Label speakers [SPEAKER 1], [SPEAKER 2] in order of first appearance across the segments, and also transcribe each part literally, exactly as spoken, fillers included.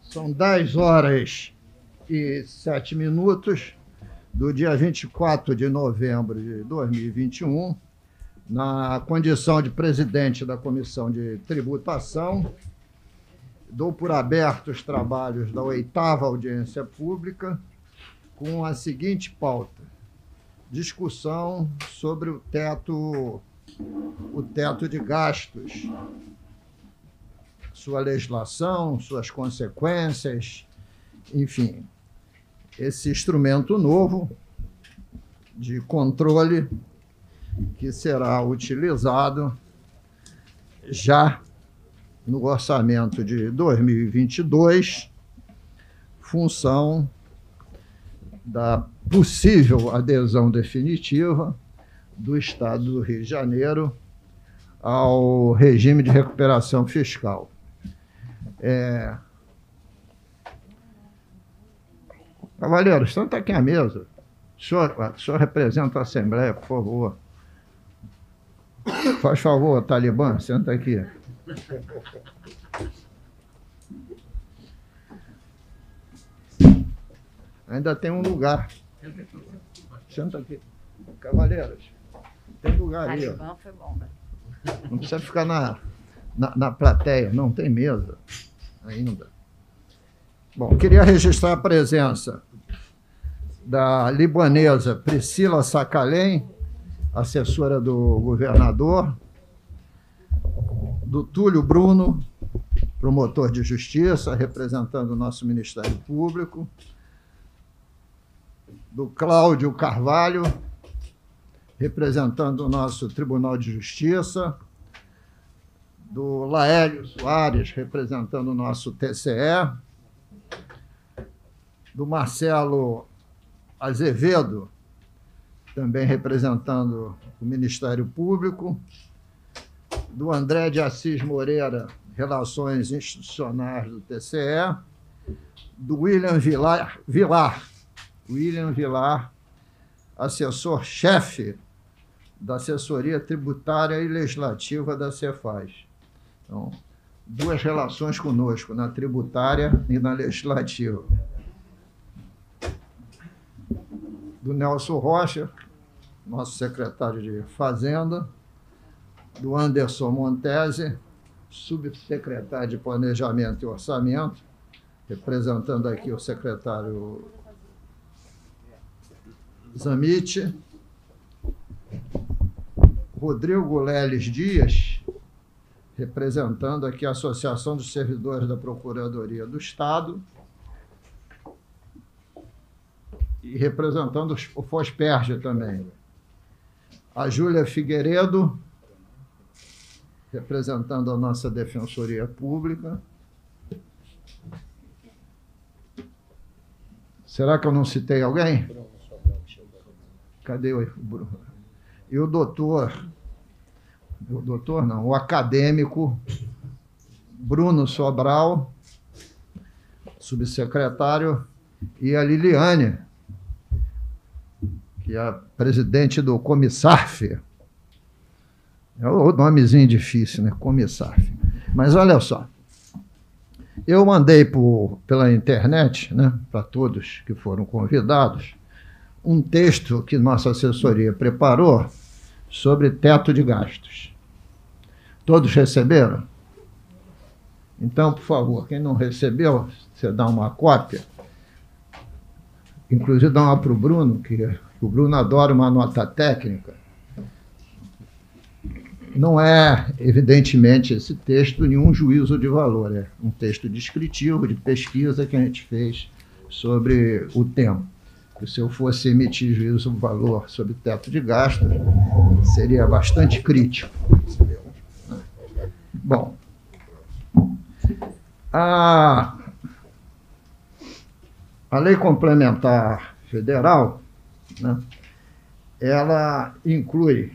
[SPEAKER 1] São dez horas e sete minutos do dia vinte e quatro de novembro de dois mil e vinte e um, na condição de presidente da Comissão de Tributação, dou por aberto os trabalhos da oitava audiência pública com a seguinte pauta: discussão sobre o teto, o teto de gastos, sua legislação, suas consequências, enfim, esse instrumento novo de controle que será utilizado já no orçamento de dois mil e vinte e dois, função da possível adesão definitiva do Estado do Rio de Janeiro ao regime de recuperação fiscal. É... Cavaleiros, senta aqui à mesa. O senhor, o senhor representa a Assembleia, por favor. Faz favor, Talibã, senta aqui. Ainda tem um lugar. Senta aqui. Cavaleiros, tem lugar aí. Talibã foi bom, né? Não precisa ficar na, na, na plateia, não tem mesa ainda. Bom, queria registrar a presença da libanesa Priscila Sacalém, assessora do governador, do Túlio Bruno, promotor de justiça, representando o nosso Ministério Público, do Cláudio Carvalho, representando o nosso Tribunal de Justiça, do Laélio Soares, representando o nosso T C E, do Marcelo Azevedo, também representando o Ministério Público, do André de Assis Moreira, Relações Institucionais do T C E, do William Vilar, Vilar, William Vilar, assessor-chefe da Assessoria Tributária e Legislativa da Cefaz. Então, duas relações conosco, na tributária e na legislativa. Do Nelson Rocha, nosso secretário de Fazenda, do Anderson Montese, subsecretário de Planejamento e Orçamento, representando aqui o secretário Zamit, Rodrigo Leles Dias, representando aqui a Associação dos Servidores da Procuradoria do Estado, e representando o Fosperja também. A Júlia Figueiredo, representando a nossa Defensoria Pública. Será que eu não citei alguém? Cadê o Bruno? E o doutor, o doutor não, o acadêmico Bruno Sobral, subsecretário, e a Liliane, que é a presidente do Comissarf. É o nomezinho difícil, né? Comissarf. Mas olha só, eu mandei por, pela internet, né, para todos que foram convidados, um texto que nossa assessoria preparou sobre teto de gastos. Todos receberam? Então, por favor, quem não recebeu, você dá uma cópia. Inclusive, dá uma para o Bruno, que o Bruno adora uma nota técnica. Não é, evidentemente, esse texto nenhum juízo de valor. É um texto descritivo, de pesquisa que a gente fez sobre o tema. Se eu fosse emitir juízo de valor sobre teto de gastos, seria bastante crítico. Bom, a, a Lei Complementar Federal, né, ela inclui,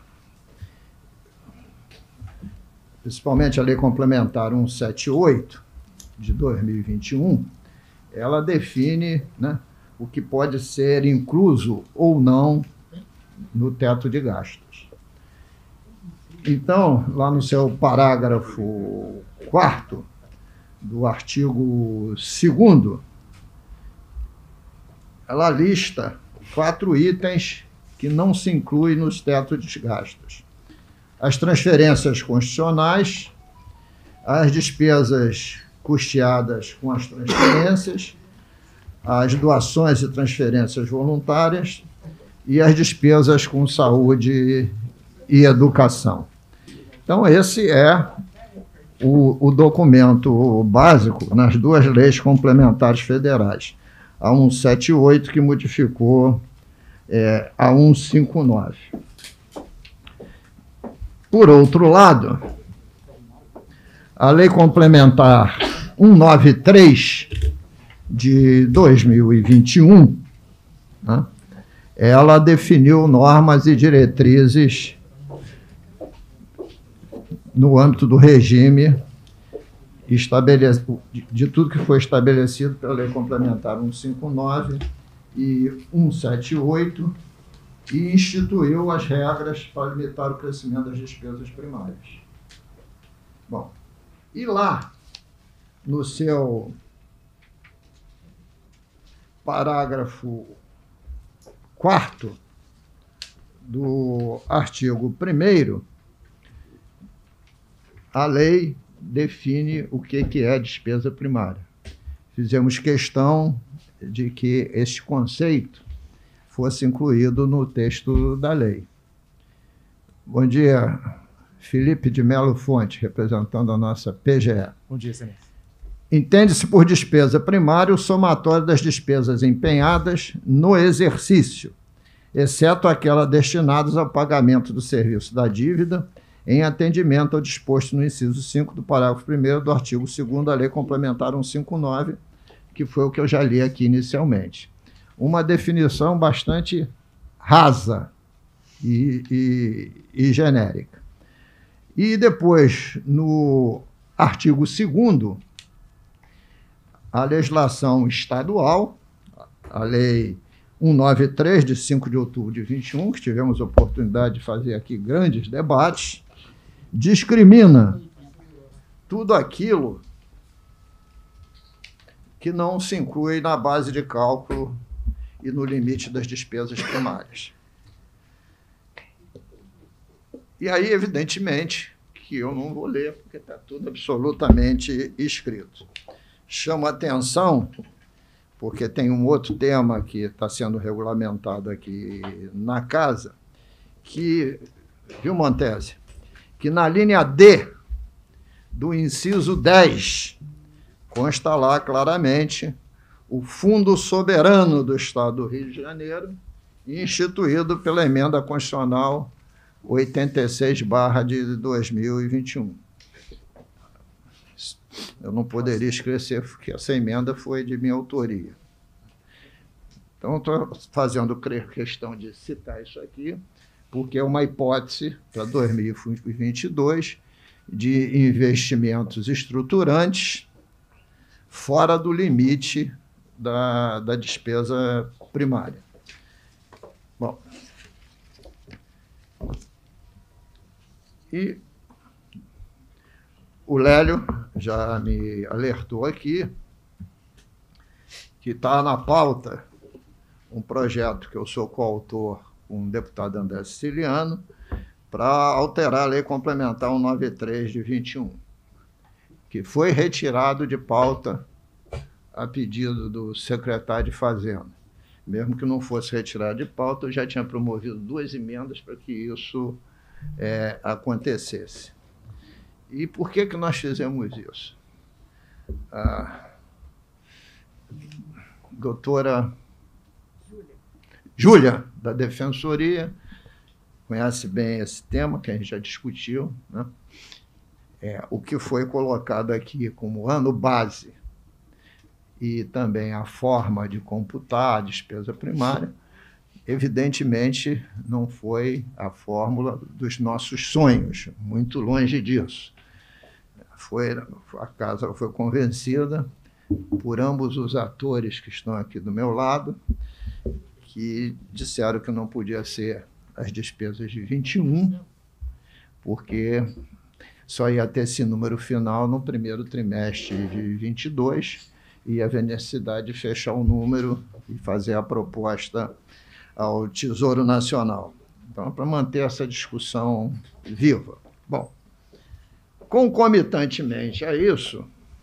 [SPEAKER 1] principalmente a Lei Complementar cento e setenta e oito, de dois mil e vinte e um, ela define, né, o que pode ser incluso ou não no teto de gastos. Então, lá no seu parágrafo quarto, do artigo segundo, ela lista quatro itens que não se incluem nos tetos de gastos: as transferências constitucionais, as despesas custeadas com as transferências, as doações e transferências voluntárias e as despesas com saúde e educação. Então, esse é o, o documento básico nas duas leis complementares federais, a cento e setenta e oito, que modificou é, a cento e cinquenta e nove. Por outro lado, a Lei Complementar cento e noventa e três de dois mil e vinte e um, né, ela definiu normas e diretrizes no âmbito do regime estabelece, de tudo que foi estabelecido pela Lei Complementar cento e cinquenta e nove e cento e setenta e oito, e instituiu as regras para limitar o crescimento das despesas primárias. Bom, e lá, no seu parágrafo quarto do artigo primeiro, a lei define o que que é despesa primária. Fizemos questão de que este conceito fosse incluído no texto da lei. Bom dia, Felipe de Melo Fonte, representando a nossa P G E.
[SPEAKER 2] Bom dia, excelência.
[SPEAKER 1] Entende-se por despesa primária o somatório das despesas empenhadas no exercício, exceto aquelas destinadas ao pagamento do serviço da dívida, em atendimento ao disposto no inciso cinco do parágrafo primeiro do artigo segundo da Lei Complementar cento e cinquenta e nove, que foi o que eu já li aqui inicialmente. Uma definição bastante rasa e, e, e genérica. E depois, no artigo segundo, a legislação estadual, a Lei cento e noventa e três, de cinco de outubro de vinte e um, que tivemos a oportunidade de fazer aqui grandes debates, discrimina tudo aquilo que não se inclui na base de cálculo e no limite das despesas primárias. E aí, evidentemente, que eu não vou ler, porque está tudo absolutamente escrito. Chamo a atenção, porque tem um outro tema que está sendo regulamentado aqui na casa, que, viu, Montese, que na linha D do inciso dez consta lá claramente o Fundo Soberano do Estado do Rio de Janeiro, instituído pela Emenda Constitucional oitenta e seis barra de dois mil e vinte e um. Eu não poderia esquecer, porque essa emenda foi de minha autoria. Então, estou fazendo questão de citar isso aqui, porque é uma hipótese para dois mil e vinte e dois de investimentos estruturantes fora do limite da, da despesa primária. Bom, e o Lélio já me alertou aqui que está na pauta um projeto que eu sou coautor com o deputado André Siciliano para alterar a Lei Complementar cento e noventa e três de vinte e um, que foi retirado de pauta a pedido do secretário de Fazenda. Mesmo que não fosse retirado de pauta, eu já tinha promovido duas emendas para que isso é, acontecesse. E por que que nós fizemos isso? A doutora Júlia, da Defensoria, conhece bem esse tema, que a gente já discutiu, né? É, o que foi colocado aqui como ano base e também a forma de computar a despesa primária, evidentemente não foi a fórmula dos nossos sonhos, muito longe disso. Foi, a casa foi convencida por ambos os atores que estão aqui do meu lado, que disseram que não podia ser as despesas de vinte e um, porque só ia ter esse número final no primeiro trimestre de vinte e dois, e havia necessidade de fechar o número e fazer a proposta ao Tesouro Nacional. Então, para manter essa discussão viva. Bom, concomitantemente a isso,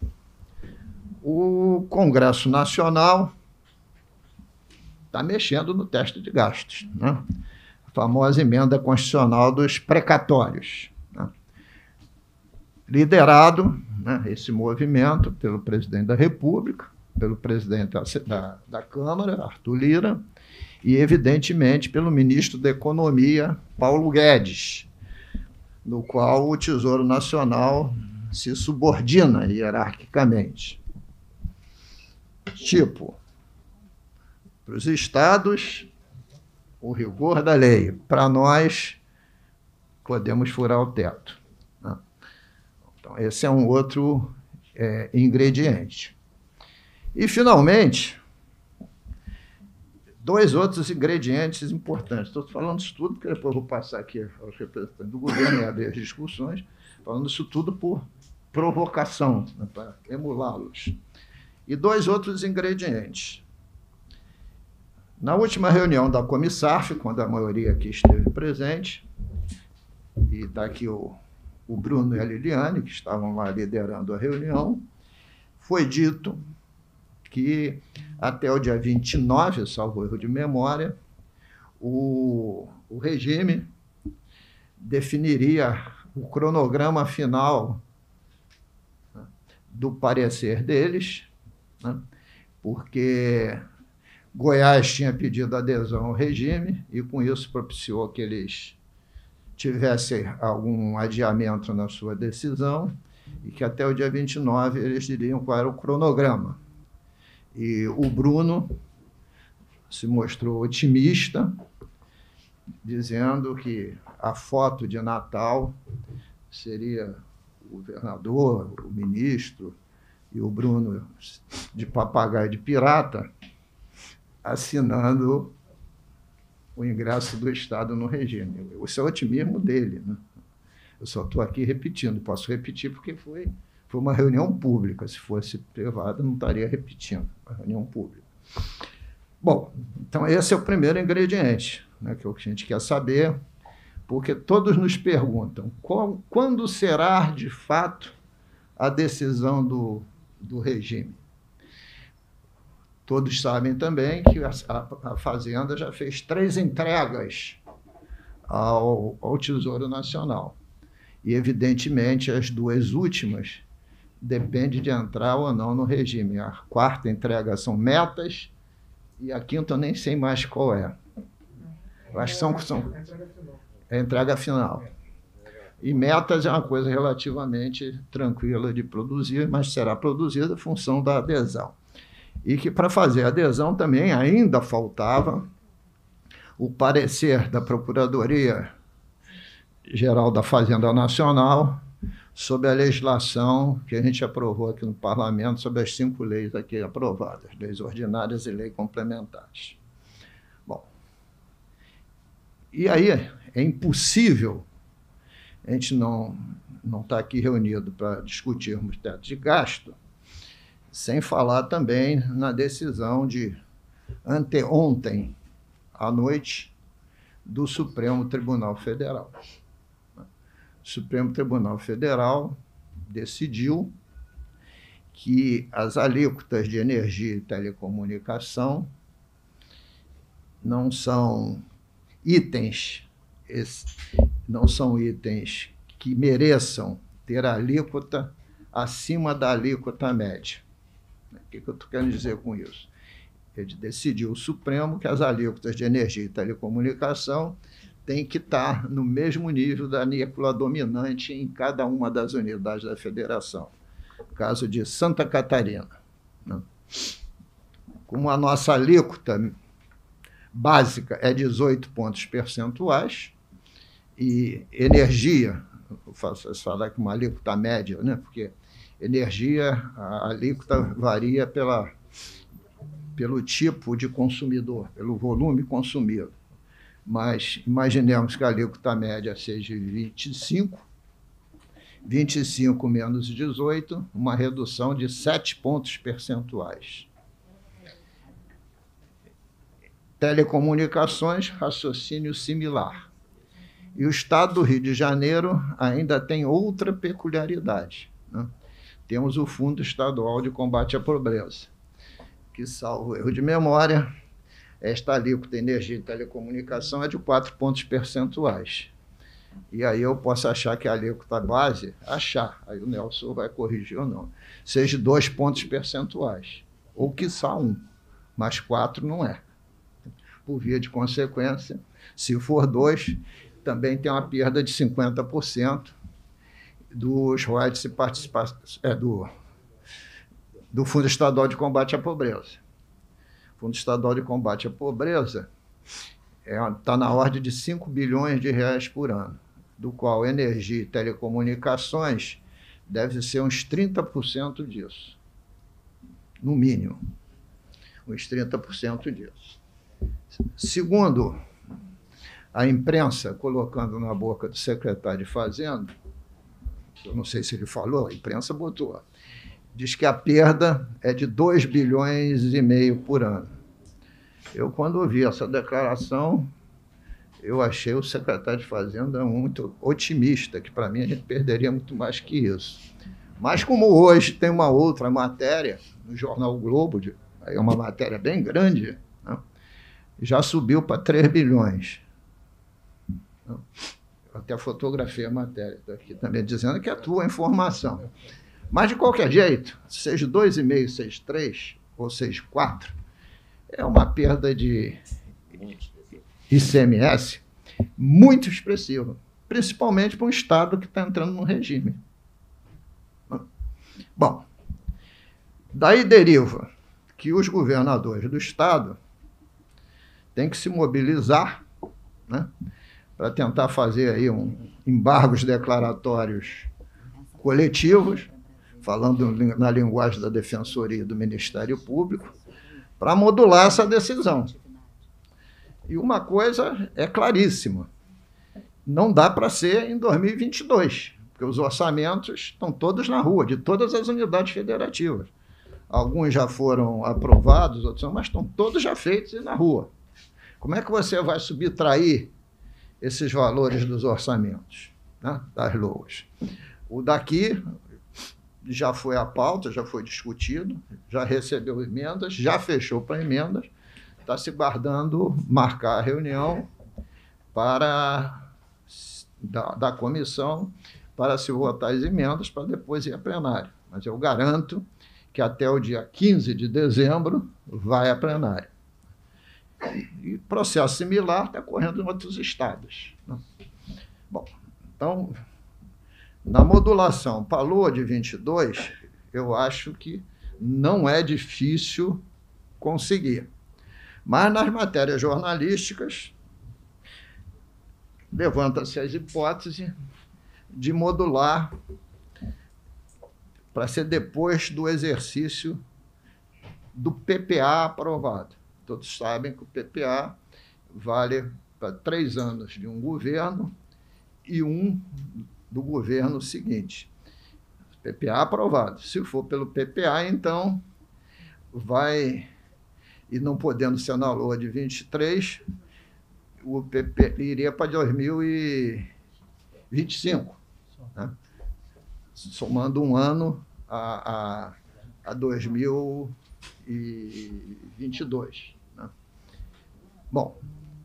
[SPEAKER 1] o Congresso Nacional está mexendo no teto de gastos, né? A famosa emenda constitucional dos precatórios, né? Liderado, né, esse movimento pelo presidente da República, pelo presidente da, da, da Câmara, Arthur Lira, e, evidentemente, pelo ministro da Economia, Paulo Guedes, no qual o Tesouro Nacional se subordina hierarquicamente. Tipo, para os estados, o rigor da lei. Para nós, podemos furar o teto, né? Então, esse é um outro é, ingrediente. E, finalmente, dois outros ingredientes importantes. Estou falando isso tudo, porque depois vou passar aqui aos representantes do governo e abrir as discussões, falando isso tudo por provocação, né, para emulá-los. E dois outros ingredientes. Na última reunião da Comissarf, quando a maioria aqui esteve presente, e está aqui o, o Bruno e a Liliane, que estavam lá liderando a reunião, foi dito que até o dia vinte e nove, salvo erro de memória, o, o regime definiria o cronograma final, né, do parecer deles, né, porque Goiás tinha pedido adesão ao regime e, com isso, propiciou que eles tivessem algum adiamento na sua decisão e que até o dia vinte e nove eles diriam qual era o cronograma. E o Bruno se mostrou otimista, dizendo que a foto de Natal seria o governador, o ministro e o Bruno de papagaio de pirata assinando o ingresso do Estado no regime. Esse é o otimismo dele, né? Eu só estou aqui repetindo, posso repetir porque foi, foi uma reunião pública. Se fosse privada, não estaria repetindo, uma reunião pública. Bom, então esse é o primeiro ingrediente, né, que a gente quer saber, porque todos nos perguntam qual, quando será, de fato, a decisão do, do regime. Todos sabem também que a, a, a Fazenda já fez três entregas ao, ao Tesouro Nacional. E, evidentemente, as duas últimas dependem de entrar ou não no regime. A quarta entrega são metas e a quinta eu nem sei mais qual é. Eu acho que são, são é a entrega final. E metas é uma coisa relativamente tranquila de produzir, mas será produzida em função da adesão. E que, para fazer a adesão, também ainda faltava o parecer da Procuradoria-Geral da Fazenda Nacional sobre a legislação que a gente aprovou aqui no Parlamento, sobre as cinco leis aqui aprovadas, leis ordinárias e leis complementares. Bom, e aí é impossível a gente não não estar aqui reunido para discutirmos teto de gasto, sem falar também na decisão de anteontem à noite do Supremo Tribunal Federal. O Supremo Tribunal Federal decidiu que as alíquotas de energia e telecomunicação não são itens, não são itens que mereçam ter alíquota acima da alíquota média. O que eu estou querendo dizer com isso? Ele decidiu, o Supremo, que as alíquotas de energia e telecomunicação têm que estar no mesmo nível da alíquota dominante em cada uma das unidades da federação. No caso de Santa Catarina, né? Como a nossa alíquota básica é dezoito pontos percentuais, e energia, eu faço falar que uma alíquota média, né? Porque energia, a alíquota varia pela, pelo tipo de consumidor, pelo volume consumido. Mas imaginemos que a alíquota média seja vinte e cinco vinte e cinco menos dezoito, uma redução de sete pontos percentuais. Telecomunicações, raciocínio similar. E o Estado do Rio de Janeiro ainda tem outra peculiaridade, né? Temos o Fundo Estadual de Combate à Pobreza, que, salvo erro de memória, esta alíquota energia e telecomunicação é de quatro pontos percentuais. E aí eu posso achar que a alíquota base, achar, aí o Nelson vai corrigir ou não, seja dois pontos percentuais, ou quiçá um, mas quatro não é. Por via de consequência, se for dois, também tem uma perda de cinquenta por cento dos royalties e participações é, do, do Fundo Estadual de Combate à Pobreza. O Fundo Estadual de Combate à Pobreza está é, na ordem de cinco bilhões de reais por ano, do qual energia e telecomunicações deve ser uns trinta por cento disso, no mínimo, uns trinta por cento disso. Segundo a imprensa, colocando na boca do secretário de Fazenda, eu não sei se ele falou, a imprensa botou, diz que a perda é de dois bilhões e meio por ano. Eu, quando ouvi essa declaração, eu achei o secretário de Fazenda muito otimista, que para mim a gente perderia muito mais que isso. Mas como hoje tem uma outra matéria, no jornal o Globo, é uma matéria bem grande, né? Já subiu para três bilhões. Eu até fotografei a matéria aqui também, dizendo que é a tua informação. Mas, de qualquer jeito, seja dois vírgula cinco, seja três ou seja quatro, é uma perda de I C M S muito expressiva, principalmente para um Estado que está entrando no regime. Bom, daí deriva que os governadores do Estado têm que se mobilizar, né, para tentar fazer aí um embargos declaratórios coletivos, falando na linguagem da Defensoria e do Ministério Público, para modular essa decisão. E uma coisa é claríssima, não dá para ser em dois mil e vinte e dois, porque os orçamentos estão todos na rua, de todas as unidades federativas. Alguns já foram aprovados, outros não, mas estão todos já feitos e na rua. Como é que você vai subtrair esses valores dos orçamentos, né, das L O As? O daqui já foi à pauta, já foi discutido, já recebeu emendas, já fechou para emendas, está se guardando marcar a reunião para, da, da comissão para se votar as emendas para depois ir a plenário. Mas eu garanto que até o dia quinze de dezembro vai a plenário. E processo similar está correndo em outros estados, né? Bom, então, na modulação para a L O A de vinte e dois, eu acho que não é difícil conseguir. Mas nas matérias jornalísticas, levanta-se as hipóteses de modular para ser depois do exercício do P P A aprovado. Todos sabem que o P P A vale para três anos de um governo e um do governo seguinte. P P A aprovado. Se for pelo P P A, então vai, e não podendo ser na L O A de vinte e três, o P P iria para dois mil e vinte e cinco, né? Somando um ano a, a, a dois mil e vinte e dois, né? Bom,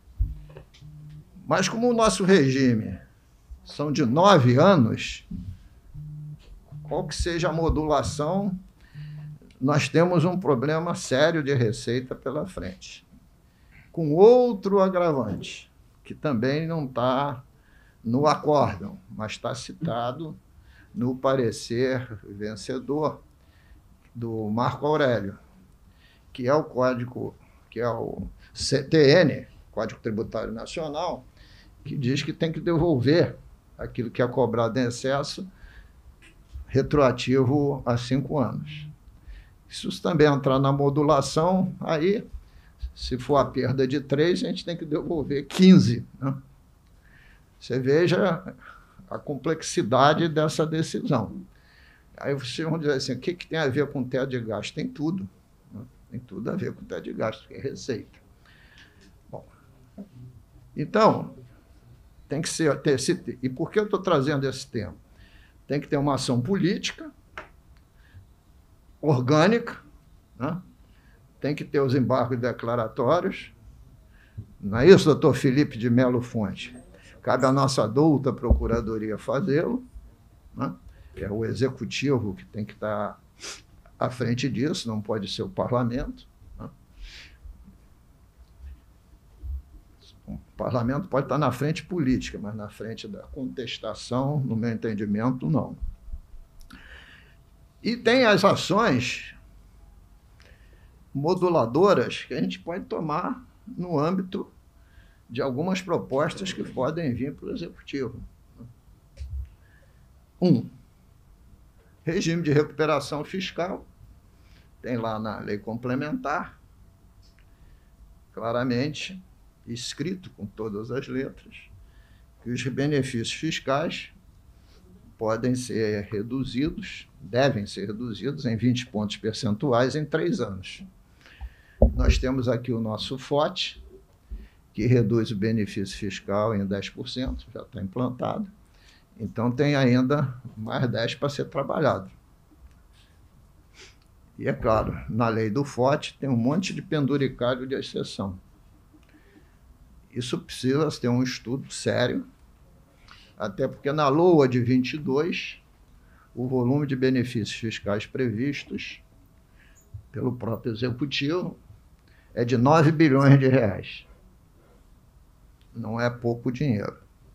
[SPEAKER 1] mas como o nosso regime são de nove anos, qual que seja a modulação, nós temos um problema sério de receita pela frente, com outro agravante, que também não está no acórdão, mas está citado no parecer vencedor do Marco Aurélio, que é o código, que é o C T N, Código Tributário Nacional, que diz que tem que devolver aquilo que é cobrado em excesso, retroativo a cinco anos. Se isso também entrar na modulação, aí, se for a perda de três, a gente tem que devolver quinze, né? Você veja a complexidade dessa decisão. Aí vocês vão dizer assim, o que, que tem a ver com teto de gasto? Tem tudo. Né? Tem tudo a ver com teto de gasto, que é receita. Bom, então, tem que ser... Ter esse, e por que eu estou trazendo esse tema? Tem que ter uma ação política, orgânica, né? Tem que ter os embargos declaratórios. Não é isso, doutor Felipe de Melo Fonte? Cabe à nossa adulta procuradoria fazê-lo, né? É o executivo que tem que estar à frente disso, não pode ser o parlamento. Né? O parlamento pode estar na frente política, mas na frente da contestação, no meu entendimento, não. E tem as ações moduladoras que a gente pode tomar no âmbito de algumas propostas que podem vir para o executivo. Um, regime de recuperação fiscal, tem lá na lei complementar, claramente escrito com todas as letras, que os benefícios fiscais podem ser reduzidos, devem ser reduzidos em vinte pontos percentuais em três anos. Nós temos aqui o nosso F O T, que reduz o benefício fiscal em dez por cento, já está implantado. Então, tem ainda mais dez para ser trabalhado. E, é claro, na lei do F O T tem um monte de penduricalho de exceção. Isso precisa ter um estudo sério, até porque na L O A de vinte e dois, o volume de benefícios fiscais previstos pelo próprio Executivo é de nove bilhões de reais. Não é pouco dinheiro.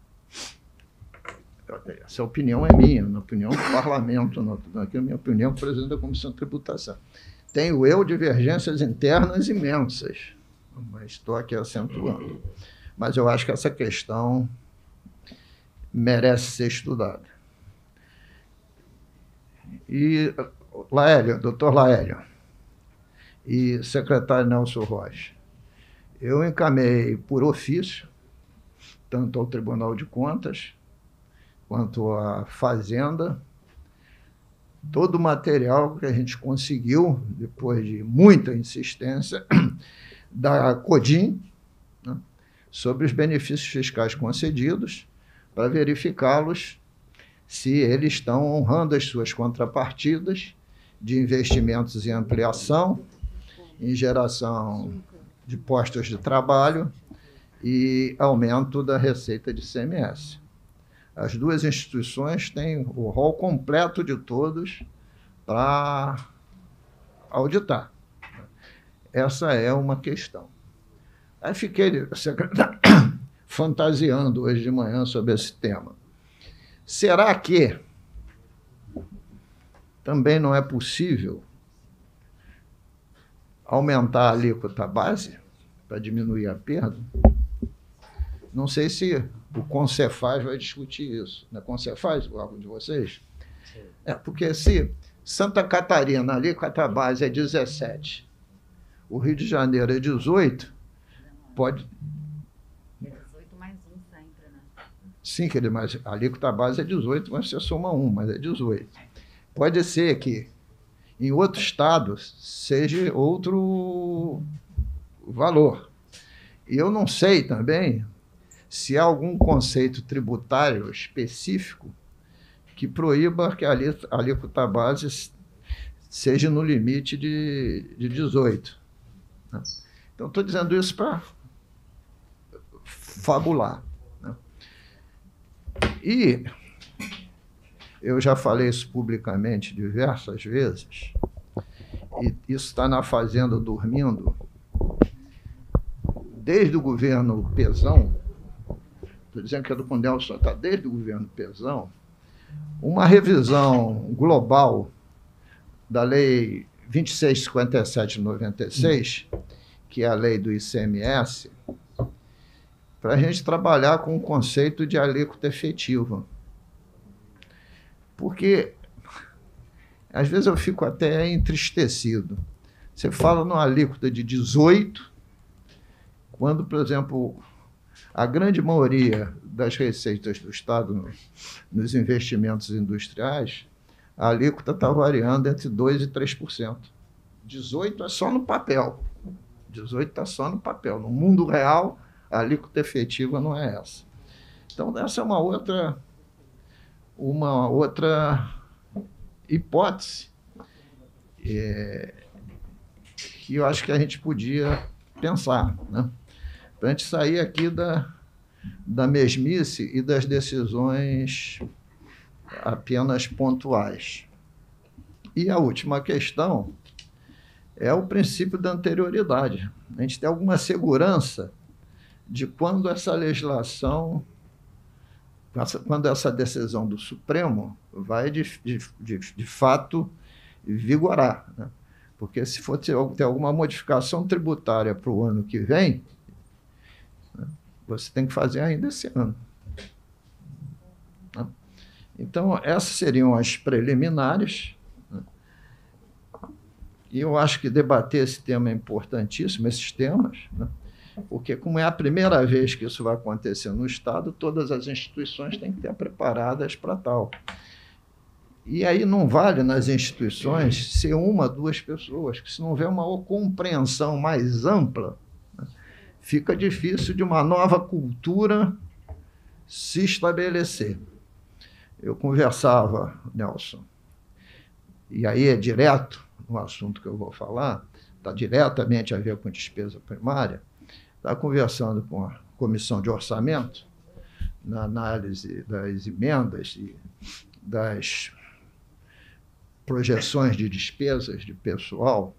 [SPEAKER 1] Essa opinião é minha, na opinião do parlamento, aqui é a minha opinião do presidente da Comissão de Tributação. Tenho eu divergências internas imensas, mas estou aqui acentuando. Mas eu acho que essa questão merece ser estudada. E, Laélio, doutor Laélio, e secretário Nelson Rocha, eu encaminhei por ofício, tanto ao Tribunal de Contas, quanto à Fazenda, todo o material que a gente conseguiu, depois de muita insistência, da CODIM, né, sobre os benefícios fiscais concedidos, para verificá-los se eles estão honrando as suas contrapartidas de investimentos em ampliação, em geração de postos de trabalho e aumento da receita de I C M S. As duas instituições têm o rol completo de todos para auditar. Essa é uma questão. Aí fiquei, secretário, fantasiando hoje de manhã sobre esse tema. Será que também não é possível aumentar a alíquota base para diminuir a perda? Não sei se o Concefaz vai discutir isso. Não é Concefaz, o órgão de vocês? Sim. É, porque se Santa Catarina, a alíquota base é dezessete, o Rio de Janeiro é dezoito, pode...
[SPEAKER 2] dezoito mais um sempre, né?
[SPEAKER 1] Sim, que ele, mas a alíquota base é dezoito, mas você soma um, mas é dezoito. Pode ser que em outro estado seja outro valor. E eu não sei também se há algum conceito tributário específico que proíba que a alíquota base seja no limite de, de dezoito. Né? Então, estou dizendo isso para fabular. Né? E eu já falei isso publicamente diversas vezes, e isso está na Fazenda dormindo, desde o governo Pezão, estou dizendo que é do Nelson, está desde o governo Pezão, uma revisão global da Lei vinte e seis mil cinquenta e sete de noventa e seis, que é a lei do I C M S, para a gente trabalhar com o conceito de alíquota efetiva. Porque, às vezes, eu fico até entristecido. Você fala numa alíquota de dezoito, quando, por exemplo, a grande maioria das receitas do Estado no, nos investimentos industriais, a alíquota está variando entre dois por cento e três por cento. dezoito por cento é só no papel. dezoito por cento está só no papel. No mundo real, a alíquota efetiva não é essa. Então, essa é uma outra, uma outra hipótese é, que eu acho que a gente podia pensar, né? Para a gente sair aqui da, da mesmice e das decisões apenas pontuais. E a última questão é o princípio da anterioridade. A gente tem alguma segurança de quando essa legislação, quando essa decisão do Supremo vai, de, de, de, de fato, vigorar, né? Porque se for ter, ter alguma modificação tributária para o ano que vem, né, você tem que fazer ainda esse ano. Né? Então, essas seriam as preliminares. E eu acho que debater esse tema é importantíssimo, esses temas, né? Porque, como é a primeira vez que isso vai acontecer no Estado, todas as instituições têm que estar preparadas para tal. E aí não vale nas instituições ser uma, duas pessoas, que se não houver uma compreensão mais ampla, né, fica difícil de uma nova cultura se estabelecer. Eu conversava, Nelson, e aí é direto no assunto que eu vou falar, está diretamente a ver com despesa primária, estava conversando com a Comissão de Orçamento, na análise das emendas e das projeções de despesas de pessoal.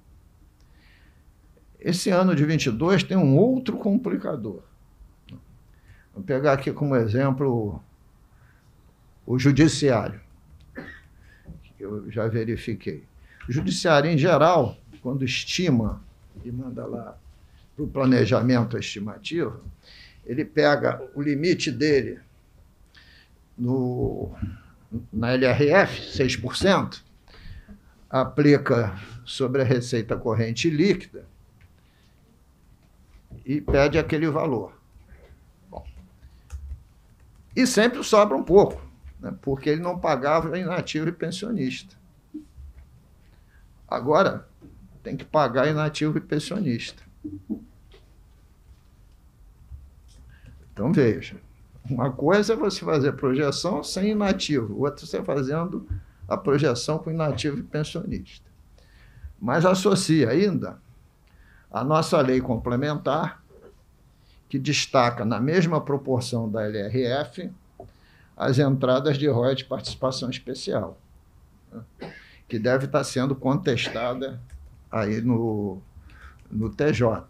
[SPEAKER 1] Esse ano de vinte e dois tem um outro complicador. Vou pegar aqui como exemplo o judiciário, que eu já verifiquei. O judiciário, em geral, quando estima e manda lá para o planejamento estimativo, ele pega o limite dele no, na L R F, seis por cento, aplica sobre a receita corrente líquida e pede aquele valor. Bom, e sempre sobra um pouco, né, porque ele não pagava inativo e pensionista. Agora, tem que pagar inativo e pensionista. Então, veja, uma coisa é você fazer projeção sem inativo, outra você fazendo a projeção com inativo e pensionista. Mas associa ainda a nossa lei complementar, que destaca na mesma proporção da L R F as entradas de royalties de participação especial, né, que deve estar sendo contestada aí no, no T J.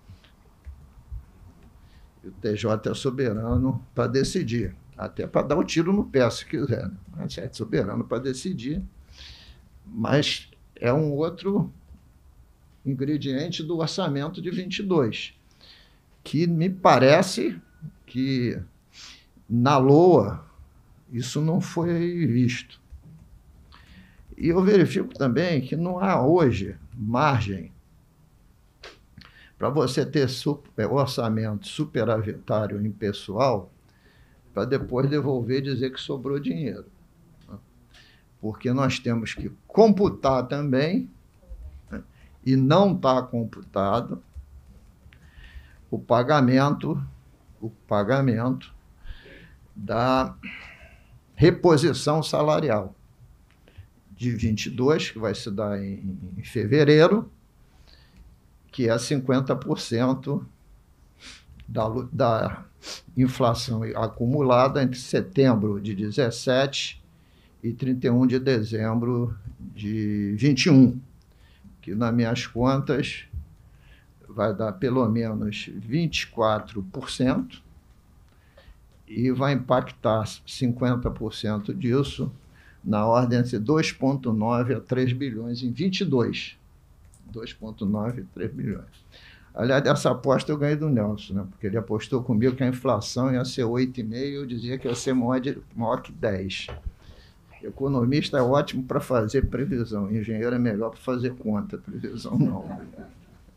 [SPEAKER 1] E o T J é soberano para decidir, até para dar o um tiro no pé, se quiser, né? Mas é soberano para decidir, mas é um outro ingrediente do orçamento de vinte e dois, que me parece que na LOA isso não foi visto. E eu verifico também que não há hoje margem para você ter super, orçamento superavitário em pessoal para depois devolver e dizer que sobrou dinheiro. Porque nós temos que computar também, né, e não está computado o pagamento, o pagamento da reposição salarial de vinte e dois, que vai se dar em, em fevereiro, que é cinquenta por cento da, da inflação acumulada entre setembro de dezessete e trinta e um de dezembro de vinte e um, que nas minhas contas vai dar pelo menos vinte e quatro por cento e vai impactar cinquenta por cento disso na ordem de dois vírgula nove a três bilhões em vinte e dois. dois vírgula nove a três bilhões. Aliás, dessa aposta eu ganhei do Nelson, né? Porque ele apostou comigo que a inflação ia ser oito vírgula cinco, eu dizia que ia ser maior, de, maior que dez. Economista é ótimo para fazer previsão, engenheiro é melhor para fazer conta, previsão não.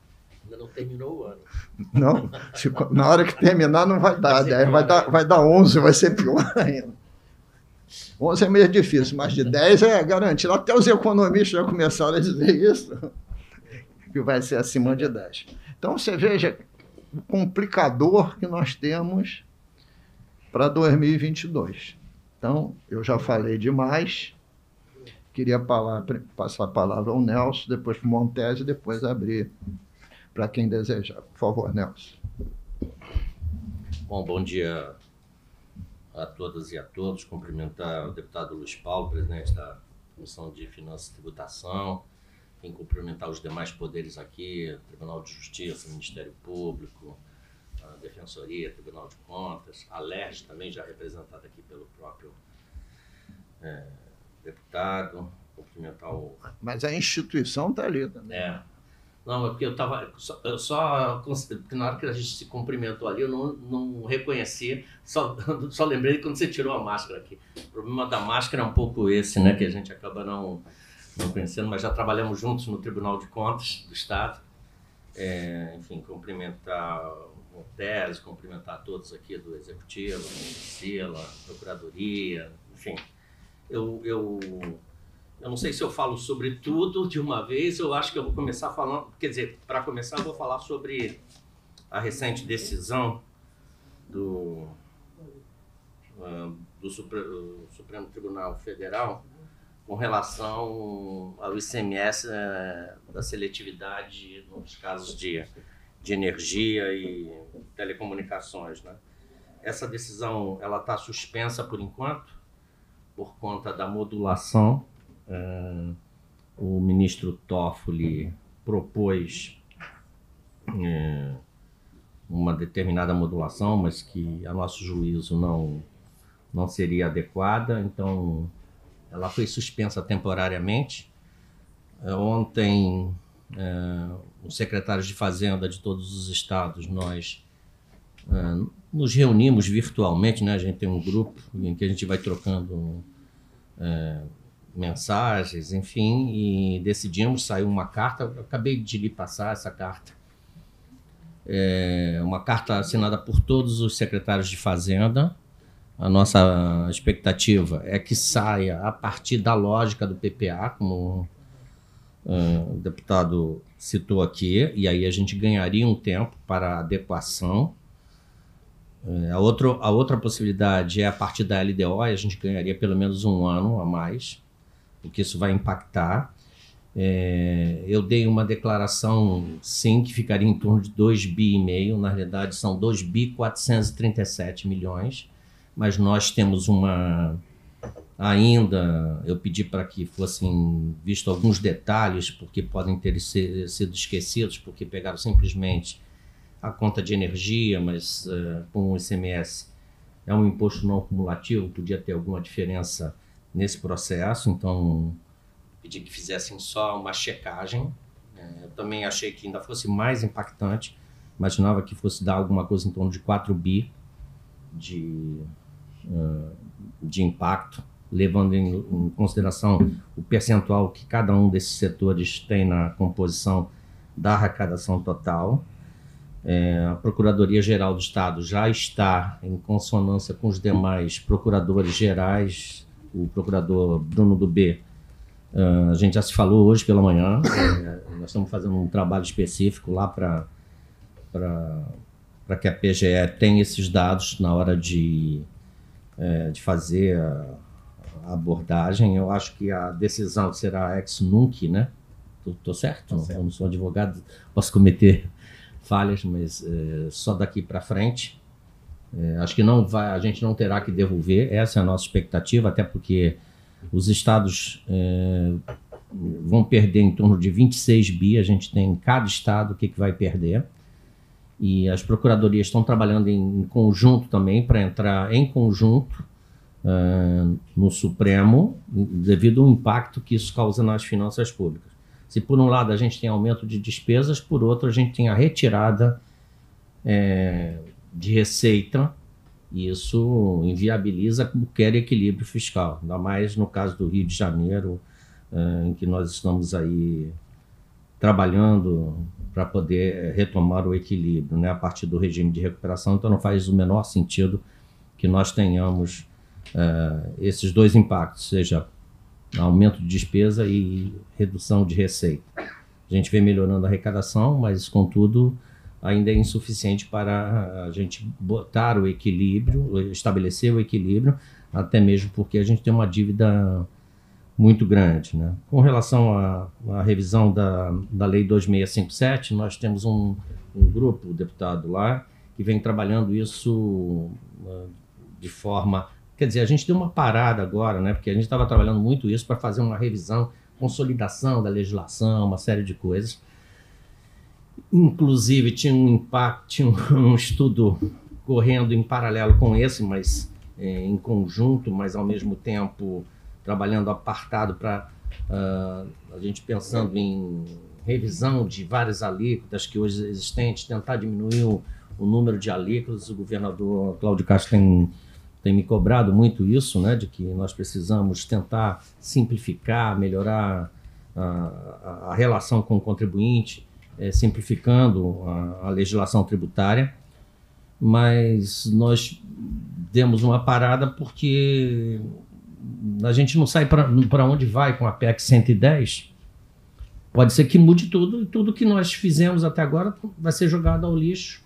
[SPEAKER 3] Ainda não terminou o ano.
[SPEAKER 1] Não, se, na hora que terminar não vai dar dez, vai dar, vai dar onze, vai ser pior ainda. onze é meio difícil, mas de dez é garantido. Até os economistas já começaram a dizer isso, que vai ser acima de dez. Então, você veja o complicador que nós temos para dois mil e vinte e dois. Então, eu já falei demais. Queria falar, passar a palavra ao Nelson, depois para o Montese, e depois abrir para quem desejar. Por favor, Nelson.
[SPEAKER 3] Bom, bom dia a todas e a todos. Cumprimentar o deputado Luiz Paulo, presidente da Comissão de Finanças e Tributação. Em cumprimentar os demais poderes aqui, Tribunal de Justiça, Ministério Público, a Defensoria, Tribunal de Contas, a LERJ também já representada aqui pelo próprio é, deputado. Cumprimentar o...
[SPEAKER 1] Mas a instituição está ali também.
[SPEAKER 3] É. Não, é porque eu estava... Eu só... Porque na hora que a gente se cumprimentou ali, eu não, não reconheci, só, só lembrei quando você tirou a máscara aqui. O problema da máscara é um pouco esse, né? Que a gente acaba não... não conhecendo, mas já trabalhamos juntos no Tribunal de Contas do Estado. É, enfim, cumprimentar o Montese, cumprimentar todos aqui do Executivo, Sila, Procuradoria, enfim. Eu, eu, eu não sei se eu falo sobre tudo de uma vez, eu acho que eu vou começar falando, quer dizer, para começar eu vou falar sobre a recente decisão do, uh, do Supre, Supremo Tribunal Federal com relação ao I C M S é, da seletividade nos casos de, de energia e telecomunicações, né? Essa decisão ela está suspensa por enquanto, por conta da modulação. É, o ministro Toffoli propôs é, uma determinada modulação, mas que, a nosso juízo, não, não seria adequada, então ela foi suspensa temporariamente. Ontem, é, os secretários de Fazenda de todos os estados, nós é, nos reunimos virtualmente, né? A gente tem um grupo em que a gente vai trocando é, mensagens, enfim, e decidimos, saiu uma carta, eu acabei de lhe passar essa carta, é, uma carta assinada por todos os secretários de Fazenda. A nossa expectativa é que saia a partir da lógica do P P A, como uh, o deputado citou aqui, e aí a gente ganharia um tempo para adequação. Uh, a, outro, a outra possibilidade é a partir da L D O, e a gente ganharia pelo menos um ano a mais, porque isso vai impactar. É, eu dei uma declaração, sim, que ficaria em torno de dois bi e meio, na realidade são dois bi quatrocentos e trinta e sete milhões, mas nós temos uma... Ainda, eu pedi para que fossem vistos alguns detalhes, porque podem ter sido esquecidos, porque pegaram simplesmente a conta de energia, mas uh, com o I C M S é um imposto não cumulativo, podia ter alguma diferença nesse processo, então pedi que fizessem só uma checagem. É, eu também achei que ainda fosse mais impactante, imaginava que fosse dar alguma coisa em torno de quatro bi de... de impacto, levando em, em consideração o percentual que cada um desses setores tem na composição da arrecadação total. É, a Procuradoria-Geral do Estado já está em consonância com os demais procuradores gerais, o procurador Bruno do B. Uh, a gente já se falou hoje pela manhã, é, nós estamos fazendo um trabalho específico lá para para que a P G E tenha esses dados na hora de É, de fazer a, a abordagem. Eu acho que a decisão será ex nunc, né? Tô, tô certo? Tô certo. Eu não sou advogado, posso cometer falhas, mas é, só daqui para frente. É, acho que não vai, a gente não terá que devolver, essa é a nossa expectativa, até porque os estados é, vão perder em torno de vinte e seis bi, a gente tem em cada estado o que, que vai perder. E as procuradorias estão trabalhando em conjunto também, para entrar em conjunto uh, no Supremo, devido ao impacto que isso causa nas finanças públicas. Se por um lado a gente tem aumento de despesas, por outro a gente tem a retirada é, de receita, e isso inviabiliza qualquer equilíbrio fiscal, ainda mais no caso do Rio de Janeiro, uh, em que nós estamos aí trabalhando para poder retomar o equilíbrio, né, a partir do regime de recuperação. Então não faz o menor sentido que nós tenhamos uh, esses dois impactos, seja aumento de despesa e redução de receita. A gente vem melhorando a arrecadação, mas, contudo, ainda é insuficiente para a gente botar o equilíbrio, estabelecer o equilíbrio, até mesmo porque a gente tem uma dívida muito grande, né? Com relação à, à revisão da, da Lei dois mil seiscentos e cinquenta e sete, nós temos um, um grupo, deputado, lá, que vem trabalhando isso uh, de forma... Quer dizer, a gente deu uma parada agora, né? Porque a gente estava trabalhando muito isso para fazer uma revisão, consolidação da legislação, uma série de coisas. Inclusive, tinha um impacto, tinha um, um estudo correndo em paralelo com esse, mas é, em conjunto, mas ao mesmo tempo trabalhando apartado para uh, a gente pensando em revisão de várias alíquotas que hoje existentes, tentar diminuir o, o número de alíquotas. O governador Cláudio Castro tem, tem me cobrado muito isso, né, de que nós precisamos tentar simplificar, melhorar a, a, a relação com o contribuinte, é, simplificando a, a legislação tributária, mas nós demos uma parada porque a gente não sabe para onde vai com a P E C cento e dez. Pode ser que mude tudo, e tudo que nós fizemos até agora vai ser jogado ao lixo,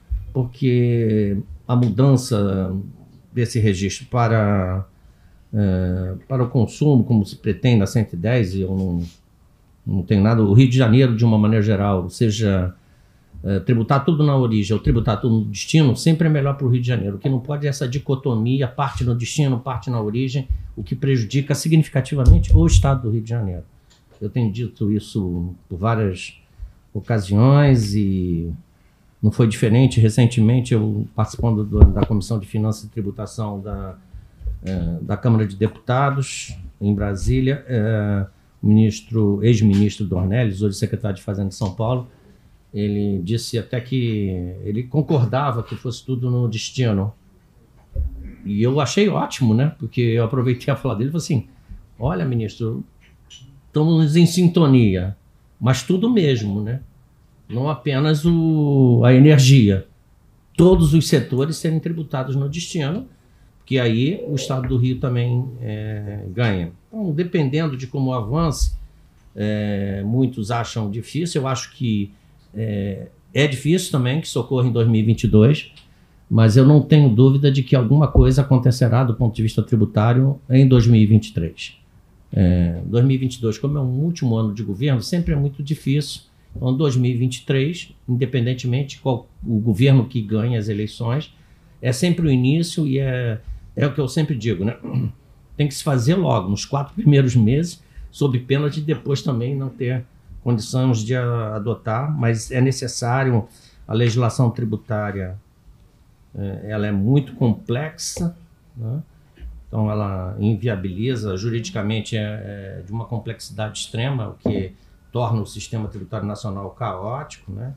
[SPEAKER 3] porque a mudança desse registro para, é, para o consumo, como se pretende na cento e dez, e eu não, não tenho nada, o Rio de Janeiro, de uma maneira geral, seja é, tributar tudo na origem ou tributar tudo no destino, sempre é melhor para o Rio de Janeiro. O que não pode é essa dicotomia, parte no destino, parte na origem, o que prejudica significativamente o estado do Rio de Janeiro. Eu tenho dito isso por várias ocasiões e não foi diferente. Recentemente, eu participando do, da Comissão de Finanças e Tributação da, é, da Câmara de Deputados, em Brasília, é, o ministro, ex-ministro Dornelles, hoje secretário de Fazenda de São Paulo, ele disse até que ele concordava que fosse tudo no destino. E eu achei ótimo, né? Porque eu aproveitei a fala dele e falei assim, olha, ministro, estamos em sintonia, mas tudo mesmo, né? Não apenas o, a energia. Todos os setores serem tributados no destino, que aí o Estado do Rio também é, ganha. Então, dependendo de como avance, é, muitos acham difícil, eu acho que é, é difícil também que isso ocorra em dois mil e vinte e dois, mas eu não tenho dúvida de que alguma coisa acontecerá do ponto de vista tributário em dois mil e vinte e três. É, dois mil e vinte e dois, como é um último ano de governo, sempre é muito difícil. Então, dois mil e vinte e três, independentemente de qual o governo que ganha as eleições, é sempre o início e é, é o que eu sempre digo, né? Tem que se fazer logo, nos quatro primeiros meses, sob pena de depois também não ter condições de adotar, mas é necessário. A legislação tributária é, ela é muito complexa, né? Então ela inviabiliza, juridicamente é, é de uma complexidade extrema, o que torna o sistema tributário nacional caótico, né?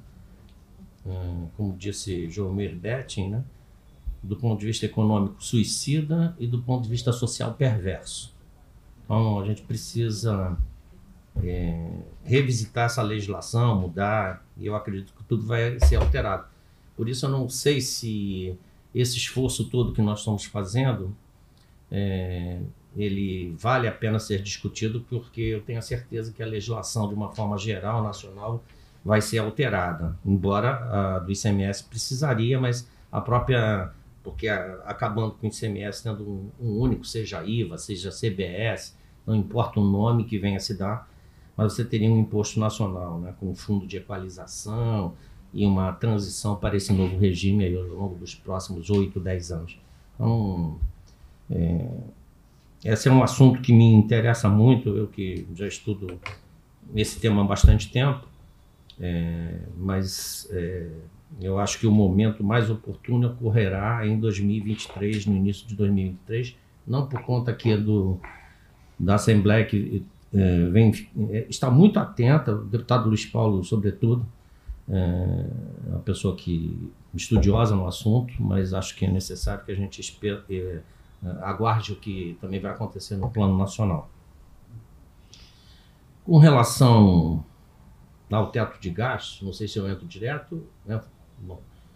[SPEAKER 3] É, como disse Joelmir Betting, né? Do ponto de vista econômico suicida e do ponto de vista social perverso. Então a gente precisa é, revisitar essa legislação, mudar, e eu acredito que tudo vai ser alterado. Por isso eu não sei se esse esforço todo que nós estamos fazendo É, ele vale a pena ser discutido, porque eu tenho a certeza que a legislação, de uma forma geral, nacional, vai ser alterada, embora a do I C M S precisaria, mas a própria, porque a, acabando com o I C M S tendo um, um único, seja I V A, seja C B S, não importa o nome que venha a se dar, mas você teria um imposto nacional, né, com um fundo de equalização e uma transição para esse novo regime aí ao longo dos próximos oito, dez anos. Então, É, esse é um assunto que me interessa muito, eu que já estudo esse tema há bastante tempo, é, mas é, eu acho que o momento mais oportuno ocorrerá em dois mil e vinte e três, no início de dois mil e vinte e três, não por conta aqui do, da Assembleia, que é, vem, é, está muito atenta, o deputado Luiz Paulo, sobretudo, é uma pessoa que estudiosa no assunto, mas acho que é necessário que a gente espere, é, aguarde o que também vai acontecer no plano nacional. Com relação ao teto de gastos, não sei se eu entro direto, né? Bom,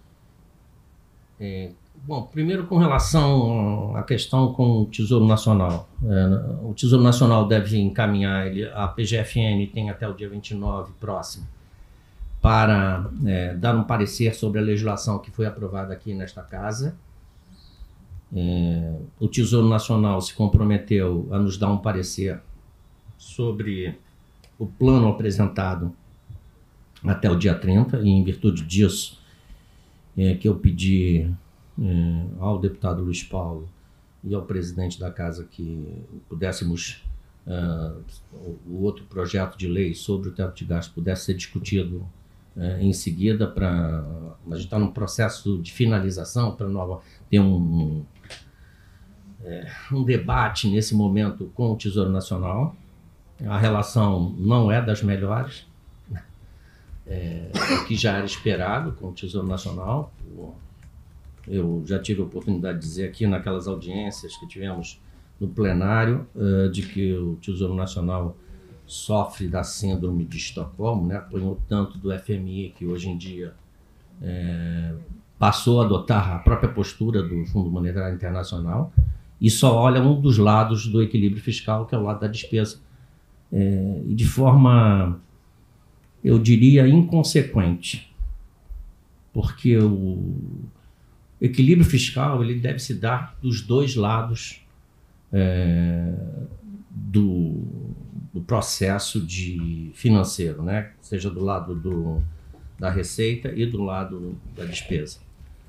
[SPEAKER 3] é, bom, primeiro com relação à questão com o Tesouro Nacional. É, o Tesouro Nacional deve encaminhar, ele, a P G F N tem até o dia vinte e nove próximo, para é, dar um parecer sobre a legislação que foi aprovada aqui nesta casa. É, o Tesouro Nacional se comprometeu a nos dar um parecer sobre o plano apresentado até o dia trinta, e em virtude disso é, que eu pedi é, ao deputado Luiz Paulo e ao presidente da casa que pudéssemos, uh, o outro projeto de lei sobre o teto de gastos pudesse ser discutido uh, em seguida, para a gente está num processo de finalização para nova ter um, um, é, um debate nesse momento com o Tesouro Nacional. A relação não é das melhores, é, o que já era esperado com o Tesouro Nacional. Eu já tive a oportunidade de dizer aqui naquelas audiências que tivemos no plenário, uh, de que o Tesouro Nacional sofre da síndrome de Estocolmo, né? Apanhou tanto do F M I que hoje em dia é, passou a adotar a própria postura do Fundo Monetário Internacional e só olha um dos lados do equilíbrio fiscal, que é o lado da despesa. É, e de forma, eu diria, inconsequente, porque o equilíbrio fiscal ele deve se dar dos dois lados é, do, do processo de financeiro, né? Seja do lado do, da receita e do lado da despesa.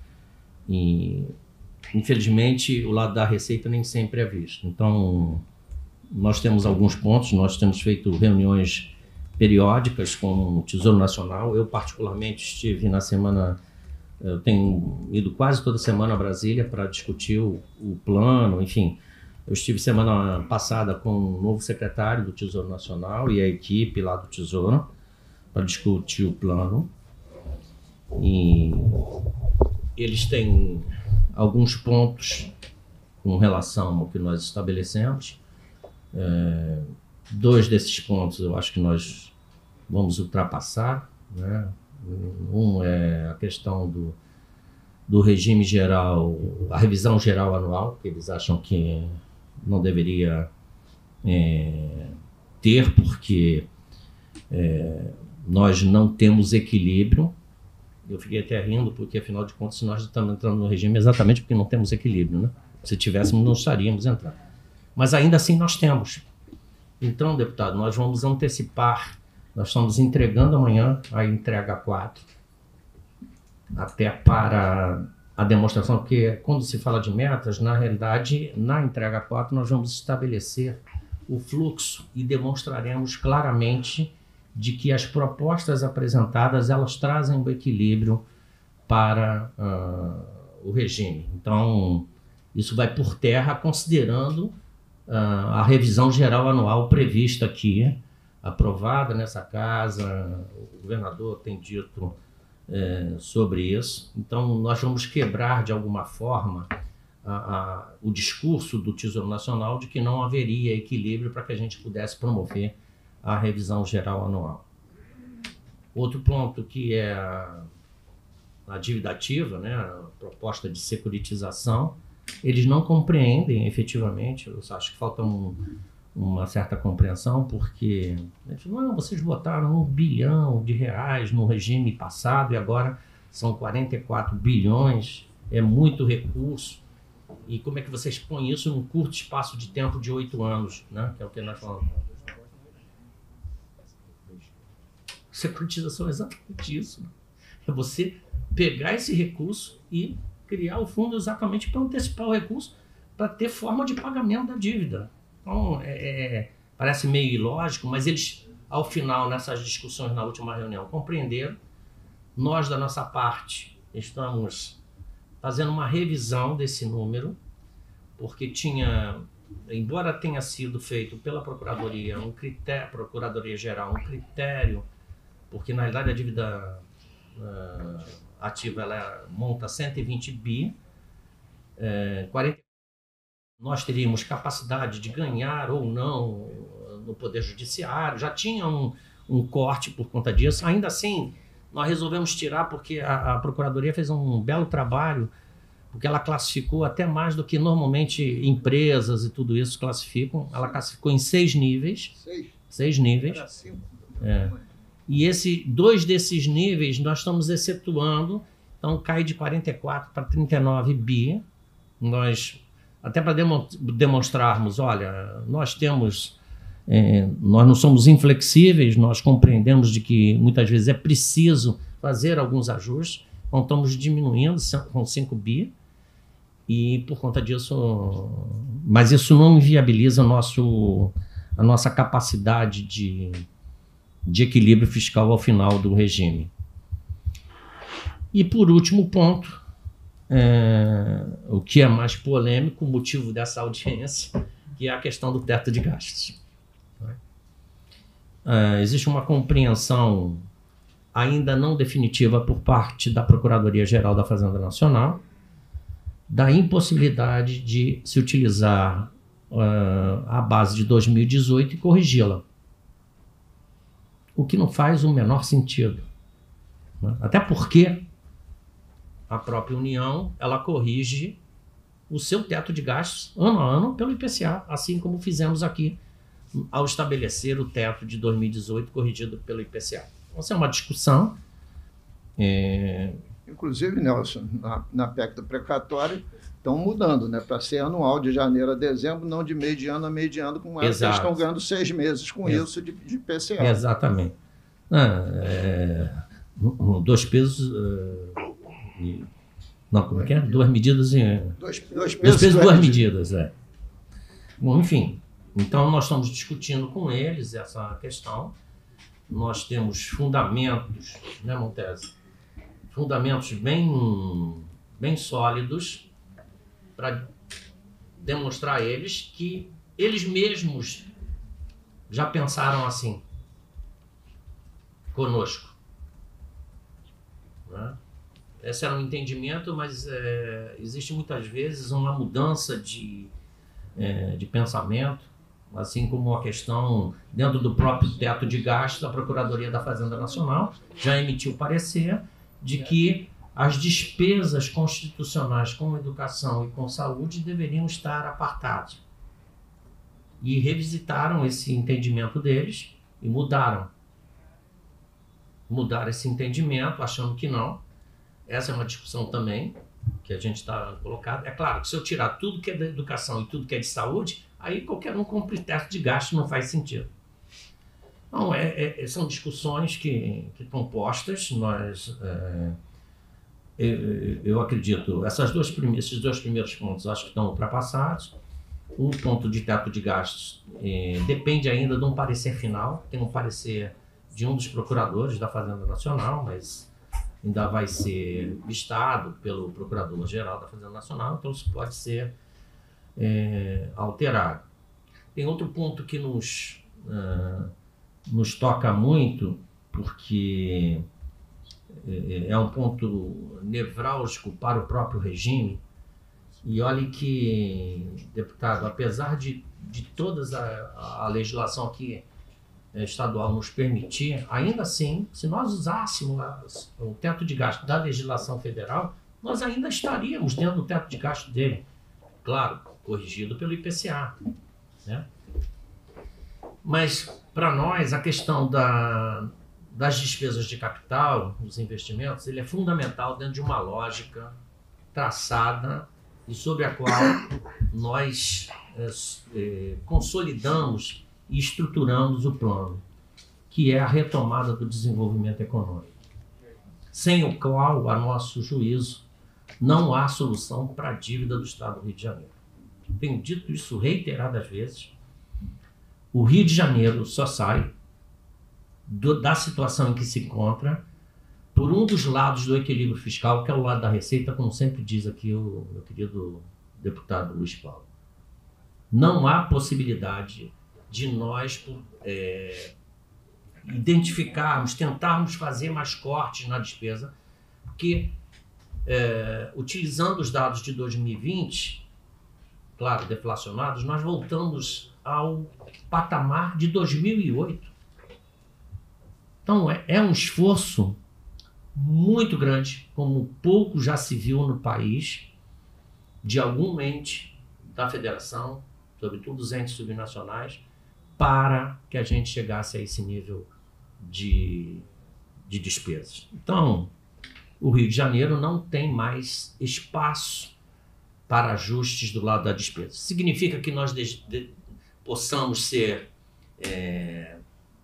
[SPEAKER 3] E, infelizmente, o lado da receita nem sempre é visto. Então, nós temos alguns pontos, nós temos feito reuniões periódicas com o Tesouro Nacional. Eu, particularmente, estive na semana, eu tenho ido quase toda semana a Brasília para discutir o, o plano, enfim. Eu estive semana passada com o novo secretário do Tesouro Nacional e a equipe lá do Tesouro para discutir o plano. E eles têm alguns pontos com relação ao que nós estabelecemos. É, dois desses pontos eu acho que nós vamos ultrapassar, né? Um é a questão do, do regime geral, a revisão geral anual, que eles acham que não deveria é, ter, porque é, nós não temos equilíbrio. Eu fiquei até rindo, porque afinal de contas nós estamos entrando no regime exatamente porque não temos equilíbrio, né? Se tivéssemos, não estaríamos entrando. Mas ainda assim nós temos. Então, deputado, nós vamos antecipar, nós estamos entregando amanhã a entrega quatro, até para a demonstração, porque quando se fala de metas, na realidade, na entrega quatro nós vamos estabelecer o fluxo e demonstraremos claramente de que as propostas apresentadas, elas trazem o equilíbrio para uh, o regime. Então, isso vai por terra, considerando Uh, a revisão geral anual prevista aqui, aprovada nessa casa, o governador tem dito é, sobre isso. Então, nós vamos quebrar, de alguma forma, a, a, o discurso do Tesouro Nacional de que não haveria equilíbrio para que a gente pudesse promover a revisão geral anual. Outro ponto que é a, a dívida ativa, né, a proposta de securitização, eles não compreendem efetivamente. Eu acho que falta um, uma certa compreensão, porque eles falam, não, vocês botaram um bilhão de reais no regime passado e agora são quarenta e quatro bilhões, é muito recurso, e como é que vocês põem isso num curto espaço de tempo de oito anos, né? Que é o que nós falamos. Securitização é exatamente isso, né? É você pegar esse recurso e criar o fundo exatamente para antecipar o recurso, para ter forma de pagamento da dívida. Então, é, é, parece meio ilógico, mas eles, ao final, nessas discussões na última reunião, compreenderam. Nós, da nossa parte, estamos fazendo uma revisão desse número, porque tinha, embora tenha sido feito pela Procuradoria, um critério, Procuradoria Geral, um critério, porque, na realidade, a dívida Uh, ativa, ela monta cento e vinte bi, é, quarenta, nós teríamos capacidade de ganhar ou não no Poder Judiciário, já tinha um, um corte por conta disso. Ainda assim, nós resolvemos tirar porque a, a Procuradoria fez um belo trabalho, porque ela classificou até mais do que normalmente empresas e tudo isso classificam. Ela classificou em seis níveis. Seis? Seis níveis.
[SPEAKER 1] Era cinco.
[SPEAKER 3] É. E esse, dois desses níveis nós estamos excetuando, então cai de quarenta e quatro para trinta e nove bi. Nós, até para demonstrarmos, olha, nós temos, é, nós não somos inflexíveis, nós compreendemos de que muitas vezes é preciso fazer alguns ajustes, então estamos diminuindo com cinco bi, e por conta disso, mas isso não inviabiliza o nosso, a nossa capacidade de, de equilíbrio fiscal ao final do regime. E por último ponto, é, o que é mais polêmico, o motivo dessa audiência, que é a questão do teto de gastos. É, existe uma compreensão ainda não definitiva por parte da Procuradoria-Geral da Fazenda Nacional da impossibilidade de se utilizar uh, a base de dois mil e dezoito e corrigi-la. O que não faz o menor sentido. Né? Até porque a própria União, ela corrige o seu teto de gastos ano a ano pelo I P C A, assim como fizemos aqui ao estabelecer o teto de dois mil e dezoito corrigido pelo I P C A. Então, essa é uma discussão. É...
[SPEAKER 1] Inclusive, Nelson, na, na P E C do precatório, estão mudando, né? Para ser anual, de janeiro a dezembro, não de meio de ano a meio de ano, como eles estão ganhando seis meses com Ex isso de, de I P C A.
[SPEAKER 3] Exatamente. Ah, é... Dois pesos... Uh... E... Não, como é que é? Duas medidas em...
[SPEAKER 1] Dois, dois pesos,
[SPEAKER 3] dois pesos duas, duas medidas, é. Bom, enfim. Então, nós estamos discutindo com eles essa questão. Nós temos fundamentos, né, Montese? Fundamentos bem, bem sólidos para demonstrar a eles que eles mesmos já pensaram assim conosco. Né? Esse era um entendimento, mas é, existe muitas vezes uma mudança de, é, de pensamento, assim como a questão dentro do próprio teto de gastos. A Procuradoria da Fazenda Nacional já emitiu parecer de que as despesas constitucionais com educação e com saúde deveriam estar apartadas. E revisitaram esse entendimento deles e mudaram. Mudaram esse entendimento, achando que não. Essa é uma discussão também que a gente está colocando. É claro que se eu tirar tudo que é da educação e tudo que é de saúde, aí qualquer um cumpre teto de gasto, não faz sentido. Então, é, é, são discussões que, que estão postas. Nós, é, eu, eu acredito, essas duas esses dois primeiros pontos acho que estão ultrapassados. O ponto de teto de gastos é, depende ainda de um parecer final. Tem um parecer de um dos procuradores da Fazenda Nacional, mas ainda vai ser vistado pelo Procurador-Geral da Fazenda Nacional, então isso pode ser é, alterado. Tem outro ponto que nos, uh, nos toca muito, porque é, é um ponto nevrálgico para o próprio regime, e olhe que, deputado, apesar de, de toda a, a legislação aqui estadual nos permitir, ainda assim, se nós usássemos o teto de gasto da legislação federal, nós ainda estaríamos dentro do teto de gasto dele. Claro, corrigido pelo I P C A. Né? Mas, para nós, a questão da, das despesas de capital, dos investimentos, ele é fundamental dentro de uma lógica traçada e sobre a qual nós é, é, consolidamos e estruturamos o plano, que é a retomada do desenvolvimento econômico, sem o qual, a nosso juízo, não há solução para a dívida do Estado do Rio de Janeiro. Tenho dito isso reiteradas vezes. O Rio de Janeiro só sai do, da situação em que se encontra por um dos lados do equilíbrio fiscal, que é o lado da receita, como sempre diz aqui o meu querido deputado Luiz Paulo. Não há possibilidade de nós é, identificarmos, tentarmos fazer mais cortes na despesa, porque é, utilizando os dados de dois mil e vinte, claro, deflacionados, nós voltamos ao patamar de dois mil e oito. Então, é, é um esforço muito grande, como pouco já se viu no país, de algum ente da federação, sobretudo os entes subnacionais, para que a gente chegasse a esse nível de, de despesas. Então, o Rio de Janeiro não tem mais espaço para ajustes do lado da despesa. Significa que nós de, de, possamos ser é,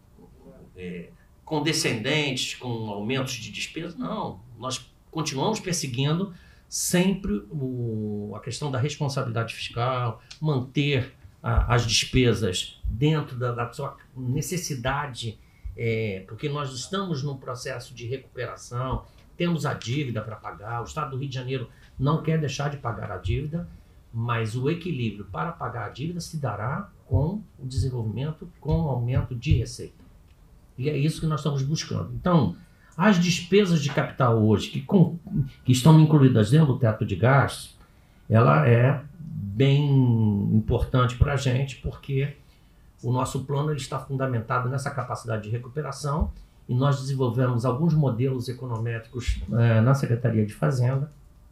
[SPEAKER 3] é, condescendentes com aumentos de despesa? Não, nós continuamos perseguindo sempre o, a questão da responsabilidade fiscal, manter a, as despesas dentro da, da sua necessidade, é, porque nós estamos num processo de recuperação, temos a dívida para pagar, o Estado do Rio de Janeiro não quer deixar de pagar a dívida, mas o equilíbrio para pagar a dívida se dará com o desenvolvimento, com o aumento de receita. E é isso que nós estamos buscando. Então, as despesas de capital hoje, que, com, que estão incluídas dentro do teto de gastos, ela é bem importante para a gente, porque o nosso plano ele está fundamentado nessa capacidade de recuperação, e nós desenvolvemos alguns modelos econométricos é, na Secretaria de Fazenda,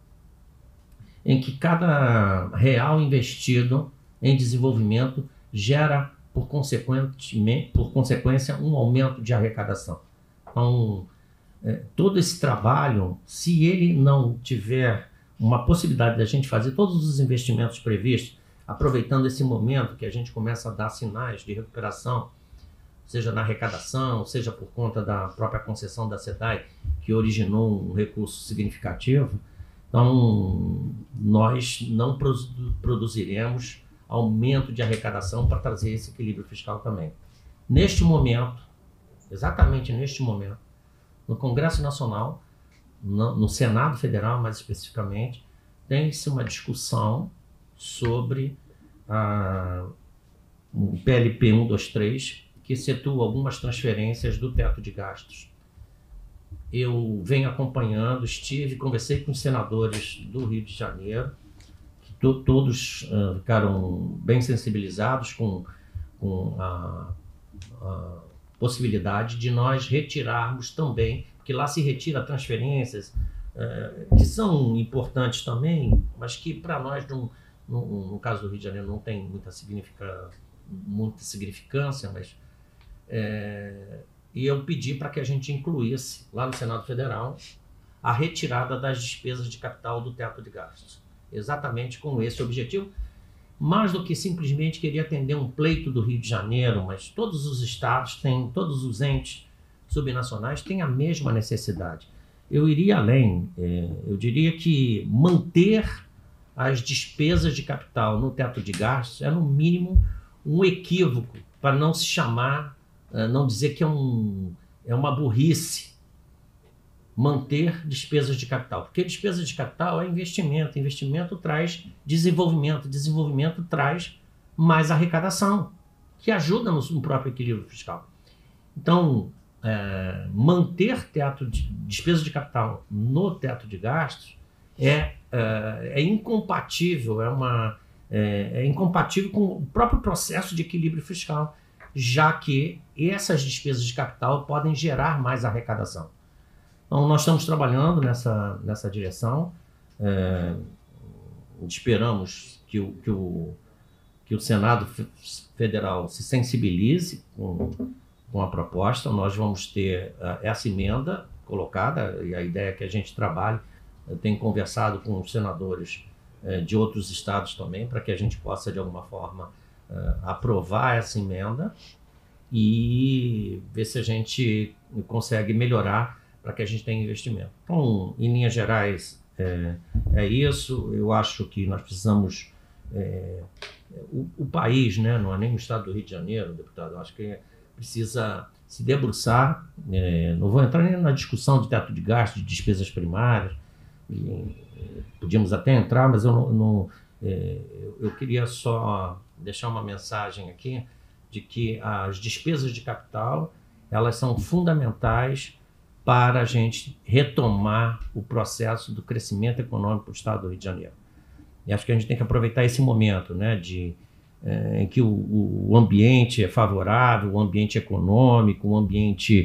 [SPEAKER 3] em que cada real investido em desenvolvimento gera, por, consequentemente, por consequência, um aumento de arrecadação. Então, é, todo esse trabalho, se ele não tiver uma possibilidade de a gente fazer todos os investimentos previstos, aproveitando esse momento que a gente começa a dar sinais de recuperação, seja na arrecadação, seja por conta da própria concessão da SEDAI, que originou um recurso significativo, então nós não produziremos aumento de arrecadação para trazer esse equilíbrio fiscal também. Neste momento, exatamente neste momento, no Congresso Nacional, no, no Senado Federal mais especificamente, tem-se uma discussão sobre a, o P L P cento e vinte e três, que situa algumas transferências do teto de gastos. Eu venho acompanhando, estive, conversei com os senadores do Rio de Janeiro, que to, todos uh, ficaram bem sensibilizados com, com a, a possibilidade de nós retirarmos também, porque lá se retira transferências uh, que são importantes também, mas que para nós, no, no, no caso do Rio de Janeiro, não tem muita, significa, muita significância, mas É, e eu pedi para que a gente incluísse lá no Senado Federal a retirada das despesas de capital do teto de gastos, exatamente com esse objetivo, mais do que simplesmente queria atender um pleito do Rio de Janeiro, mas todos os estados têm, todos os entes subnacionais têm a mesma necessidade. Eu iria além, é, eu diria que manter as despesas de capital no teto de gastos é no mínimo um equívoco, para não se chamar não dizer que é, um, é uma burrice manter despesas de capital, porque despesas de capital é investimento, investimento traz desenvolvimento, desenvolvimento traz mais arrecadação, que ajuda no, no próprio equilíbrio fiscal. Então, é, manter teto de, despesas de capital no teto de gastos é, é, é incompatível, é, uma, é, é incompatível com o próprio processo de equilíbrio fiscal, já que essas despesas de capital podem gerar mais arrecadação. Então, nós estamos trabalhando nessa, nessa direção, é, esperamos que o, que, o, que o Senado Federal se sensibilize com, com a proposta, nós vamos ter uh, essa emenda colocada, e a ideia é que a gente trabalhe, eu tenho conversado com os senadores uh, de outros estados também, para que a gente possa, de alguma forma, Uh, aprovar essa emenda e ver se a gente consegue melhorar para que a gente tenha investimento. Então, em linhas gerais, é, é isso. Eu acho que nós precisamos... É, o, o país, né, não é nem o estado do Rio de Janeiro, deputado, eu acho que precisa se debruçar. É, não vou entrar nem na discussão de teto de gasto, de despesas primárias. E, podíamos até entrar, mas eu não... não é, eu, eu queria só deixar uma mensagem aqui de que as despesas de capital elas são fundamentais para a gente retomar o processo do crescimento econômico do estado do Rio de Janeiro. E acho que a gente tem que aproveitar esse momento, né, de, é, em que o, o ambiente é favorável, o ambiente econômico, o ambiente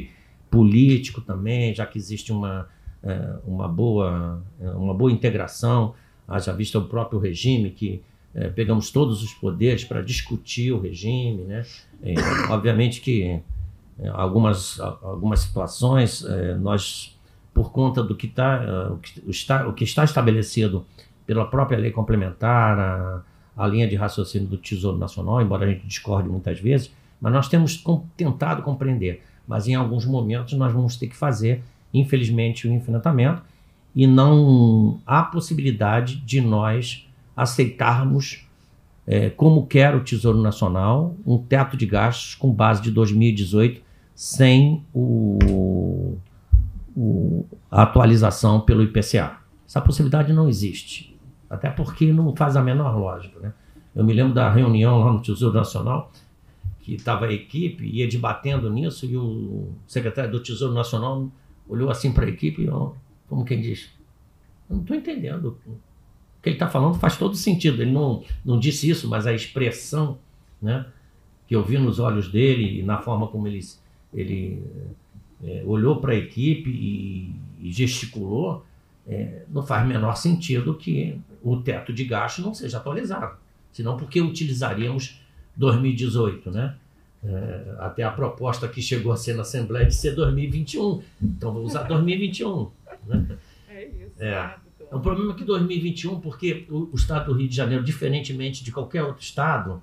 [SPEAKER 3] político também, já que existe uma, é, uma, boa, uma boa integração, haja vista o próprio regime, que é, pegamos todos os poderes para discutir o regime, né? É, obviamente que é, algumas, algumas situações, é, nós, por conta do que, tá, o que está, o que está estabelecido pela própria lei complementar, a, a linha de raciocínio do Tesouro Nacional, embora a gente discorde muitas vezes, mas nós temos com, tentado compreender, mas em alguns momentos nós vamos ter que fazer, infelizmente, o enfrentamento, e não há possibilidade de nós aceitarmos, é, como quer o Tesouro Nacional, um teto de gastos com base de dois mil e dezoito, sem o, o, a atualização pelo I P C A. Essa possibilidade não existe, até porque não faz a menor lógica, né? Eu me lembro da reunião lá no Tesouro Nacional, que estava a equipe, ia debatendo nisso, e o secretário do Tesouro Nacional olhou assim para a equipe, e, ó, como quem diz, eu não estou entendendo. O que ele está falando faz todo sentido. Ele não, não disse isso, mas a expressão, né, que eu vi nos olhos dele, e na forma como ele, ele é, olhou para a equipe e, e gesticulou, é, não faz o menor sentido que o teto de gasto não seja atualizado. Senão, por que utilizaríamos dois mil e dezoito, né? É, até a proposta que chegou a ser na Assembleia de ser dois mil e vinte e um. Então, vou usar dois mil e vinte e um. Né? É isso. É. O problema é que dois mil e vinte e um, porque o, o estado do Rio de Janeiro, diferentemente de qualquer outro estado,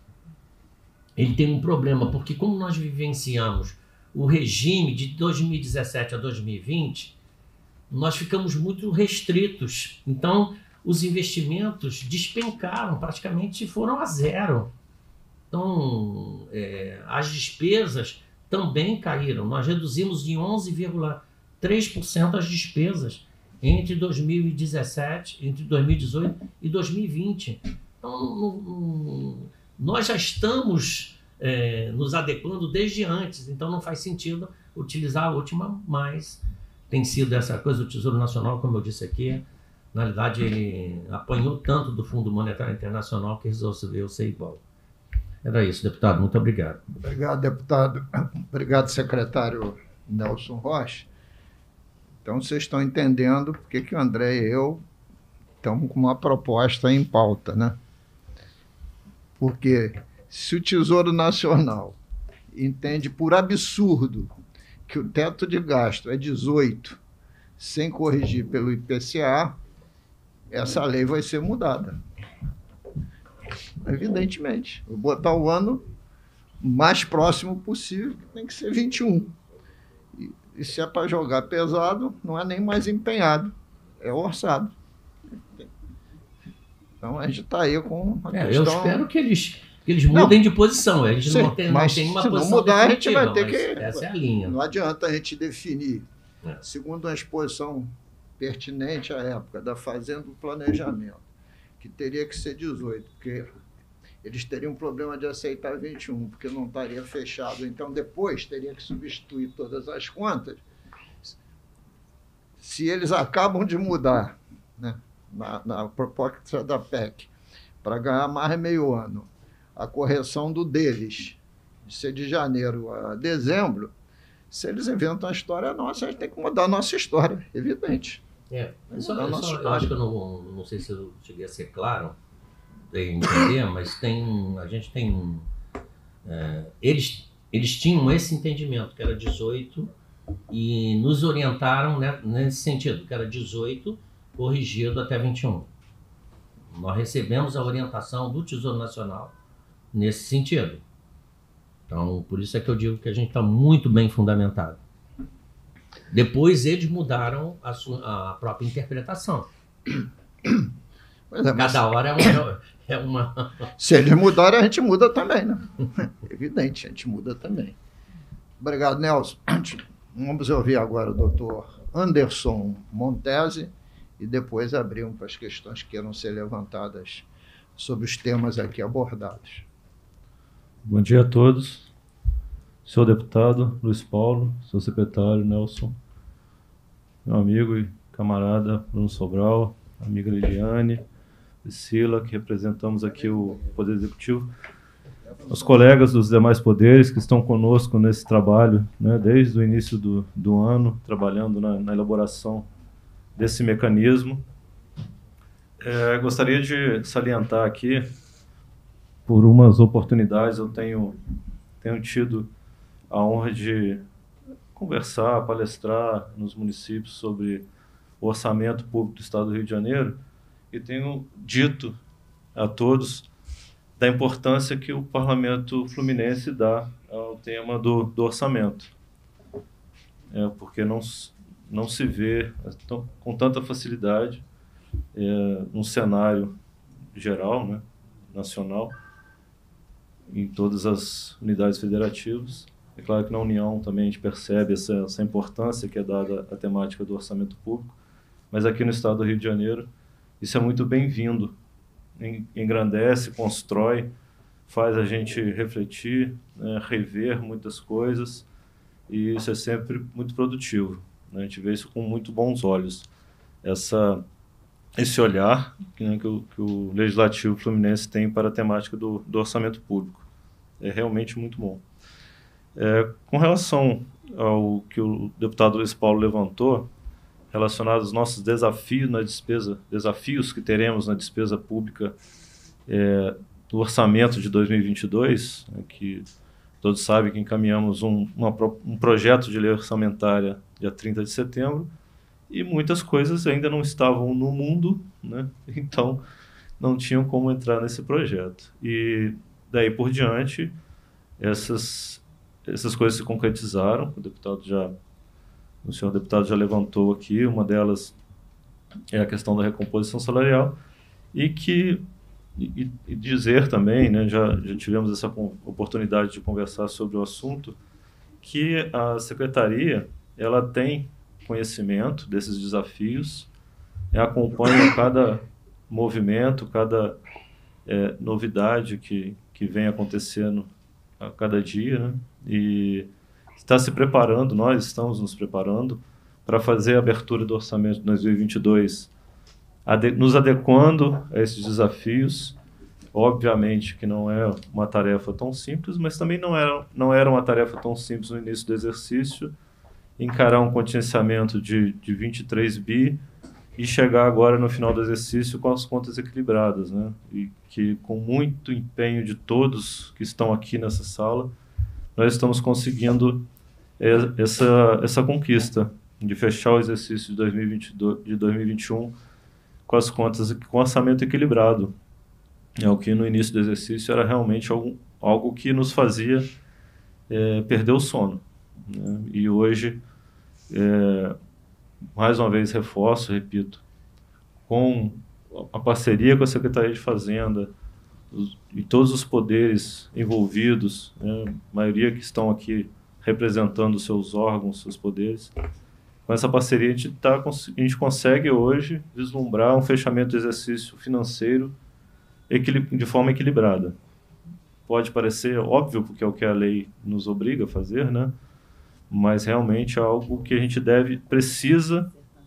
[SPEAKER 3] ele tem um problema, porque como nós vivenciamos o regime de dois mil e dezessete a dois mil e vinte, nós ficamos muito restritos. Então, os investimentos despencaram, praticamente foram a zero. Então, é, as despesas também caíram. Nós reduzimos em onze vírgula três por cento as despesas entre dois mil e dezessete, entre dois mil e dezoito e dois mil e vinte. Então, no, no, nós já estamos é, nos adequando desde antes, então não faz sentido utilizar a última, mas tem sido essa coisa do Tesouro Nacional, como eu disse aqui, na realidade ele apanhou tanto do Fundo Monetário Internacional que resolveu ser igual. Era isso, deputado. Muito obrigado.
[SPEAKER 1] Obrigado, deputado. Obrigado, secretário Nelson Rocha. Então, vocês estão entendendo porque que o André e eu estamos com uma proposta em pauta, né? Porque se o Tesouro Nacional entende por absurdo que o teto de gasto é dezoito, sem corrigir pelo I P C A, essa lei vai ser mudada. Evidentemente. Vou botar o ano mais próximo possível, que tem que ser vinte e um. E, e se é para jogar pesado, não é nem mais empenhado, é orçado. Então a gente está aí com a
[SPEAKER 3] é,
[SPEAKER 1] questão...
[SPEAKER 3] Eu espero que eles, que eles mudem não, de posição. Eles
[SPEAKER 1] sim,
[SPEAKER 3] não têm,
[SPEAKER 1] mas
[SPEAKER 3] não têm uma
[SPEAKER 1] se
[SPEAKER 3] posição
[SPEAKER 1] não mudar, a gente vai ter que...
[SPEAKER 3] Essa é a linha.
[SPEAKER 1] Não adianta a gente definir,
[SPEAKER 3] é.
[SPEAKER 1] segundo uma exposição pertinente à época da Fazenda do Planejamento, que teria que ser dezoito, porque eles teriam um problema de aceitar vinte e um, porque não estaria fechado. Então, depois, teria que substituir todas as contas. Se eles acabam de mudar, né, na, na proposta da P E C, para ganhar mais meio ano, a correção do deles, de ser de janeiro a dezembro, se eles inventam a história nossa, a gente tem que mudar a nossa história, evidente.
[SPEAKER 3] É, eu, só, eu, só, eu acho que eu não, não sei se eu cheguei a ser claro, entender, mas tem, a gente tem... É, eles, eles tinham esse entendimento, que era dezoito, e nos orientaram, né, nesse sentido, que era dezoito corrigido até vinte e um. Nós recebemos a orientação do Tesouro Nacional nesse sentido. Então, por isso é que eu digo que a gente está muito bem fundamentado. Depois eles mudaram a, sua, a própria interpretação.
[SPEAKER 1] Pois é, mas...
[SPEAKER 3] Cada hora é uma, é uma...
[SPEAKER 1] Se eles mudarem, a gente muda também, né? Evidente, a gente muda também. Obrigado, Nelson. Vamos ouvir agora o doutor Anderson Montese e depois abrimos para as questões que queiram ser levantadas sobre os temas aqui abordados.
[SPEAKER 4] Bom dia a todos. Senhor deputado Luiz Paulo, seu secretário Nelson, meu amigo e camarada Bruno Sobral, amiga Liliane, Priscila, que representamos aqui o Poder Executivo. aos colegas dos demais poderes que estão conosco nesse trabalho, né, desde o início do, do ano, trabalhando na, na elaboração desse mecanismo. É, gostaria de salientar aqui, por umas oportunidades, eu tenho, tenho tido a honra de conversar, palestrar nos municípios sobre o orçamento público do Estado do Rio de Janeiro, e tenho dito a todos da importância que o Parlamento Fluminense dá ao tema do, do orçamento. É, porque não, não se vê tão, com tanta facilidade é, num cenário geral, né, nacional, em todas as unidades federativas. É claro que na União também a gente percebe essa, essa importância que é dada à temática do orçamento público, mas aqui no Estado do Rio de Janeiro isso é muito bem-vindo, engrandece, constrói, faz a gente refletir, né, rever muitas coisas, e isso é sempre muito produtivo, né? A gente vê isso com muito bons olhos, essa, esse olhar, né, que, o, que o Legislativo Fluminense tem para a temática do, do orçamento público. É realmente muito bom. É, com relação ao que o deputado Luiz Paulo levantou, relacionado aos nossos desafios na despesa, desafios que teremos na despesa pública é, do orçamento de dois mil e vinte e dois, né, que todos sabem que encaminhamos um, uma, um projeto de lei orçamentária dia trinta de setembro, e muitas coisas ainda não estavam no mundo, né, então não tinham como entrar nesse projeto. E daí por diante, essas, essas coisas se concretizaram, o deputado já... O senhor deputado já levantou aqui, uma delas é a questão da recomposição salarial, e que e, e dizer também, né, já, já tivemos essa oportunidade de conversar sobre o assunto, que a Secretaria ela tem conhecimento desses desafios, acompanha cada movimento, cada é, novidade que, que vem acontecendo a cada dia, né, e está se preparando, nós estamos nos preparando para fazer a abertura do orçamento de dois mil e vinte e dois, ade nos adequando a esses desafios. Obviamente que não é uma tarefa tão simples, mas também não era, não era uma tarefa tão simples no início do exercício, encarar um contingenciamento de, de vinte e três bi e chegar agora no final do exercício com as contas equilibradas, né? E que com muito empenho de todos que estão aqui nessa sala, nós estamos conseguindo essa, essa conquista de fechar o exercício de dois mil e vinte e dois, de dois mil e vinte e um com as contas, com orçamento equilibrado. É o que no início do exercício era realmente algo, algo que nos fazia é, perder o sono, né? E hoje, é, mais uma vez reforço, repito, com a parceria com a Secretaria de Fazenda, e todos os poderes envolvidos, né, a maioria que estão aqui representando os seus órgãos, seus poderes, com essa parceria a gente, tá, a gente consegue hoje vislumbrar um fechamento do exercício financeiro de forma equilibrada. Pode parecer óbvio, porque é o que a lei nos obriga a fazer, né, mas realmente é algo que a gente deve, precisa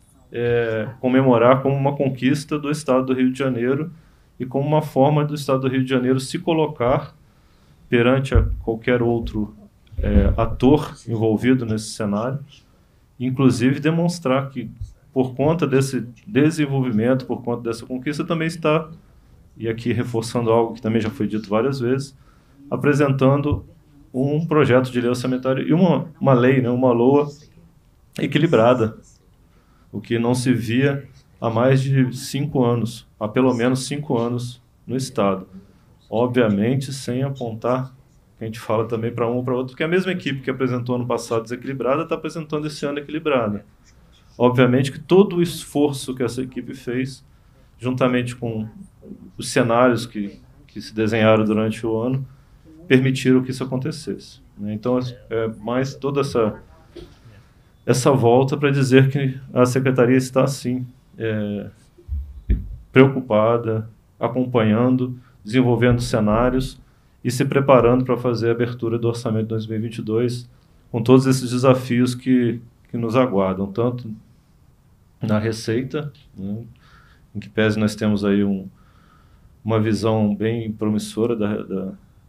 [SPEAKER 4] é, comemorar como uma conquista do Estado do Rio de Janeiro, e como uma forma do Estado do Rio de Janeiro se colocar perante a qualquer outro é, ator envolvido nesse cenário, inclusive demonstrar que, por conta desse desenvolvimento, por conta dessa conquista, também está, e aqui reforçando algo que também já foi dito várias vezes, apresentando um projeto de lei orçamentária e uma, uma lei, né, uma L O A equilibrada, o que não se via há mais de cinco anos, há pelo menos cinco anos no Estado. Obviamente, sem apontar, a gente fala também para um ou para outro, porque a mesma equipe que apresentou ano passado desequilibrada está apresentando esse ano equilibrada. Obviamente que todo o esforço que essa equipe fez, juntamente com os cenários que, que se desenharam durante o ano, permitiram que isso acontecesse, né? Então, é mais toda essa, essa volta para dizer que a Secretaria está, sim, É, preocupada, acompanhando, desenvolvendo cenários e se preparando para fazer a abertura do orçamento de dois mil e vinte e dois com todos esses desafios que, que nos aguardam, tanto na receita, né, em que pese nós temos aí um, uma visão bem promissora da, da,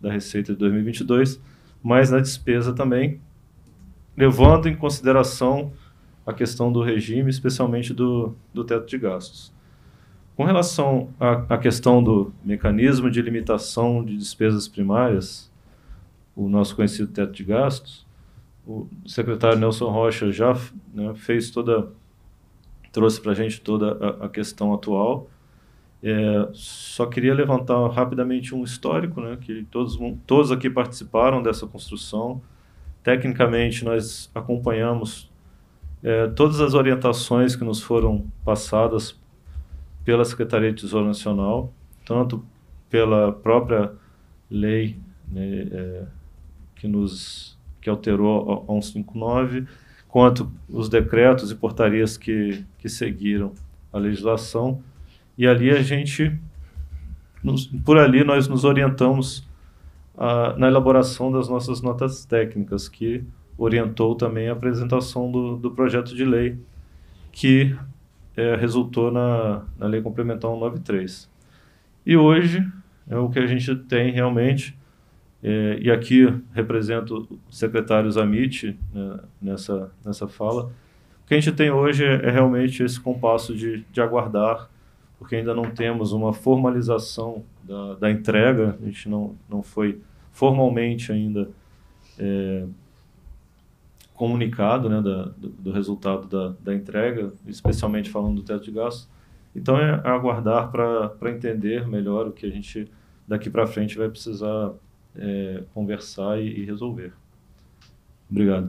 [SPEAKER 4] da receita de dois mil e vinte e dois, mas na despesa também, levando em consideração a questão do regime, especialmente do, do teto de gastos. Com relação à, à questão do mecanismo de limitação de despesas primárias, o nosso conhecido teto de gastos, o secretário Nelson Rocha já, né, fez toda, trouxe para a gente toda a, a questão atual. É, só queria levantar rapidamente um histórico, né, que todos, todos aqui participaram dessa construção. Tecnicamente, nós acompanhamos é, todas as orientações que nos foram passadas pela Secretaria de Tesouro Nacional, tanto pela própria lei, né, é, que nos que alterou a cento e cinquenta e nove, quanto os decretos e portarias que, que seguiram a legislação. E ali a gente, nos, por ali nós nos orientamos a, na elaboração das nossas notas técnicas, que orientou também a apresentação do, do projeto de lei, que é, resultou na, na Lei Complementar cento e noventa e três. E hoje é o que a gente tem realmente, é, e aqui represento o secretário Zamit, né, nessa, nessa fala. O que a gente tem hoje é, é realmente esse compasso de, de aguardar, porque ainda não temos uma formalização da, da entrega, a gente não, não foi formalmente ainda é, comunicado, né, da, do, do resultado da, da entrega, especialmente falando do teto de gastos. Então é aguardar para entender melhor o que a gente daqui para frente vai precisar é, conversar e, e resolver. Obrigado.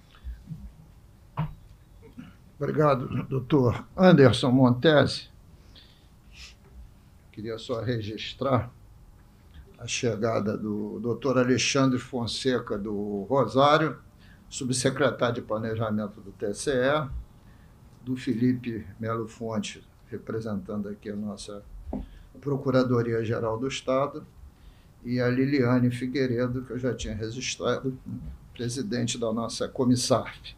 [SPEAKER 1] Obrigado, doutor Anderson Montesi. Queria só registrar a chegada do doutor Alexandre Fonseca do Rosário, subsecretário de Planejamento do T C E, do Felipe Melo Fonte, representando aqui a nossa Procuradoria-Geral do Estado, e a Liliane Figueiredo, que eu já tinha registrado, presidente da nossa Comissarf.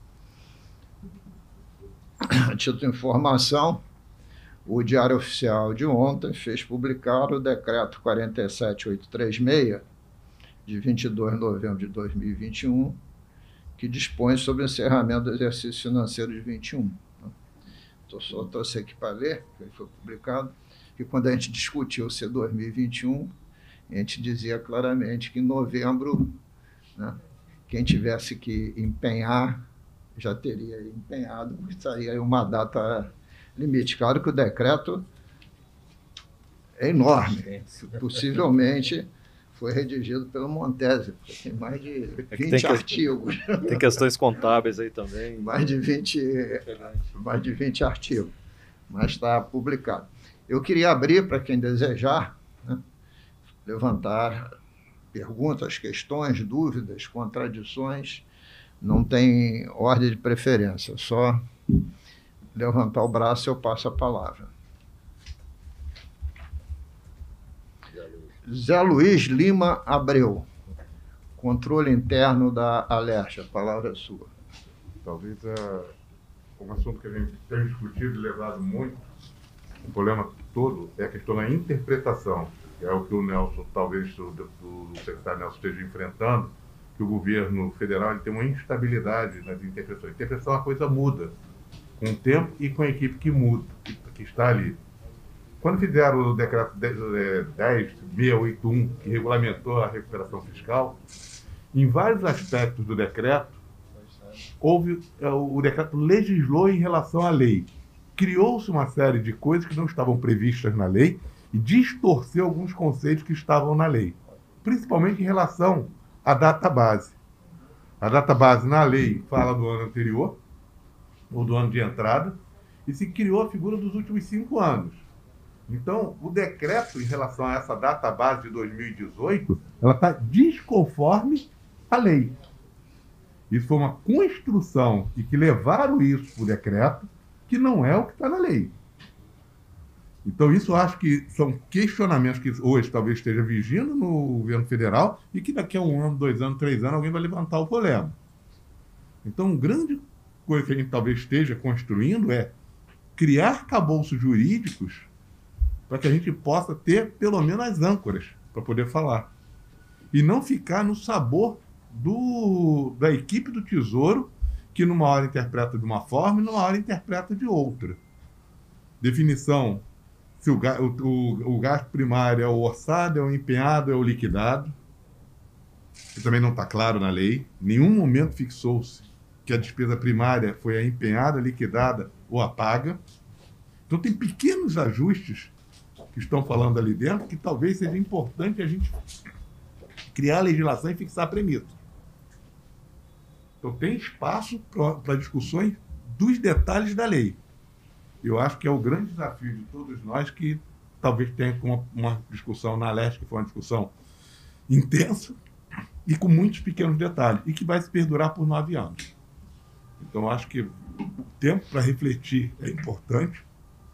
[SPEAKER 1] A título de informação, o Diário Oficial de ontem fez publicar o Decreto quarenta e sete mil oitocentos e trinta e seis, de vinte e dois de novembro de dois mil e vinte e um, que dispõe sobre o encerramento do exercício financeiro de vinte e um. Então, só trouxe aqui para ler, que foi publicado, que quando a gente discutiu se dois mil e vinte e um, a gente dizia claramente que em novembro, né, quem tivesse que empenhar já teria empenhado, porque saía uma data limite. Claro que o decreto é enorme, possivelmente foi redigido pelo Montesi, porque tem mais de vinte
[SPEAKER 4] é
[SPEAKER 1] artigos.
[SPEAKER 4] Tem questões contábeis aí também.
[SPEAKER 1] Mais de vinte, mais de vinte artigos, mas está publicado. Eu queria abrir para quem desejar, né, levantar perguntas, questões, dúvidas, contradições. Não tem ordem de preferência, só levantar o braço e eu passo a palavra. Zé Luiz Lima Abreu, controle interno da Alerj, a palavra é sua.
[SPEAKER 5] Talvez é um assunto que a gente tem discutido e levado muito, o problema todo é a questão da interpretação, que é o que o Nelson, talvez o, o secretário Nelson esteja enfrentando, que o governo federal ele tem uma instabilidade nas interpretações. A interpretação é uma coisa muda, com o tempo e com a equipe que muda, que, que está ali. Quando fizeram o decreto dez mil seiscentos e oitenta e um, que regulamentou a recuperação fiscal, em vários aspectos do decreto, houve, o decreto legislou em relação à lei. Criou-se uma série de coisas que não estavam previstas na lei e distorceu alguns conceitos que estavam na lei, principalmente em relação à data base. A data base na lei fala do ano anterior, ou do ano de entrada, e se criou a figura dos últimos cinco anos. Então, o decreto em relação a essa data base de dois mil e dezoito, ela está desconforme a lei. Isso foi uma construção e que levaram isso para o decreto, que não é o que está na lei. Então, isso eu acho que são questionamentos que hoje talvez esteja vigindo no governo federal e que daqui a um ano, dois anos, três anos, alguém vai levantar o problema. Então, grande coisa que a gente talvez esteja construindo é criar arcabouços jurídicos para que a gente possa ter, pelo menos, as âncoras para poder falar. e não ficar no sabor do, da equipe do Tesouro, que numa hora interpreta de uma forma e numa hora interpreta de outra. Definição, se o, o, o, o gasto primário é o orçado, é o empenhado, é o liquidado, que também não está claro na lei. Em nenhum momento fixou-se que a despesa primária foi a empenhada, a liquidada ou a paga. Então tem pequenos ajustes que estão falando ali dentro que talvez seja importante a gente criar a legislação e fixar a premissa. Então tem espaço para discussões dos detalhes da lei. Eu acho que é o grande desafio de todos nós, que talvez tenha uma, uma discussão na Leste, que foi uma discussão intensa e com muitos pequenos detalhes, e que vai se perdurar por nove anos. Então, acho que o tempo para refletir é importante.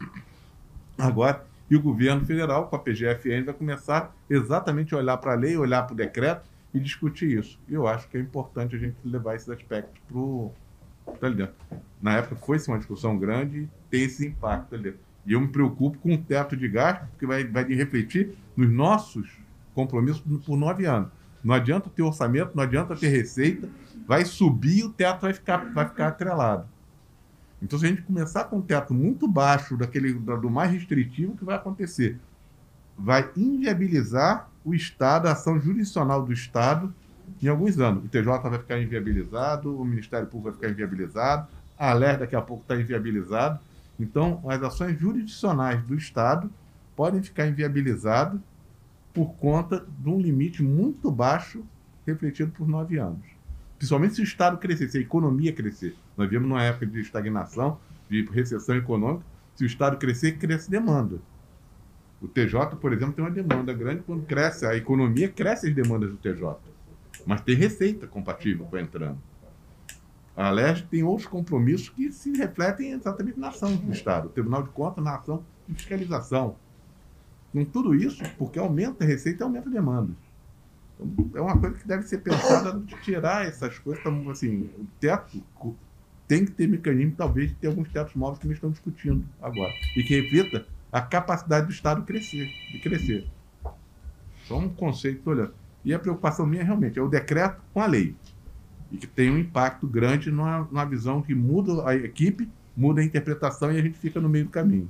[SPEAKER 5] Agora, e o governo federal, com a P G F N, vai começar exatamente a olhar para a lei, olhar para o decreto e discutir isso. E eu acho que é importante a gente levar esses aspectos para o... ali dentro. Na época foi-se uma discussão grande e tem esse impacto ali dentro. E eu me preocupo com o teto de gasto, porque vai, vai refletir nos nossos compromissos por nove anos. Não adianta ter orçamento, não adianta ter receita, vai subir e o teto vai ficar, vai ficar atrelado. Então, se a gente começar com um teto muito baixo, daquele, do mais restritivo, o que vai acontecer? Vai inviabilizar o Estado, a ação jurisdicional do Estado, em alguns anos. O T J vai ficar inviabilizado, o Ministério Público vai ficar inviabilizado, a Alerj daqui a pouco está inviabilizado. Então, as ações jurisdicionais do Estado podem ficar inviabilizadas por conta de um limite muito baixo refletido por nove anos. Principalmente se o Estado crescer, se a economia crescer. Nós vivemos numa época de estagnação, de recessão econômica. Se o Estado crescer, cresce demanda. O T J, por exemplo, tem uma demanda grande. Quando cresce a economia, crescem as demandas do T J. Mas tem receita compatível para entrando. A Alerj tem outros compromissos que se refletem exatamente na ação do Estado. O Tribunal de Contas na ação de fiscalização. Com tudo isso, porque aumenta a receita e aumenta a demanda. Então, é uma coisa que deve ser pensada de tirar essas coisas. Assim, o teto tem que ter mecanismo, talvez, de ter alguns tetos móveis que eles estão discutindo agora. E que evita a capacidade do Estado crescer, de crescer. Só um conceito olhando. E a preocupação minha realmente é o decreto com a lei. E que tem um impacto grande numa, numa visão que muda a equipe, muda a interpretação e a gente fica no meio do caminho.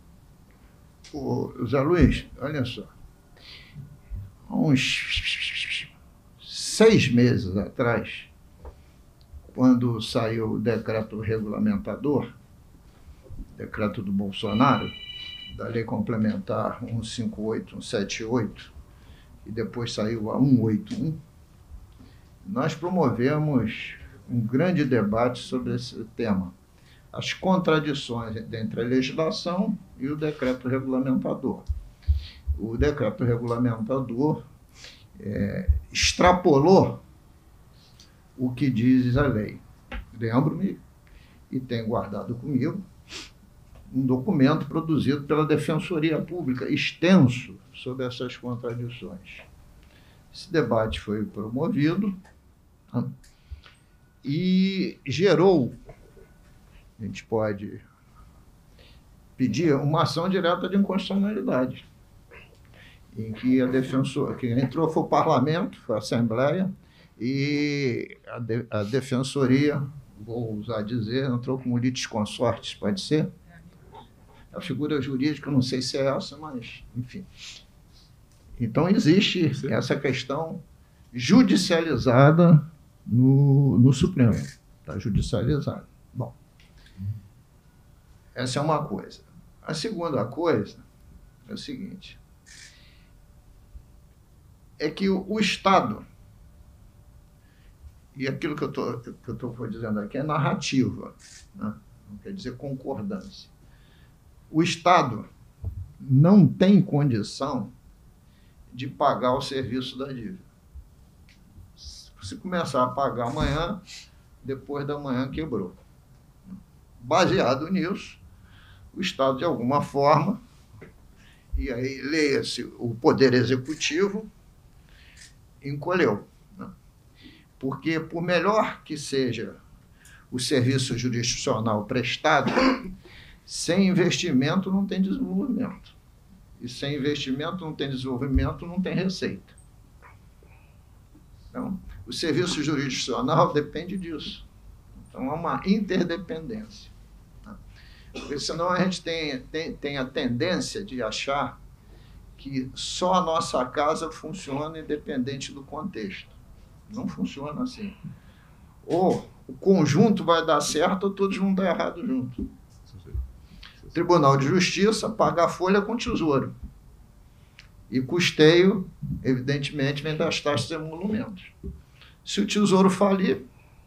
[SPEAKER 1] Ô, Zé Luiz, olha só. Há uns seis meses atrás, quando saiu o decreto regulamentador, decreto do Bolsonaro, da Lei Complementar cento e cinquenta e oito, cento e setenta e oito, e depois saiu a cento e oitenta e um, nós promovemos um grande debate sobre esse tema. As contradições entre a legislação e o decreto regulamentador. O decreto regulamentador é, extrapolou o que diz a lei. Lembro-me, e tenho guardado comigo, um documento produzido pela Defensoria Pública, extenso, sobre essas contradições. Esse debate foi promovido e gerou, a gente pode pedir uma ação direta de inconstitucionalidade, em que a defensora, quem entrou foi o parlamento, foi a Assembleia, e a, de, a defensoria, vou usar dizer, entrou como litisconsortes, pode ser? A figura jurídica, não sei se é essa, mas, enfim. Então, existe Sim. essa questão judicializada no, no Supremo. Está judicializada. Bom, essa é uma coisa. A segunda coisa é o seguinte, é que o, o Estado, e aquilo que eu estou dizendo aqui é narrativa, né? Não quer dizer concordância. O Estado não tem condição de pagar o serviço da dívida. Se começar a pagar amanhã, depois da manhã quebrou. Baseado nisso, o Estado, de alguma forma, e aí leia-se o Poder Executivo, encolheu. Né? Porque, por melhor que seja o serviço jurisdicional prestado, sem investimento não tem desenvolvimento. E sem investimento não tem desenvolvimento, não tem receita. Então, o serviço jurisdicional depende disso. Então, há uma interdependência. Porque senão a gente tem, tem, tem a tendência de achar que só a nossa casa funciona independente do contexto. Não funciona assim. Ou o conjunto vai dar certo ou todos vão dar errado junto. O Tribunal de Justiça paga a folha com tesouro. E custeio, evidentemente, vem das taxas e emolumentos. Se o tesouro falir,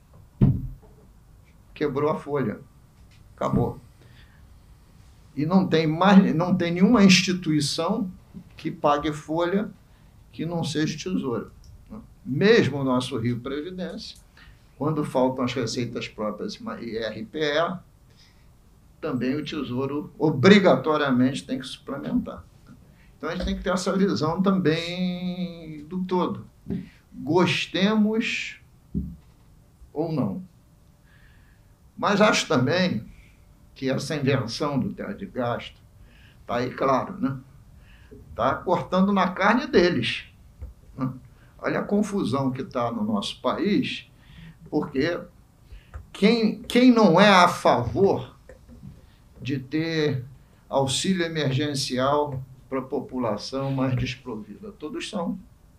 [SPEAKER 1] quebrou a folha. Acabou. E não tem, mais, não tem nenhuma instituição que pague folha que não seja tesouro. Mesmo o nosso Rio Previdência, quando faltam as receitas próprias e R P E, também o Tesouro obrigatoriamente tem que suplementar. Então, a gente tem que ter essa visão também do todo. Gostemos ou não. Mas acho também que essa invenção do teto de gasto está aí, claro, né? Está cortando na carne deles. Né? Olha a confusão que está no nosso país, porque quem, quem não é a favor de ter auxílio emergencial para a população mais desprovida? Todos são.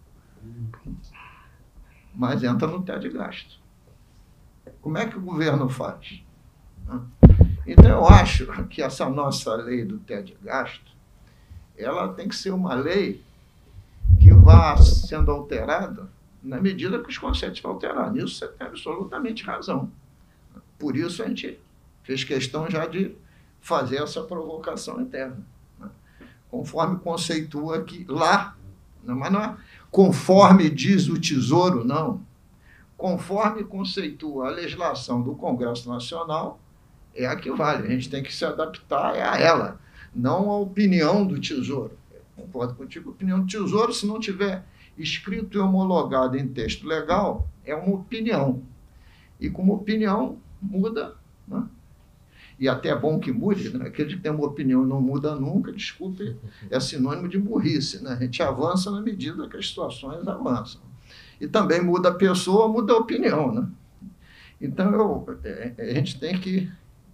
[SPEAKER 1] Mas entra no teto de gasto. Como é que o governo faz? Então, eu acho que essa nossa lei do teto de gasto, ela tem que ser uma lei que vá sendo alterada na medida que os conceitos vão alterar. Nisso você tem absolutamente razão. Por isso a gente fez questão já de fazer essa provocação interna. Né? Conforme conceitua aqui, lá, não, mas não é conforme diz o Tesouro, não. Conforme conceitua a legislação do Congresso Nacional, é a que vale. A gente tem que se adaptar a ela, não a opinião do Tesouro. Eu concordo contigo, a opinião do Tesouro, se não tiver escrito e homologado em texto legal, é uma opinião. E como opinião, muda, né? E até é bom que mude, né? Aquele que tem uma opinião e não muda nunca, desculpe, é sinônimo de burrice, né? A gente avança na medida que as situações avançam. E também muda a pessoa, muda a opinião, né? Então, eu, a gente tem que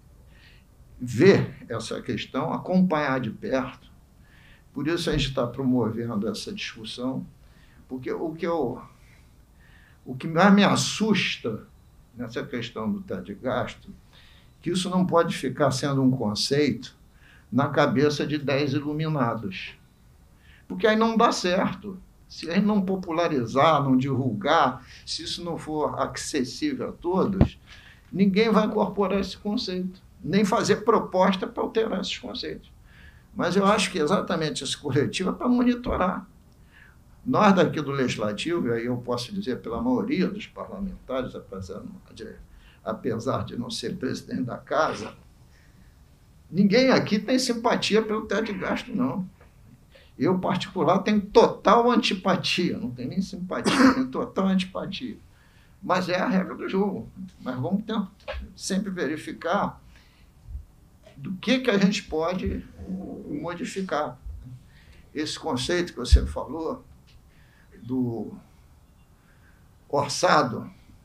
[SPEAKER 1] ver essa questão, acompanhar de perto. Por isso a gente está promovendo essa discussão, porque o que, eu, o que mais me assusta nessa questão do teto de gasto, que isso não pode ficar sendo um conceito na cabeça de dez iluminados. Porque aí não dá certo. Se a gente não popularizar, não divulgar, se isso não for acessível a todos, ninguém vai incorporar esse conceito, nem fazer proposta para alterar esses conceitos. Mas eu acho que exatamente esse coletivo é para monitorar. Nós daqui do Legislativo, e aí eu posso dizer pela maioria dos parlamentares, apesar de, apesar de não ser presidente da casa, ninguém aqui tem simpatia pelo teto de gasto, não. Eu, particular, tenho total antipatia, não tenho nem simpatia, tenho total antipatia. Mas é a regra do jogo. Mas vamos ter, sempre verificar do que, que a gente pode modificar. Esse conceito que você falou, do orçado,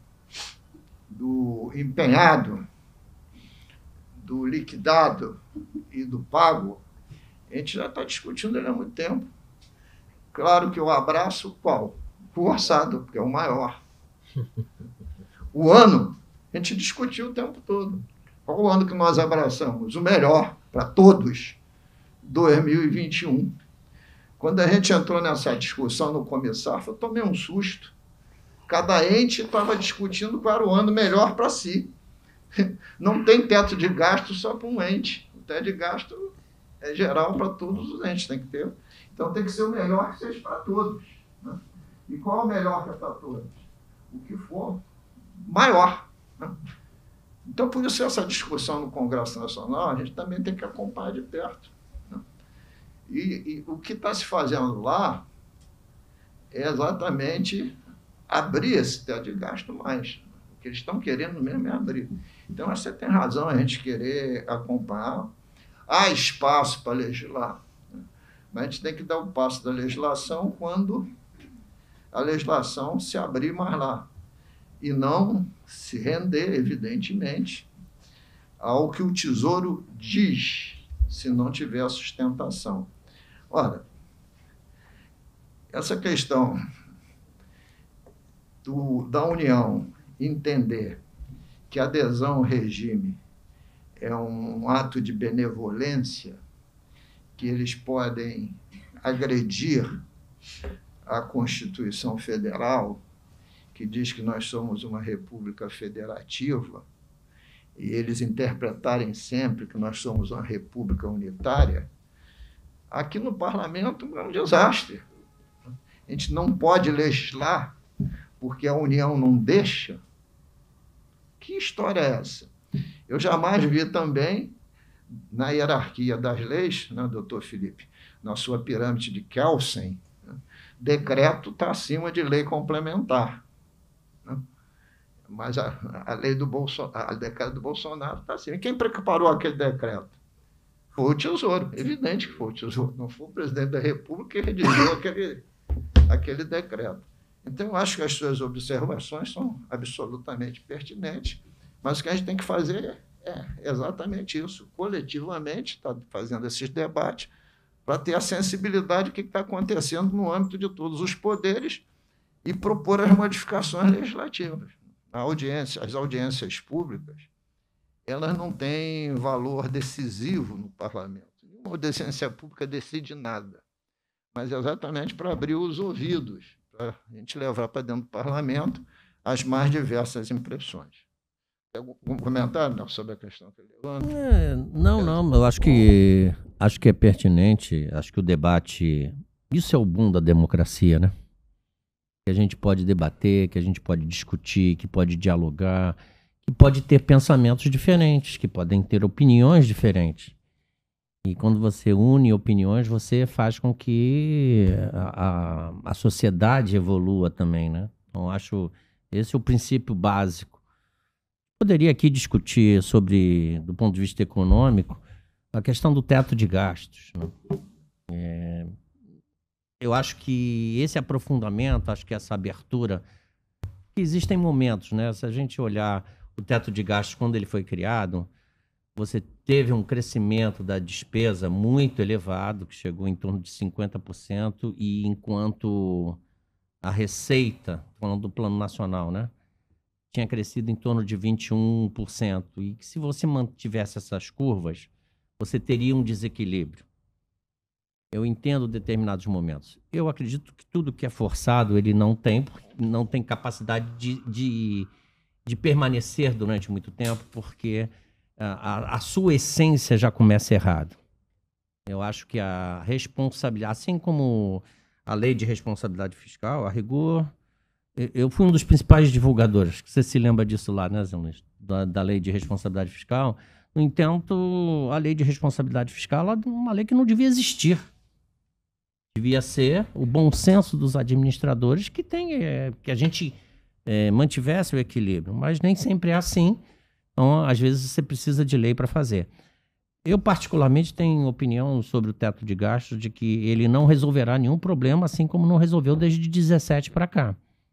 [SPEAKER 1] do empenhado, do liquidado e do pago, a gente já está discutindo ele há muito tempo. Claro que eu abraço qual? O orçado, porque é o maior. O ano, a gente discutiu o tempo todo. Qual o ano que nós abraçamos? O melhor para todos, dois mil e vinte e um. Quando a gente entrou nessa discussão no Comissaf, eu tomei um susto. Cada ente estava discutindo qual era o ano melhor para si. Não tem teto de gasto só para um ente. O teto de gasto é geral para todos os entes, tem que ter. Então tem que ser o melhor que seja para todos. Né? E qual é o melhor que é para todos? O que for maior. Né? Então, por isso, essa discussão no Congresso Nacional, a gente também tem que acompanhar de perto. Né? E, e o que está se fazendo lá é exatamente abrir esse teto de gasto mais. O que eles estão querendo mesmo é abrir. Então, você tem razão a gente querer acompanhar. Há espaço para legislar, né? Mas a gente tem que dar o passo da legislação quando a legislação se abrir mais lá e não se render, evidentemente, ao que o Tesouro diz, se não tiver sustentação. Ora, essa questão do, da União entender que a adesão ao regime é um ato de benevolência, que eles podem agredir a Constituição Federal, que diz que nós somos uma república federativa, e eles interpretarem sempre que nós somos uma república unitária, aqui no parlamento é um desastre. A gente não pode legislar porque a União não deixa. Que história é essa? Eu jamais vi também, na hierarquia das leis, né, doutor Felipe, na sua pirâmide de Kelsen, né, decreto está acima de lei complementar. Né? Mas a, a lei do Bolsonaro, a decreto do Bolsonaro está acima. E quem preparou aquele decreto? Foi o Tesouro, evidente que foi o Tesouro, não foi o presidente da República que redigiu aquele, aquele decreto. Então, eu acho que as suas observações são absolutamente pertinentes, mas o que a gente tem que fazer é exatamente isso, coletivamente, está fazendo esses debates, para ter a sensibilidade do que está acontecendo no âmbito de todos os poderes e propor as modificações legislativas. A audiência, as audiências públicas, elas não têm valor decisivo no parlamento. Nenhuma audiência pública decide nada, mas é exatamente para abrir os ouvidos, para a gente levar para dentro do parlamento as mais diversas impressões. Tem algum comentário, não, sobre a questão que ele levanta?
[SPEAKER 3] É, não, não, eu acho que, acho que é pertinente, acho que o debate, isso é o boom da democracia, né? Que a gente pode debater, que a gente pode discutir, que pode dialogar, que pode ter pensamentos diferentes, que podem ter opiniões diferentes. E quando você une opiniões, você faz com que a, a, a sociedade evolua também, né? Então, acho esse é o princípio básico. Poderia aqui discutir sobre, do ponto de vista econômico, a questão do teto de gastos, né? É, eu acho que esse aprofundamento, acho que essa abertura, que existem momentos, né? Se a gente olhar o teto de gastos quando ele foi criado, você teve um crescimento da despesa muito elevado, que chegou em torno de cinquenta por cento, e enquanto a receita, falando do Plano Nacional, né, tinha crescido em torno de vinte e um por cento. E se você mantivesse essas curvas, você teria um desequilíbrio. Eu entendo determinados momentos. Eu acredito que tudo que é forçado, ele não tem, não tem capacidade de, de, de permanecer durante muito tempo, porque A, a sua essência já começa errado. Eu acho que a responsabilidade, assim como a lei de responsabilidade fiscal, a rigor, eu, eu fui um dos principais divulgadores, você se lembra disso lá, né, Zé Luiz? Da, da lei de responsabilidade fiscal. No entanto, a lei de responsabilidade fiscal é uma lei que não devia existir. Devia ser o bom senso dos administradores que, tem, é, que a gente é, mantivesse o equilíbrio, mas nem sempre é assim. Então, às vezes, você precisa de lei para fazer. Eu, particularmente, tenho opinião sobre o teto de gastos de que ele não resolverá nenhum problema, assim como não resolveu desde dezessete para cá.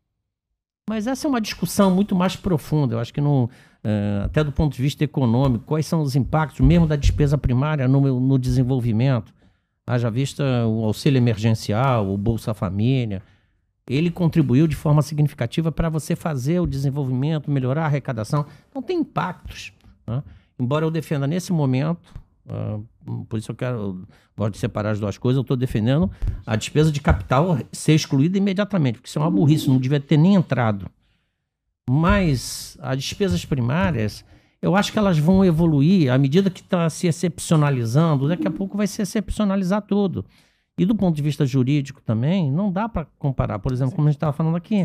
[SPEAKER 3] Mas essa é uma discussão muito mais profunda. Eu acho que, no, uh, até do ponto de vista econômico, quais são os impactos mesmo da despesa primária no, no desenvolvimento. Haja vista o auxílio emergencial, o Bolsa Família. Ele contribuiu de forma significativa para você fazer o desenvolvimento, melhorar a arrecadação. Então, tem impactos, né? Embora eu defenda nesse momento, uh, por isso eu quero, eu gosto de separar as duas coisas, eu estou defendendo a despesa de capital ser excluída imediatamente, porque isso é uma burrice, não devia ter nem entrado. Mas as despesas primárias, eu acho que elas vão evoluir à medida que está se excepcionalizando, daqui a pouco vai se excepcionalizar tudo. E do ponto de vista jurídico também, não dá para comparar. Por exemplo, como a gente estava falando aqui,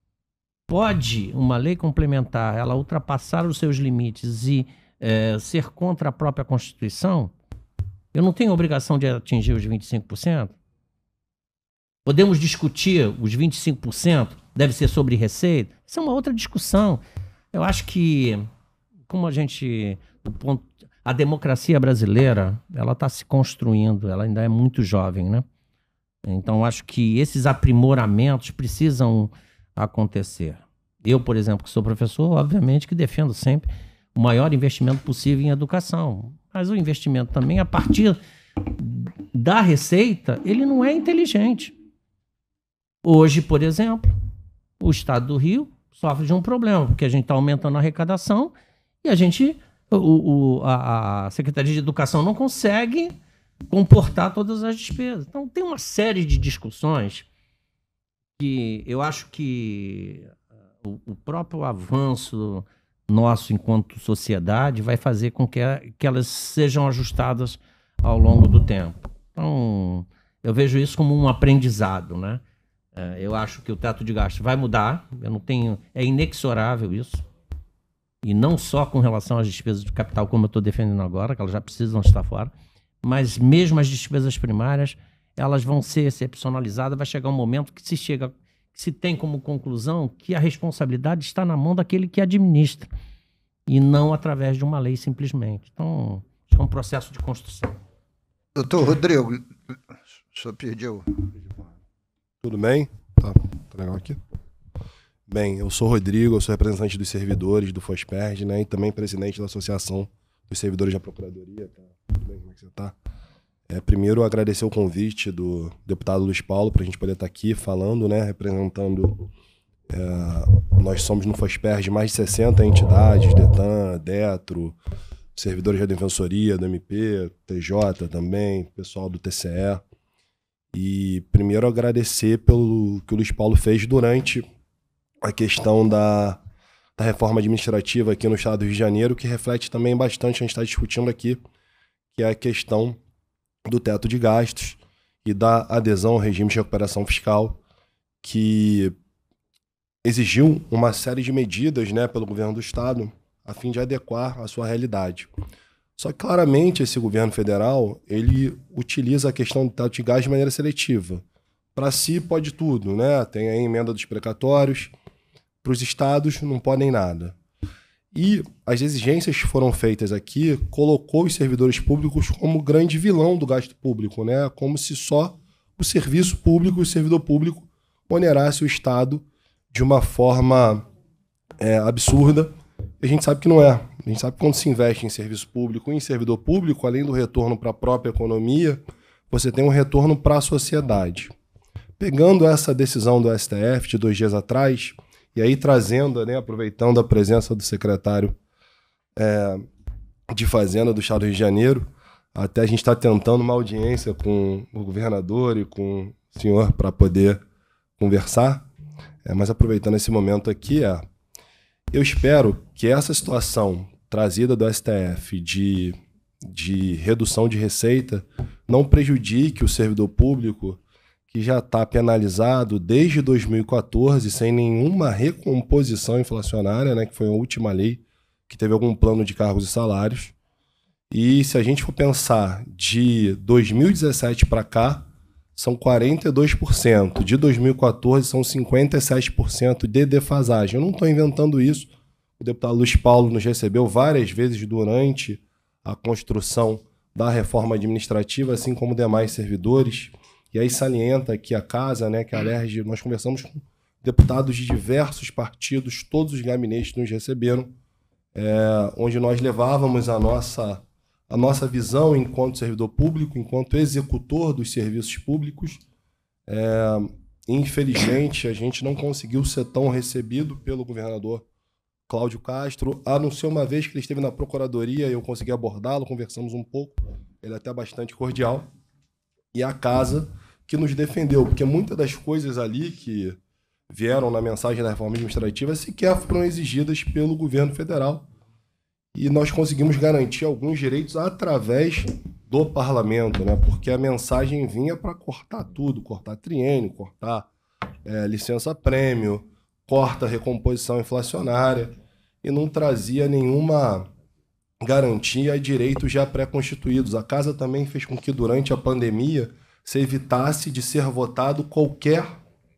[SPEAKER 3] pode uma lei complementar, ela ultrapassar os seus limites e é, ser contra a própria Constituição? Eu não tenho obrigação de atingir os vinte e cinco por cento? Podemos discutir os vinte e cinco por cento? Deve ser sobre receita? Isso é uma outra discussão. Eu acho que, como a gente, do ponto a democracia brasileira, ela está se construindo, ela ainda é muito jovem, né? Então, acho que esses aprimoramentos precisam acontecer. Eu, por exemplo, que sou professor, obviamente que defendo sempre o maior investimento possível em educação. Mas o investimento também, a partir da receita, ele não é inteligente. Hoje, por exemplo, o Estado do Rio sofre de um problema, porque a gente está aumentando a arrecadação e a gente, o, o, a, a Secretaria de Educação não consegue comportar todas as despesas. Então, tem uma série de discussões que eu acho que o, o próprio avanço nosso enquanto sociedade vai fazer com que, a, que elas sejam ajustadas ao longo do tempo. Então, eu vejo isso como um aprendizado, né? É, eu acho que o teto de gasto vai mudar, eu não tenho, é inexorável isso. E não só com relação às despesas de capital, como eu estou defendendo agora, que elas já precisam estar fora, mas mesmo as despesas primárias, elas vão ser excepcionalizadas, vai chegar um momento que se chega, que se tem como conclusão que a responsabilidade está na mão daquele que administra, e não através de uma lei simplesmente. Então, acho que é um processo de construção.
[SPEAKER 1] Doutor Rodrigo, o senhor pediu.
[SPEAKER 6] Tudo bem? Tá, tá legal aqui? Bem, eu sou o Rodrigo, eu sou representante dos servidores do FOSPERJ, né, e também presidente da Associação dos Servidores da Procuradoria. Tá? Tudo bem? Como é que você tá? É, primeiro, agradecer o convite do deputado Luiz Paulo para a gente poder estar aqui falando, né, representando... É, nós somos no FOSPERJ mais de sessenta entidades, DETAN, DETRO, servidores da Defensoria, do M P, T J também, pessoal do T C E. E primeiro agradecer pelo que o Luiz Paulo fez durante a questão da, da reforma administrativa aqui no estado do Rio de Janeiro, que reflete também bastante, a gente está discutindo aqui, que é a questão do teto de gastos e da adesão ao regime de recuperação fiscal, que exigiu uma série de medidas, né, pelo governo do estado a fim de adequar à sua realidade. Só que claramente esse governo federal, ele utiliza a questão do teto de gastos de maneira seletiva. Para si pode tudo, né? Tem a emenda dos precatórios, para os estados não podem nada. E as exigências que foram feitas aqui colocou os servidores públicos como grande vilão do gasto público, né? Como se só o serviço público, o servidor público, onerasse o Estado de uma forma é, absurda. A gente sabe que não é. A gente sabe que quando se investe em serviço público, em servidor público, além do retorno para a própria economia, você tem um retorno para a sociedade. Pegando essa decisão do S T F de dois dias atrás, e aí trazendo, né, aproveitando a presença do secretário é, de Fazenda do Estado do Rio de Janeiro, até a gente está tentando uma audiência com o governador e com o senhor para poder conversar, é, mas aproveitando esse momento aqui, é, eu espero que essa situação trazida do S T F de, de redução de receita não prejudique o servidor público que já está penalizado desde dois mil e quatorze sem nenhuma recomposição inflacionária, né, que foi a última lei que teve algum plano de cargos e salários. E se a gente for pensar de dois mil e dezessete para cá, são quarenta e dois por cento. De dois mil e quatorze, são cinquenta e sete por cento de defasagem. Eu não estou inventando isso. O deputado Luiz Paulo nos recebeu várias vezes durante a construção da reforma administrativa, assim como demais servidores. E aí salienta aqui a casa, né, que a Alerj, nós conversamos com deputados de diversos partidos, todos os gabinetes nos receberam, é, onde nós levávamos a nossa... a nossa visão enquanto servidor público, enquanto executor dos serviços públicos. É, infelizmente, a gente não conseguiu ser tão recebido pelo governador Cláudio Castro, a não ser uma vez que ele esteve na Procuradoria, eu consegui abordá-lo, conversamos um pouco, ele é até bastante cordial, e a casa que nos defendeu, porque muitas das coisas ali que vieram na mensagem da reforma administrativa sequer foram exigidas pelo governo federal, e nós conseguimos garantir alguns direitos através do parlamento, né? Porque a mensagem vinha para cortar tudo, cortar triênio, cortar é, licença-prêmio, corta recomposição inflacionária, e não trazia nenhuma garantia a direitos já pré-constituídos. A casa também fez com que durante a pandemia se evitasse de ser votado qualquer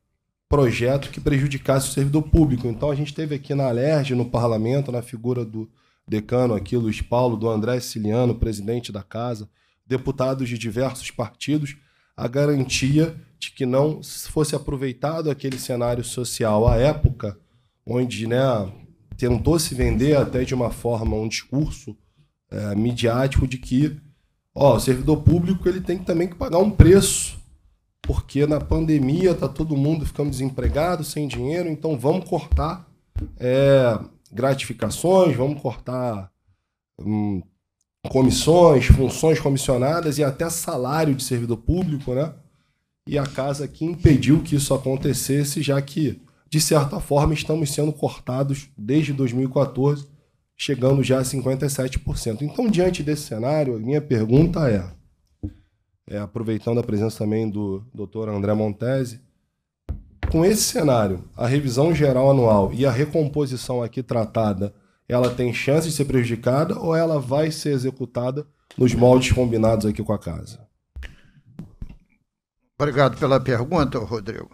[SPEAKER 6] projeto que prejudicasse o servidor público. Então a gente teve aqui na Alerj, no parlamento, na figura do decano aqui, Luiz Paulo, do André Siciliano, presidente da casa, deputados de diversos partidos, a garantia de que não fosse aproveitado aquele cenário social à época, onde, né, tentou se vender até de uma forma, um discurso é, midiático de que ó, o servidor público ele tem também que pagar um preço, porque na pandemia está todo mundo ficando desempregado, sem dinheiro, então vamos cortar é, gratificações, vamos cortar hum, comissões, funções comissionadas e até salário de servidor público, né? E a casa aqui impediu que isso acontecesse, já que, de certa forma, estamos sendo cortados desde dois mil e quatorze, chegando já a cinquenta e sete por cento. Então, diante desse cenário, a minha pergunta é, é aproveitando a presença também do doutor André Montesi, com esse cenário, a revisão geral anual e a recomposição aqui tratada, ela tem chance de ser prejudicada ou ela vai ser executada nos moldes combinados aqui com a casa?
[SPEAKER 1] Obrigado pela pergunta, Rodrigo.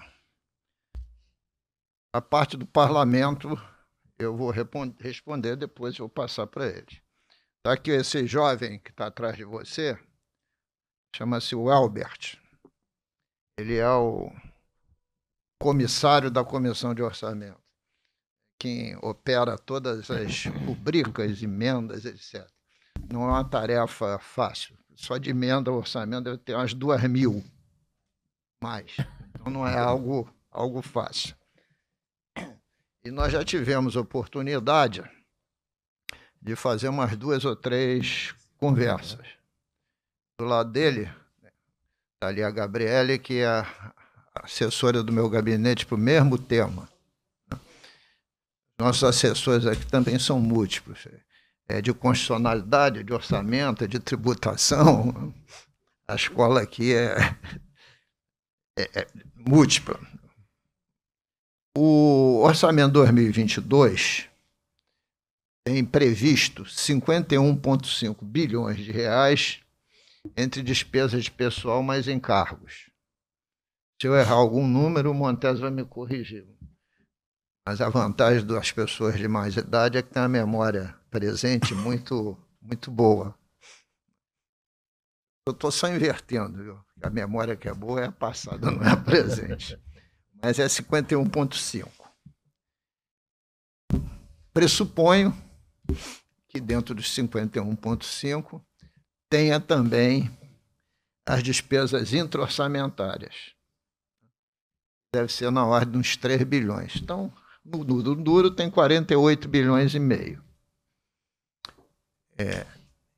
[SPEAKER 1] A parte do parlamento eu vou responder, depois eu vou passar para ele. Está aqui esse jovem que está atrás de você, chama-se o Albert. Ele é o comissário da Comissão de Orçamento, quem opera todas as rubricas, emendas, etcétera. Não é uma tarefa fácil. Só de emenda ao orçamento deve ter umas duas mil mais. Então não é algo, algo fácil. E nós já tivemos oportunidade de fazer umas duas ou três conversas. Do lado dele, está ali a Gabriele, que é a assessora do meu gabinete para o mesmo tema. Nossos assessores aqui também são múltiplos. É de constitucionalidade, de orçamento, de tributação. A escola aqui é, é, é múltipla. O orçamento dois mil e vinte e dois tem previsto cinquenta e um vírgula cinco bilhões de reais entre despesas de pessoal mais encargos. Se eu errar algum número, o Montesi vai me corrigir. Mas a vantagem das pessoas de mais idade é que tem a memória presente muito, muito boa. Eu estou só invertendo, viu? A memória que é boa é a passada, não é a presente. Mas é cinquenta e um vírgula cinco. Pressuponho que dentro dos cinquenta e um vírgula cinco tenha também as despesas intra-orçamentárias. Deve ser na ordem de uns três bilhões. Então, no duro, duro tem quarenta e oito bilhões e meio. É.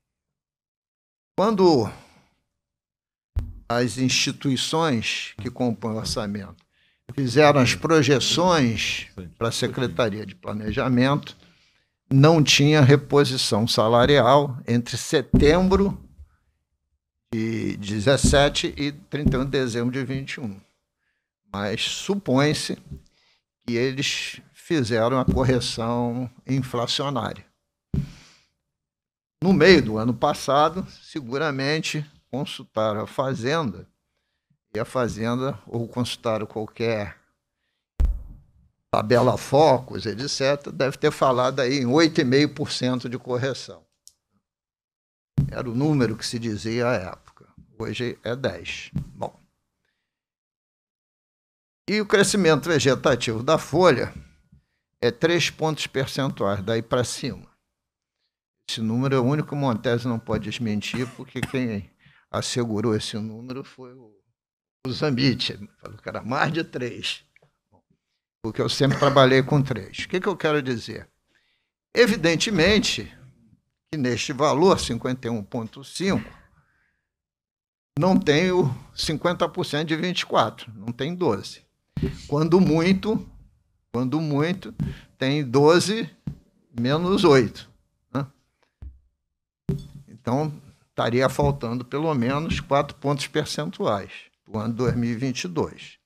[SPEAKER 1] Quando as instituições que compõem o orçamento fizeram as projeções para a Secretaria de Planejamento, não tinha reposição salarial entre setembro de dezessete e trinta e um de dezembro de vinte e um. Mas supõe-se que eles fizeram a correção inflacionária. No meio do ano passado, seguramente consultaram a Fazenda, e a Fazenda, ou consultaram qualquer tabela Focus, etcétera, deve ter falado aí em oito vírgula cinco por cento de correção. Era o número que se dizia à época. Hoje é dez por cento. Bom. E o crescimento vegetativo da folha é três pontos percentuais, daí para cima. Esse número é o único que o Montesi não pode desmentir, porque quem assegurou esse número foi o, o Zambit. Ele falou que era mais de três, porque eu sempre trabalhei com três. O que, que eu quero dizer? Evidentemente que neste valor, cinquenta e um vírgula cinco, não tem o cinquenta por cento de vinte e quatro, não tem doze. Quando muito, quando muito, tem doze menos oito. Né? Então, estaria faltando pelo menos quatro pontos percentuais para o ano dois mil e vinte e dois.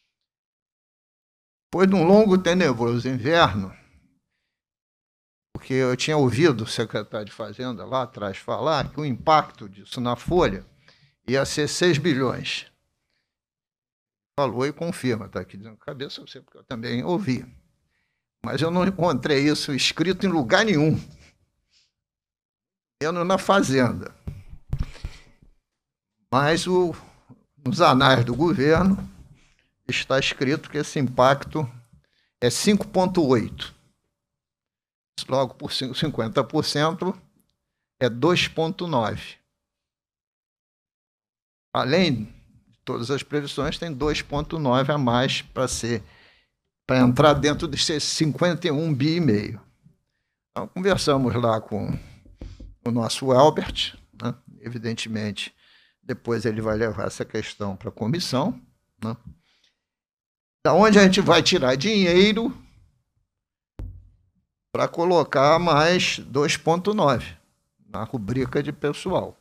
[SPEAKER 1] Depois de um longo e tenebroso inverno, porque eu tinha ouvido o secretário de Fazenda lá atrás falar que o impacto disso na folha ia ser seis bilhões. Falou e confirma, está aqui dizendo cabeça, eu sei porque eu também ouvi. Mas eu não encontrei isso escrito em lugar nenhum, menos na Fazenda. Mas o, nos anais do governo está escrito que esse impacto é cinco vírgula oito. Logo por cinquenta por cento é dois vírgula nove. Além de todas as previsões, tem dois vírgula nove a mais para ser para entrar dentro de cinquenta e um bi e meio. Então, conversamos lá com o nosso Albert, né? Evidentemente, depois ele vai levar essa questão para a comissão, né? Da onde a gente vai tirar dinheiro para colocar mais dois vírgula nove na rubrica de pessoal.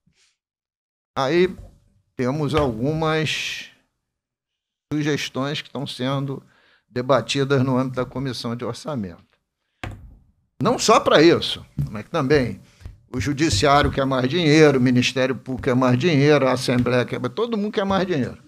[SPEAKER 1] Aí temos algumas sugestões que estão sendo debatidas no âmbito da comissão de orçamento. Não só para isso, mas também o judiciário quer mais dinheiro, o Ministério Público quer mais dinheiro, a Assembleia quer, todo mundo quer mais dinheiro.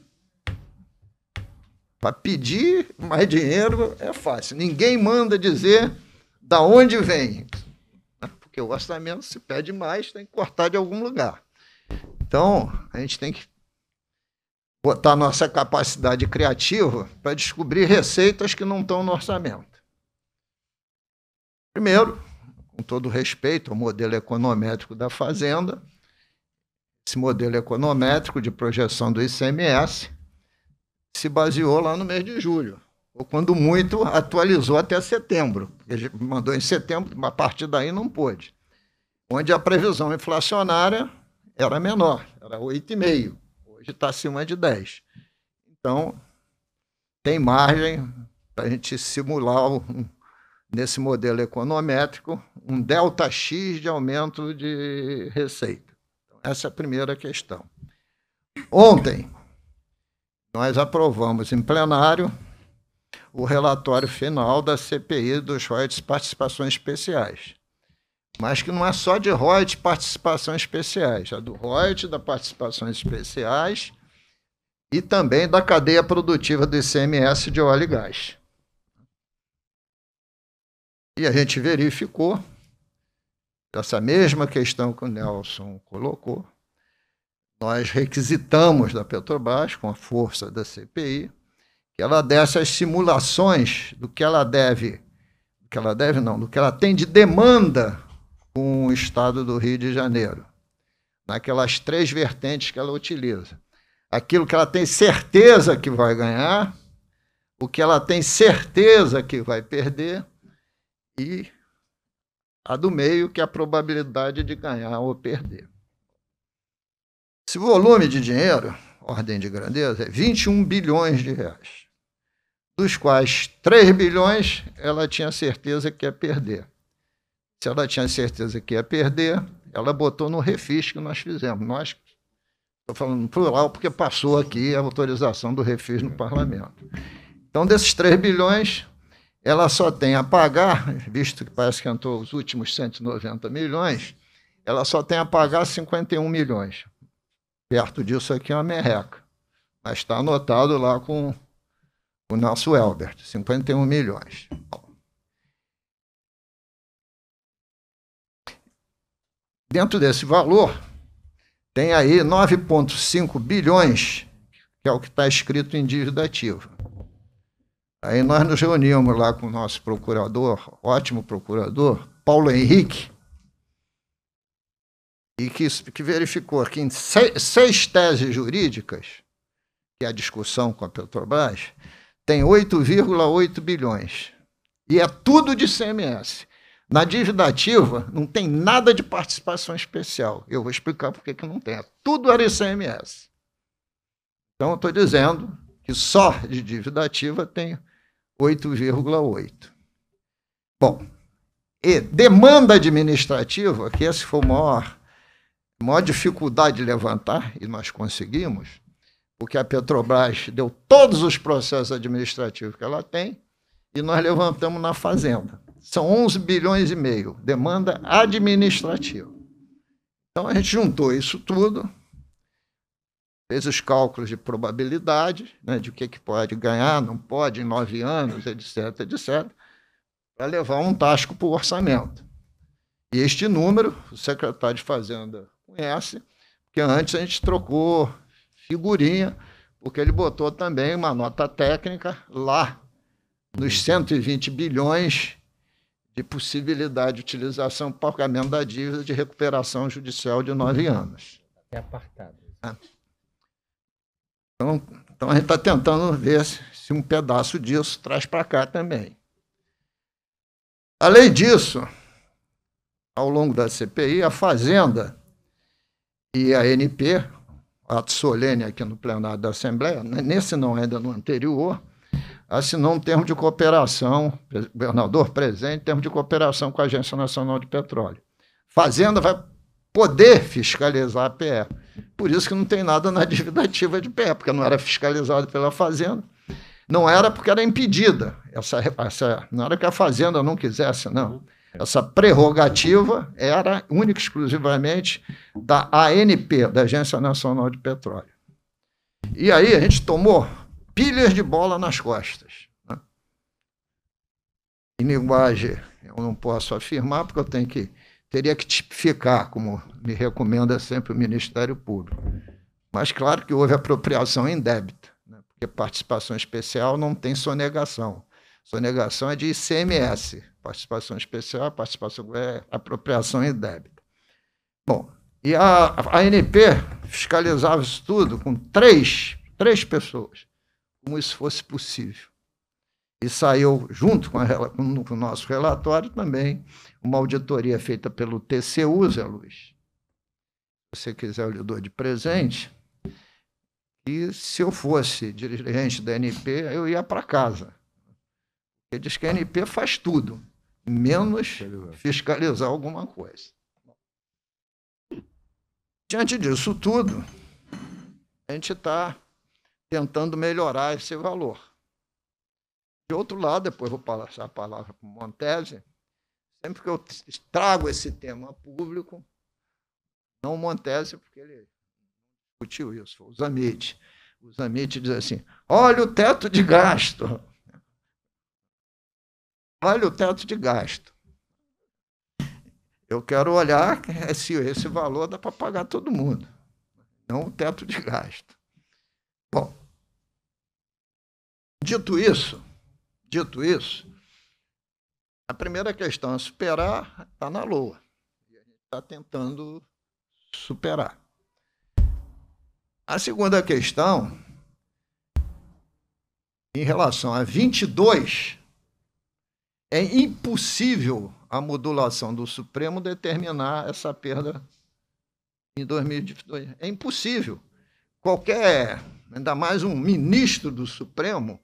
[SPEAKER 1] Para pedir mais dinheiro é fácil. Ninguém manda dizer da onde vem, porque o orçamento, se pede mais, tem que cortar de algum lugar. Então, a gente tem que botar nossa capacidade criativa para descobrir receitas que não estão no orçamento. Primeiro, com todo respeito ao modelo econométrico da Fazenda, esse modelo econométrico de projeção do I C M S se baseou lá no mês de julho, ou quando muito, atualizou até setembro. Ele mandou em setembro, a partir daí não pôde. Onde a previsão inflacionária era menor, era oito vírgula cinco. Hoje está acima de dez. Então, tem margem para a gente simular, um, nesse modelo econométrico, um delta X de aumento de receita. Então, essa é a primeira questão. Ontem, nós aprovamos em plenário o relatório final da C P I dos royalties participações especiais. Mas que não é só de royalties participações especiais, é do royalties, da participações especiais e também da cadeia produtiva do I C M S de óleo e gás. E a gente verificou essa mesma questão que o Nelson colocou. Nós requisitamos da Petrobras, com a força da C P I, que ela desse as simulações do que ela deve, do que ela deve não, do que ela tem de demanda com o estado do Rio de Janeiro, naquelas três vertentes que ela utiliza. Aquilo que ela tem certeza que vai ganhar, o que ela tem certeza que vai perder e a do meio, que é a probabilidade de ganhar ou perder. Esse volume de dinheiro, ordem de grandeza, é vinte e um bilhões de reais, dos quais três bilhões ela tinha certeza que ia perder. Se ela tinha certeza que ia perder, ela botou no refis que nós fizemos. Nós, estou falando no plural porque passou aqui a autorização do refis no parlamento. Então, desses três bilhões, ela só tem a pagar, visto que parece que entrou os últimos cento e noventa milhões, ela só tem a pagar cinquenta e um milhões. Perto disso aqui é uma merreca. Mas está anotado lá com o nosso Elbert, cinquenta e um milhões. Dentro desse valor, tem aí nove vírgula cinco bilhões, que é o que está escrito em dívida ativa. Aí nós nos reunimos lá com o nosso procurador, ótimo procurador, Paulo Henrique, e que, que verificou que em seis, seis teses jurídicas, que é a discussão com a Petrobras, tem oito vírgula oito bilhões. E é tudo de I C M S. Na dívida ativa, não tem nada de participação especial. Eu vou explicar por que não tem. Tudo era I C M S. Então, eu estou dizendo que só de dívida ativa tem oito vírgula oito. Bom, e demanda administrativa, que esse foi o maior, a maior dificuldade de levantar, e nós conseguimos, porque a Petrobras deu todos os processos administrativos que ela tem, e nós levantamos na Fazenda. São onze bilhões e meio, demanda administrativa. Então, a gente juntou isso tudo, fez os cálculos de probabilidade, né, de o que, que pode ganhar, não pode, em nove anos, etc, etcétera, para levar um tasco para o orçamento. E este número, o secretário de Fazenda conhece, porque antes a gente trocou figurinha, porque ele botou também uma nota técnica lá nos cento e vinte bilhões de possibilidade de utilização para pagamento da dívida de recuperação judicial de nove anos.
[SPEAKER 3] É apartado.
[SPEAKER 1] Então, então a gente está tentando ver se, se um pedaço disso traz para cá também. Além disso, ao longo da C P I, a Fazenda e a A N P, ato solene aqui no plenário da Assembleia, nesse não, ainda no anterior, assinou um termo de cooperação, governador presente, termo de cooperação com a Agência Nacional de Petróleo. Fazenda vai poder fiscalizar a P E. Por isso que não tem nada na dívida ativa de P E, porque não era fiscalizado pela Fazenda. Não era porque era impedida. Essa, essa, não era que a Fazenda não quisesse, não. Essa prerrogativa era única e exclusivamente da A N P, da Agência Nacional de Petróleo. E aí a gente tomou pilhas de bola nas costas. Né? Em linguagem, eu não posso afirmar, porque eu tenho que, teria que tipificar, como me recomenda sempre o Ministério Público. Mas claro que houve apropriação indébita, né? Porque participação especial não tem sonegação. Sonegação é de I C M S. Participação especial, participação é apropriação indébita. Bom, e a, a A N P fiscalizava isso tudo com três, três pessoas, como isso fosse possível. E saiu, junto com, a, com o nosso relatório, também uma auditoria feita pelo T C U, Zé Luiz. Se você quiser, eu lhe dou de presente. E se eu fosse dirigente da A N P, eu ia para casa. Ele diz que a A N P faz tudo, menos fiscalizar alguma coisa. Diante disso tudo, a gente está tentando melhorar esse valor. De outro lado, depois vou passar a palavra para o Montese, sempre que eu trago esse tema a público, não o Montese, porque ele discutiu isso, foi o Zamit. O Zamit diz assim, olha o teto de gasto. Olha o teto de gasto. Eu quero olhar se esse valor dá para pagar todo mundo, não o teto de gasto. Bom, dito isso, dito isso, a primeira questão a superar está na LOA. E a gente está tentando superar. A segunda questão, em relação a vinte e dois, é impossível a modulação do Supremo determinar essa perda em dois mil e vinte e dois. É impossível. Qualquer, ainda mais um ministro do Supremo,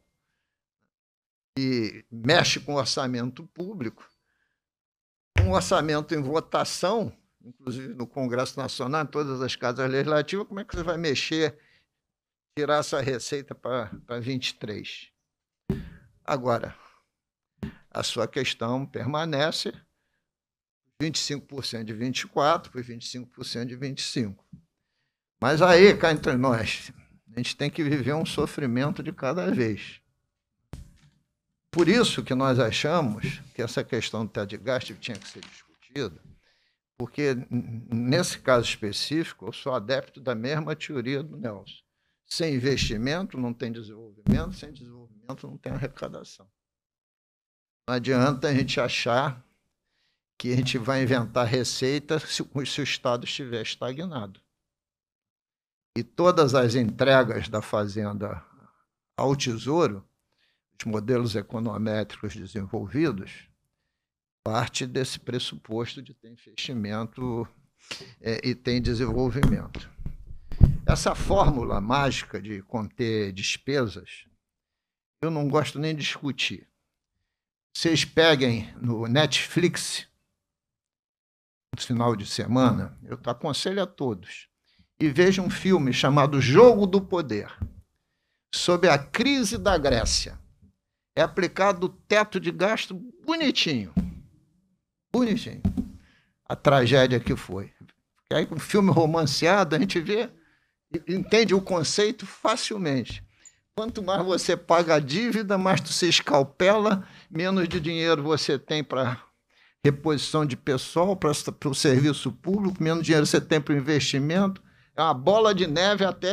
[SPEAKER 1] que mexe com o orçamento público, um orçamento em votação, inclusive no Congresso Nacional, em todas as casas legislativas, como é que você vai mexer, tirar essa receita para vinte e três? Agora, a sua questão permanece, vinte e cinco por cento de vinte e quatro por vinte e cinco por cento de vinte e cinco. Mas aí, cá entre nós, a gente tem que viver um sofrimento de cada vez. Por isso que nós achamos que essa questão do teto de gasto tinha que ser discutida, porque, nesse caso específico, eu sou adepto da mesma teoria do Nelson. Sem investimento não tem desenvolvimento, sem desenvolvimento não tem arrecadação. Não adianta a gente achar que a gente vai inventar receita se, se o Estado estiver estagnado. E todas as entregas da Fazenda ao Tesouro, os modelos econométricos desenvolvidos, parte desse pressuposto de ter investimento é, e tem desenvolvimento. Essa fórmula mágica de conter despesas, eu não gosto nem de discutir. Vocês peguem no Netflix, no final de semana, eu aconselho a todos, e vejam um filme chamado Jogo do Poder, sobre a crise da Grécia. É aplicado o teto de gasto bonitinho. Bonitinho. A tragédia que foi. Aí, com um filme romanceado, a gente vê, entende o conceito facilmente. Quanto mais você paga a dívida, mais tu se escalpela, menos de dinheiro você tem para reposição de pessoal, para o serviço público, menos dinheiro você tem para o investimento. É uma bola de neve até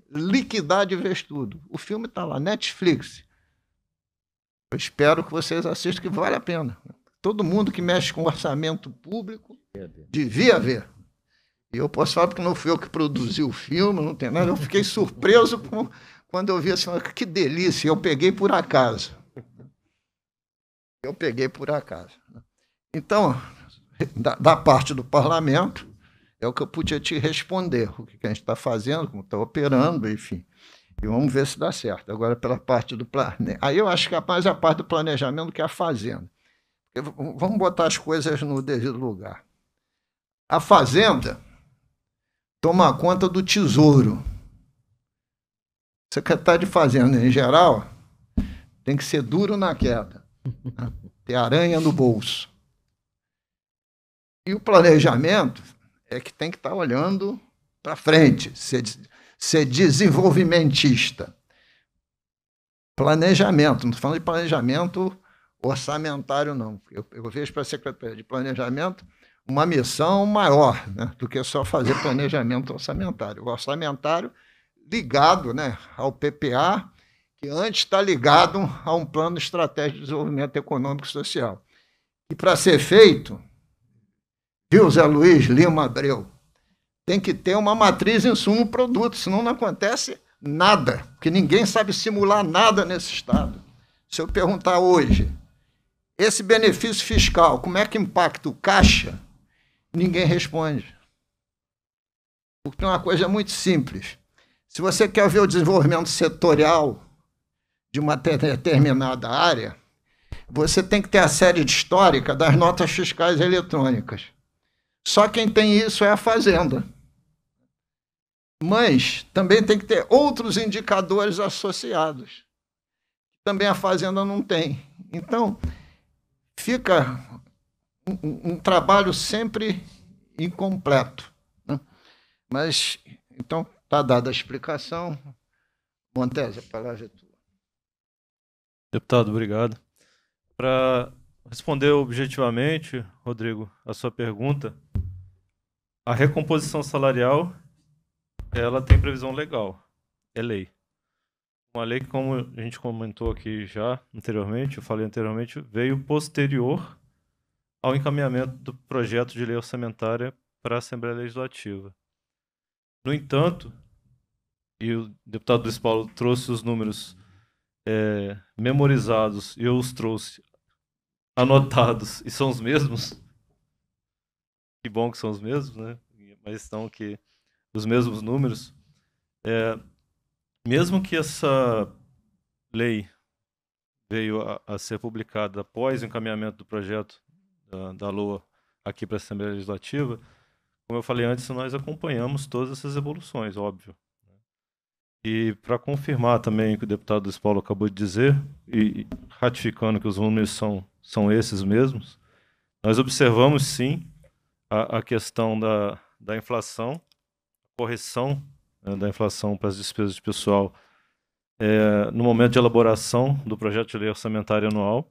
[SPEAKER 1] liquidar de vez tudo. O filme está lá, Netflix. Eu espero que vocês assistam, que vale a pena. Todo mundo que mexe com orçamento público devia ver. E eu posso falar porque não fui eu que produzi o filme, não tem nada. Eu fiquei surpreso com, quando eu vi assim, que delícia, eu peguei por acaso. Eu peguei por acaso. Então, da, da parte do parlamento, é o que eu podia te responder, o que a gente está fazendo, como está operando, enfim. E vamos ver se dá certo. Agora, pela parte do planejamento. Aí eu acho que é mais a parte do planejamento do que a fazenda. Porque vamos botar as coisas no devido lugar. A fazenda toma conta do tesouro. O secretário de Fazenda, em geral, tem que ser duro na queda, né? Ter aranha no bolso. E o planejamento é que tem que estar olhando para frente, ser, ser desenvolvimentista. Planejamento, não estou falando de planejamento orçamentário, não. Eu, eu vejo para a Secretaria de Planejamento uma missão maior, né, do que só fazer planejamento orçamentário. O orçamentário ligado, né, ao P P A, que antes está ligado a um plano estratégico de desenvolvimento econômico e social. E para ser feito, viu, Zé Luiz Lima Abreu, tem que ter uma matriz insumo-produto, senão não acontece nada, porque ninguém sabe simular nada nesse Estado. Se eu perguntar hoje, esse benefício fiscal, como é que impacta o caixa? Ninguém responde. Porque uma coisa é muito simples. Se você quer ver o desenvolvimento setorial de uma determinada área, você tem que ter a série de histórica das notas fiscais eletrônicas. Só quem tem isso é a Fazenda. Mas também tem que ter outros indicadores associados. Também a Fazenda não tem. Então, fica um, um trabalho sempre incompleto, né? Mas, então, está dada a explicação. Montese, a palavra é tua.
[SPEAKER 4] Deputado, obrigado. Para responder objetivamente, Rodrigo, a sua pergunta, a recomposição salarial, ela tem previsão legal, é lei. Uma lei que, como a gente comentou aqui já anteriormente, eu falei anteriormente, veio posterior ao encaminhamento do projeto de lei orçamentária para a Assembleia Legislativa. No entanto, e o deputado Luiz Paulo trouxe os números é, memorizados e eu os trouxe anotados, e são os mesmos. Que bom que são os mesmos, né? Mas estão aqui os mesmos números. É, mesmo que essa lei veio a, a ser publicada após o encaminhamento do projeto da, da LOA aqui para a Assembleia Legislativa, como eu falei antes, nós acompanhamos todas essas evoluções, óbvio. E para confirmar também o que o deputado Luiz Paulo acabou de dizer, e ratificando que os números são, são esses mesmos, nós observamos sim a, a questão da, da inflação, correção, né, da inflação para as despesas de pessoal é, no momento de elaboração do projeto de lei orçamentária anual.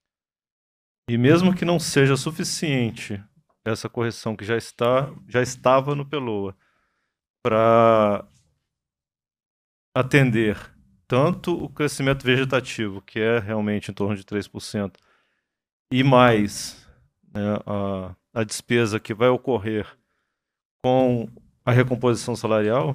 [SPEAKER 4] E mesmo que não seja suficiente essa correção que já, está, já estava no PELOA para atender tanto o crescimento vegetativo, que é realmente em torno de três por cento, e mais, né, a, a despesa que vai ocorrer com a recomposição salarial,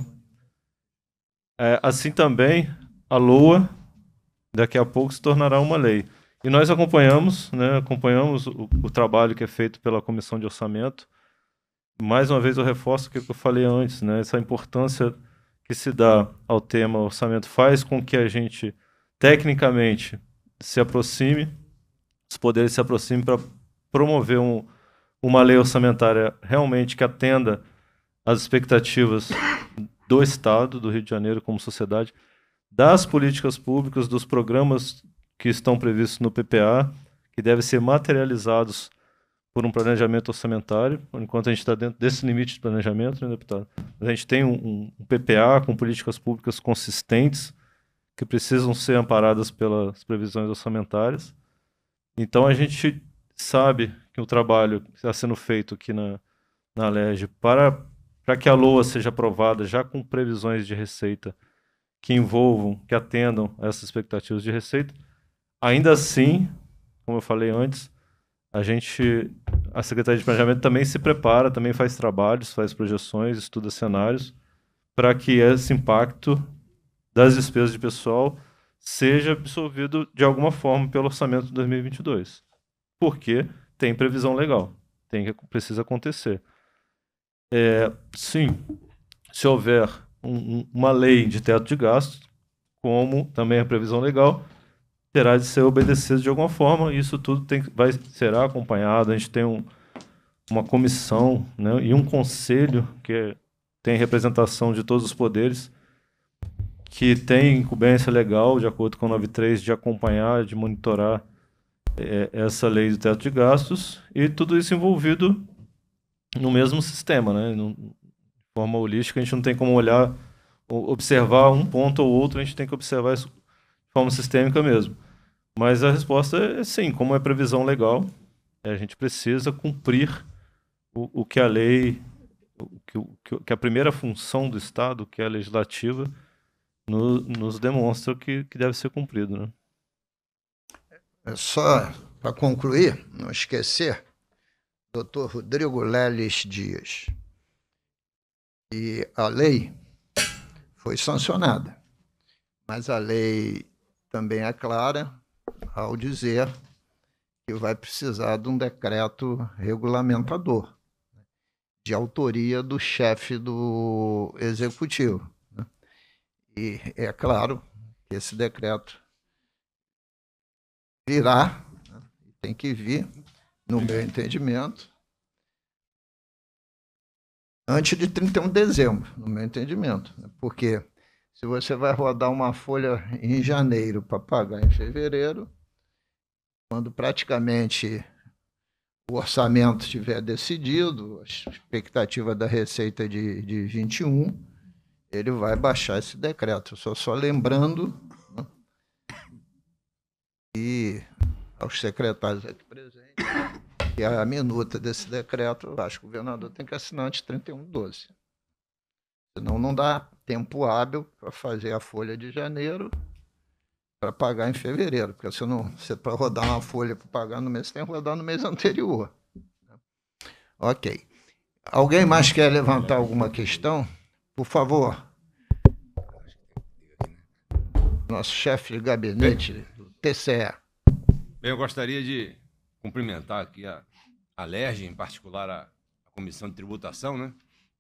[SPEAKER 4] é, assim também a LOA daqui a pouco se tornará uma lei. E nós acompanhamos, né, acompanhamos o, o trabalho que é feito pela Comissão de Orçamento. Mais uma vez eu reforço o que eu falei antes, né, essa importância que se dá ao tema orçamento faz com que a gente, tecnicamente, se aproxime, os poderes se aproximem para promover um, uma lei orçamentária realmente que atenda às expectativas do Estado, do Rio de Janeiro como sociedade, das políticas públicas, dos programas que estão previstos no P P A, que devem ser materializados por um planejamento orçamentário, enquanto a gente está dentro desse limite de planejamento, né, deputado? A gente tem um, um P P A com políticas públicas consistentes, que precisam ser amparadas pelas previsões orçamentárias. Então, a gente sabe que o trabalho que está sendo feito aqui na, na L E G para para que a LOA seja aprovada já com previsões de receita que envolvam, que atendam a essas expectativas de receita. Ainda assim, como eu falei antes, a gente, a Secretaria de Planejamento também se prepara, também faz trabalhos, faz projeções, estuda cenários, para que esse impacto das despesas de pessoal seja absorvido de alguma forma pelo orçamento de dois mil e vinte e dois. Porque tem previsão legal, tem que precisa acontecer. É, sim, se houver um, um, uma lei de teto de gastos, como também a previsão legal, terá de ser obedecido de alguma forma, e isso tudo tem, vai, será acompanhado. A gente tem um, uma comissão, né, e um conselho que tem representação de todos os poderes, que tem incumbência legal, de acordo com a noventa e três, de acompanhar, de monitorar é, essa lei do teto de gastos, e tudo isso envolvido no mesmo sistema, né? No, de forma holística, a gente não tem como olhar, observar um ponto ou outro, a gente tem que observar isso de forma sistêmica mesmo. Mas a resposta é sim, como é previsão legal, a gente precisa cumprir o, o que a lei, o que, o que a primeira função do Estado, que é a legislativa, no, nos demonstra que, que deve ser cumprido, né?
[SPEAKER 1] É só para concluir, não esquecer, doutor Rodrigo Leles Dias. E a lei foi sancionada, mas a lei também é clara ao dizer que vai precisar de um decreto regulamentador, de autoria do chefe do executivo. Né? E é claro que esse decreto virá, né? Tem que vir, no meu entendimento, antes de trinta e um de dezembro, no meu entendimento. Porque se você vai rodar uma folha em janeiro para pagar em fevereiro, quando praticamente o orçamento estiver decidido, a expectativa da receita de, de vinte e um, ele vai baixar esse decreto. Só, só lembrando, né, e aos secretários aqui presentes, que a minuta desse decreto, eu acho que o governador tem que assinar antes de trinta e um de doze. Senão não dá tempo hábil para fazer a folha de janeiro para pagar em fevereiro, porque se não, você para rodar uma folha para pagar no mês, você tem que rodar no mês anterior. Ok. Alguém mais quer levantar alguma questão? Por favor. Nosso chefe de gabinete do T C E.
[SPEAKER 7] Bem, eu gostaria de cumprimentar aqui a, a LERJ, em particular a, a Comissão de Tributação, né,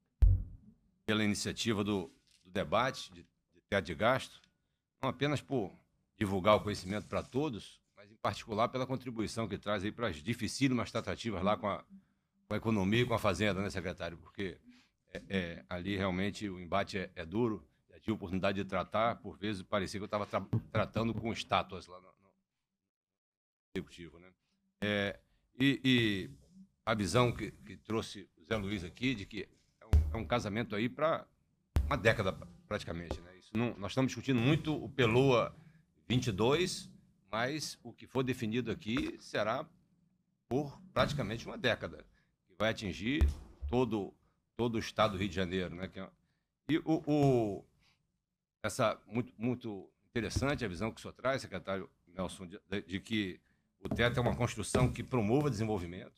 [SPEAKER 7] pela iniciativa do, do debate de, de teto de gasto, não apenas por divulgar o conhecimento para todos, mas em particular pela contribuição que traz aí para as dificílimas tratativas lá com a, com a economia e com a fazenda, né, secretário? Porque é, é, ali realmente o embate é, é duro. Já tive a oportunidade de tratar, por vezes parecia que eu estava tra tratando com estátuas lá no, no executivo, né? É, e, e a visão que, que trouxe o Zé Luiz aqui, de que é um, é um casamento aí para uma década praticamente, né? Isso não, nós estamos discutindo muito o Peloa vinte e dois, mas o que for definido aqui será por praticamente uma década, que vai atingir todo, todo o estado do Rio de Janeiro, né? E o, o, essa, muito, muito interessante a visão que o senhor traz, secretário Nelson, de, de que o teto é uma construção que promova desenvolvimento.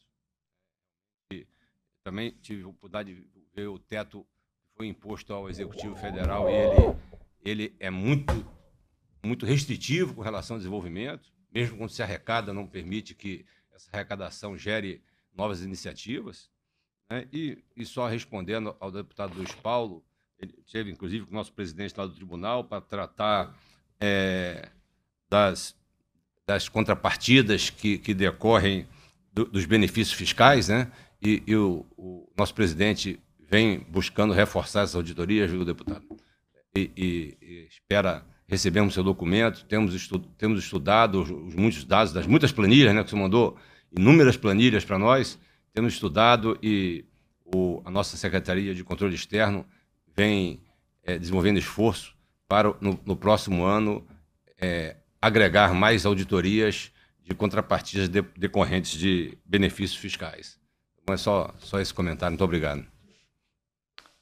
[SPEAKER 7] E também tive a oportunidade de ver o teto que foi imposto ao Executivo Federal, e ele, ele é muito, muito restritivo com relação ao desenvolvimento, mesmo quando se arrecada, não permite que essa arrecadação gere novas iniciativas. Né? E, e só respondendo ao deputado Luiz Paulo, ele esteve, inclusive, com o nosso presidente lá do tribunal para tratar é, das... das contrapartidas que, que decorrem do, dos benefícios fiscais, né? E, e o, o nosso presidente vem buscando reforçar essas auditorias, viu, deputado? E, e, e espera recebermos seu documento, temos, estu, temos estudado os, os muitos dados, das muitas planilhas, né? Que você mandou inúmeras planilhas para nós, temos estudado, e o, a nossa Secretaria de Controle Externo vem é, desenvolvendo esforço para, no, no próximo ano, é, agregar mais auditorias de contrapartidas de, decorrentes de benefícios fiscais. Então é só, só esse comentário. Muito obrigado.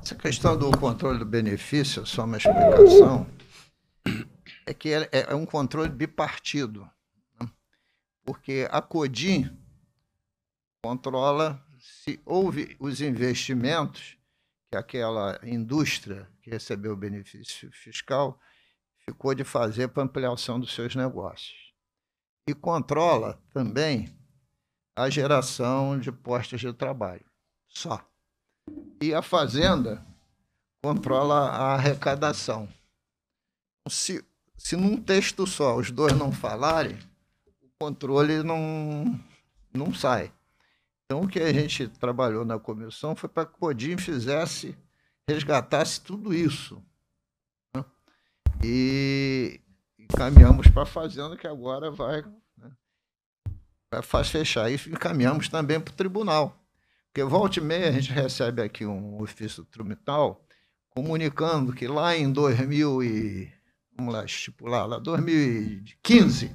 [SPEAKER 1] Essa questão do controle do benefício, só uma explicação, é que é, é um controle bipartido, né? Porque a CODIN controla se houve os investimentos que aquela indústria que recebeu o benefício fiscal ficou de fazer para ampliação dos seus negócios. E controla também a geração de postos de trabalho, só. E a Fazenda controla a arrecadação. Se, se num texto só os dois não falarem, o controle não, não sai. Então, o que a gente trabalhou na comissão foi para que o CODIN fizesse, resgatasse tudo isso, né? E encaminhamos para a Fazenda, que agora vai, né, vai faz fechar isso, e encaminhamos também para o tribunal. Porque volta e meia a gente recebe aqui um ofício do tribunal comunicando que lá em dois mil e, vamos lá, estipular, lá dois mil e quinze,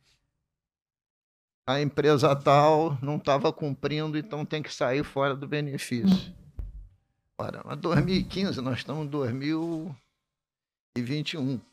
[SPEAKER 1] a empresa tal não estava cumprindo, então tem que sair fora do benefício. Ora, mas dois mil e quinze, nós estamos em dois mil e vinte e um.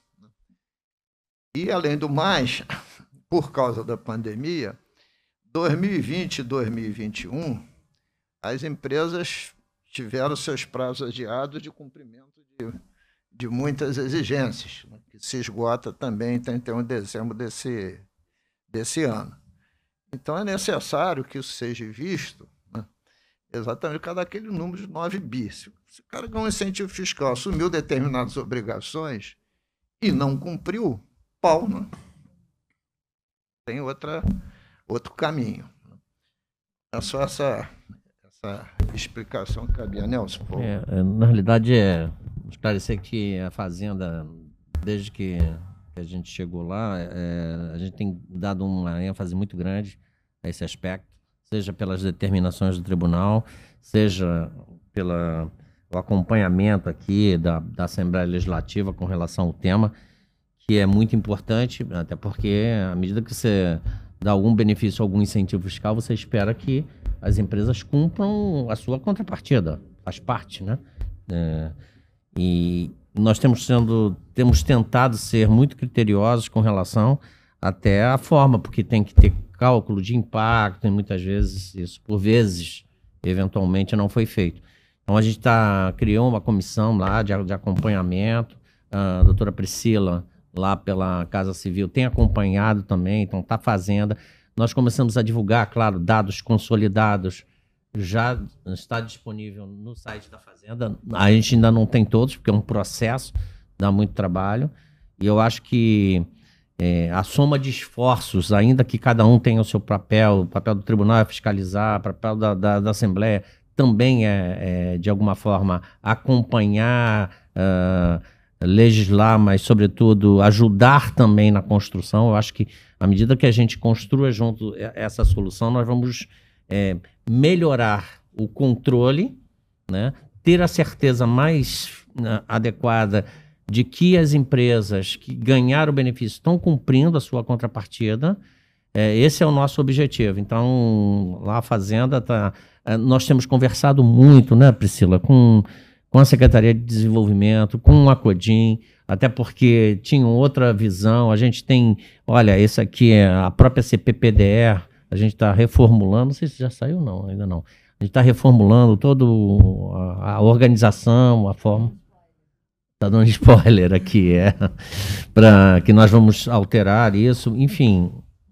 [SPEAKER 1] E, além do mais, por causa da pandemia, dois mil e vinte e dois mil e vinte e um, as empresas tiveram seus prazos adiados de cumprimento de, de muitas exigências, né, que se esgota também em trinta e um de dezembro desse, desse ano. Então, é necessário que isso seja visto, né, exatamente por causa daquele número de nove bi. Se, se o cara ganhou um incentivo fiscal, assumiu determinadas obrigações e não cumpriu, pau, né? Tem outra, outro caminho. É só essa... essa explicação que cabia, Nelson.
[SPEAKER 3] É, na realidade, é esclarecer que a Fazenda, desde que a gente chegou lá, é, a gente tem dado uma ênfase muito grande a esse aspecto, seja pelas determinações do tribunal, seja pelo acompanhamento aqui da, da Assembleia Legislativa com relação ao tema, que é muito importante, até porque à medida que você dá algum benefício, algum incentivo fiscal, você espera que as empresas cumpram a sua contrapartida, faz parte, né? É, e nós temos, sendo, temos tentado ser muito criteriosos com relação até à forma, porque tem que ter cálculo de impacto, e muitas vezes isso, por vezes, eventualmente não foi feito. Então a gente tá, criou uma comissão lá de, de acompanhamento, a doutora Priscila, lá pela Casa Civil, tem acompanhado também, então está fazendo. Nós começamos a divulgar, claro, dados consolidados, já está disponível no site da Fazenda. A gente ainda não tem todos, porque é um processo, dá muito trabalho. E eu acho que é, a soma de esforços, ainda que cada um tenha o seu papel, o papel do tribunal é fiscalizar, o papel da, da, da Assembleia também é, é, de alguma forma, acompanhar, uh, legislar, mas, sobretudo, ajudar também na construção. Eu acho que, à medida que a gente construa junto essa solução, nós vamos é, melhorar o controle, né? Ter a certeza mais né, adequada de que as empresas que ganharam o benefício estão cumprindo a sua contrapartida. É, esse é o nosso objetivo. Então, lá a Fazenda está... Nós temos conversado muito, né, Priscila, com... com a Secretaria de Desenvolvimento, com a CODIN, até porque tinham outra visão. A gente tem, olha, esse aqui é a própria C P P D E, a gente está reformulando, não sei se já saiu não, ainda não. A gente está reformulando toda a, a organização, a forma... Está dando spoiler aqui, é, para que nós vamos alterar isso, enfim.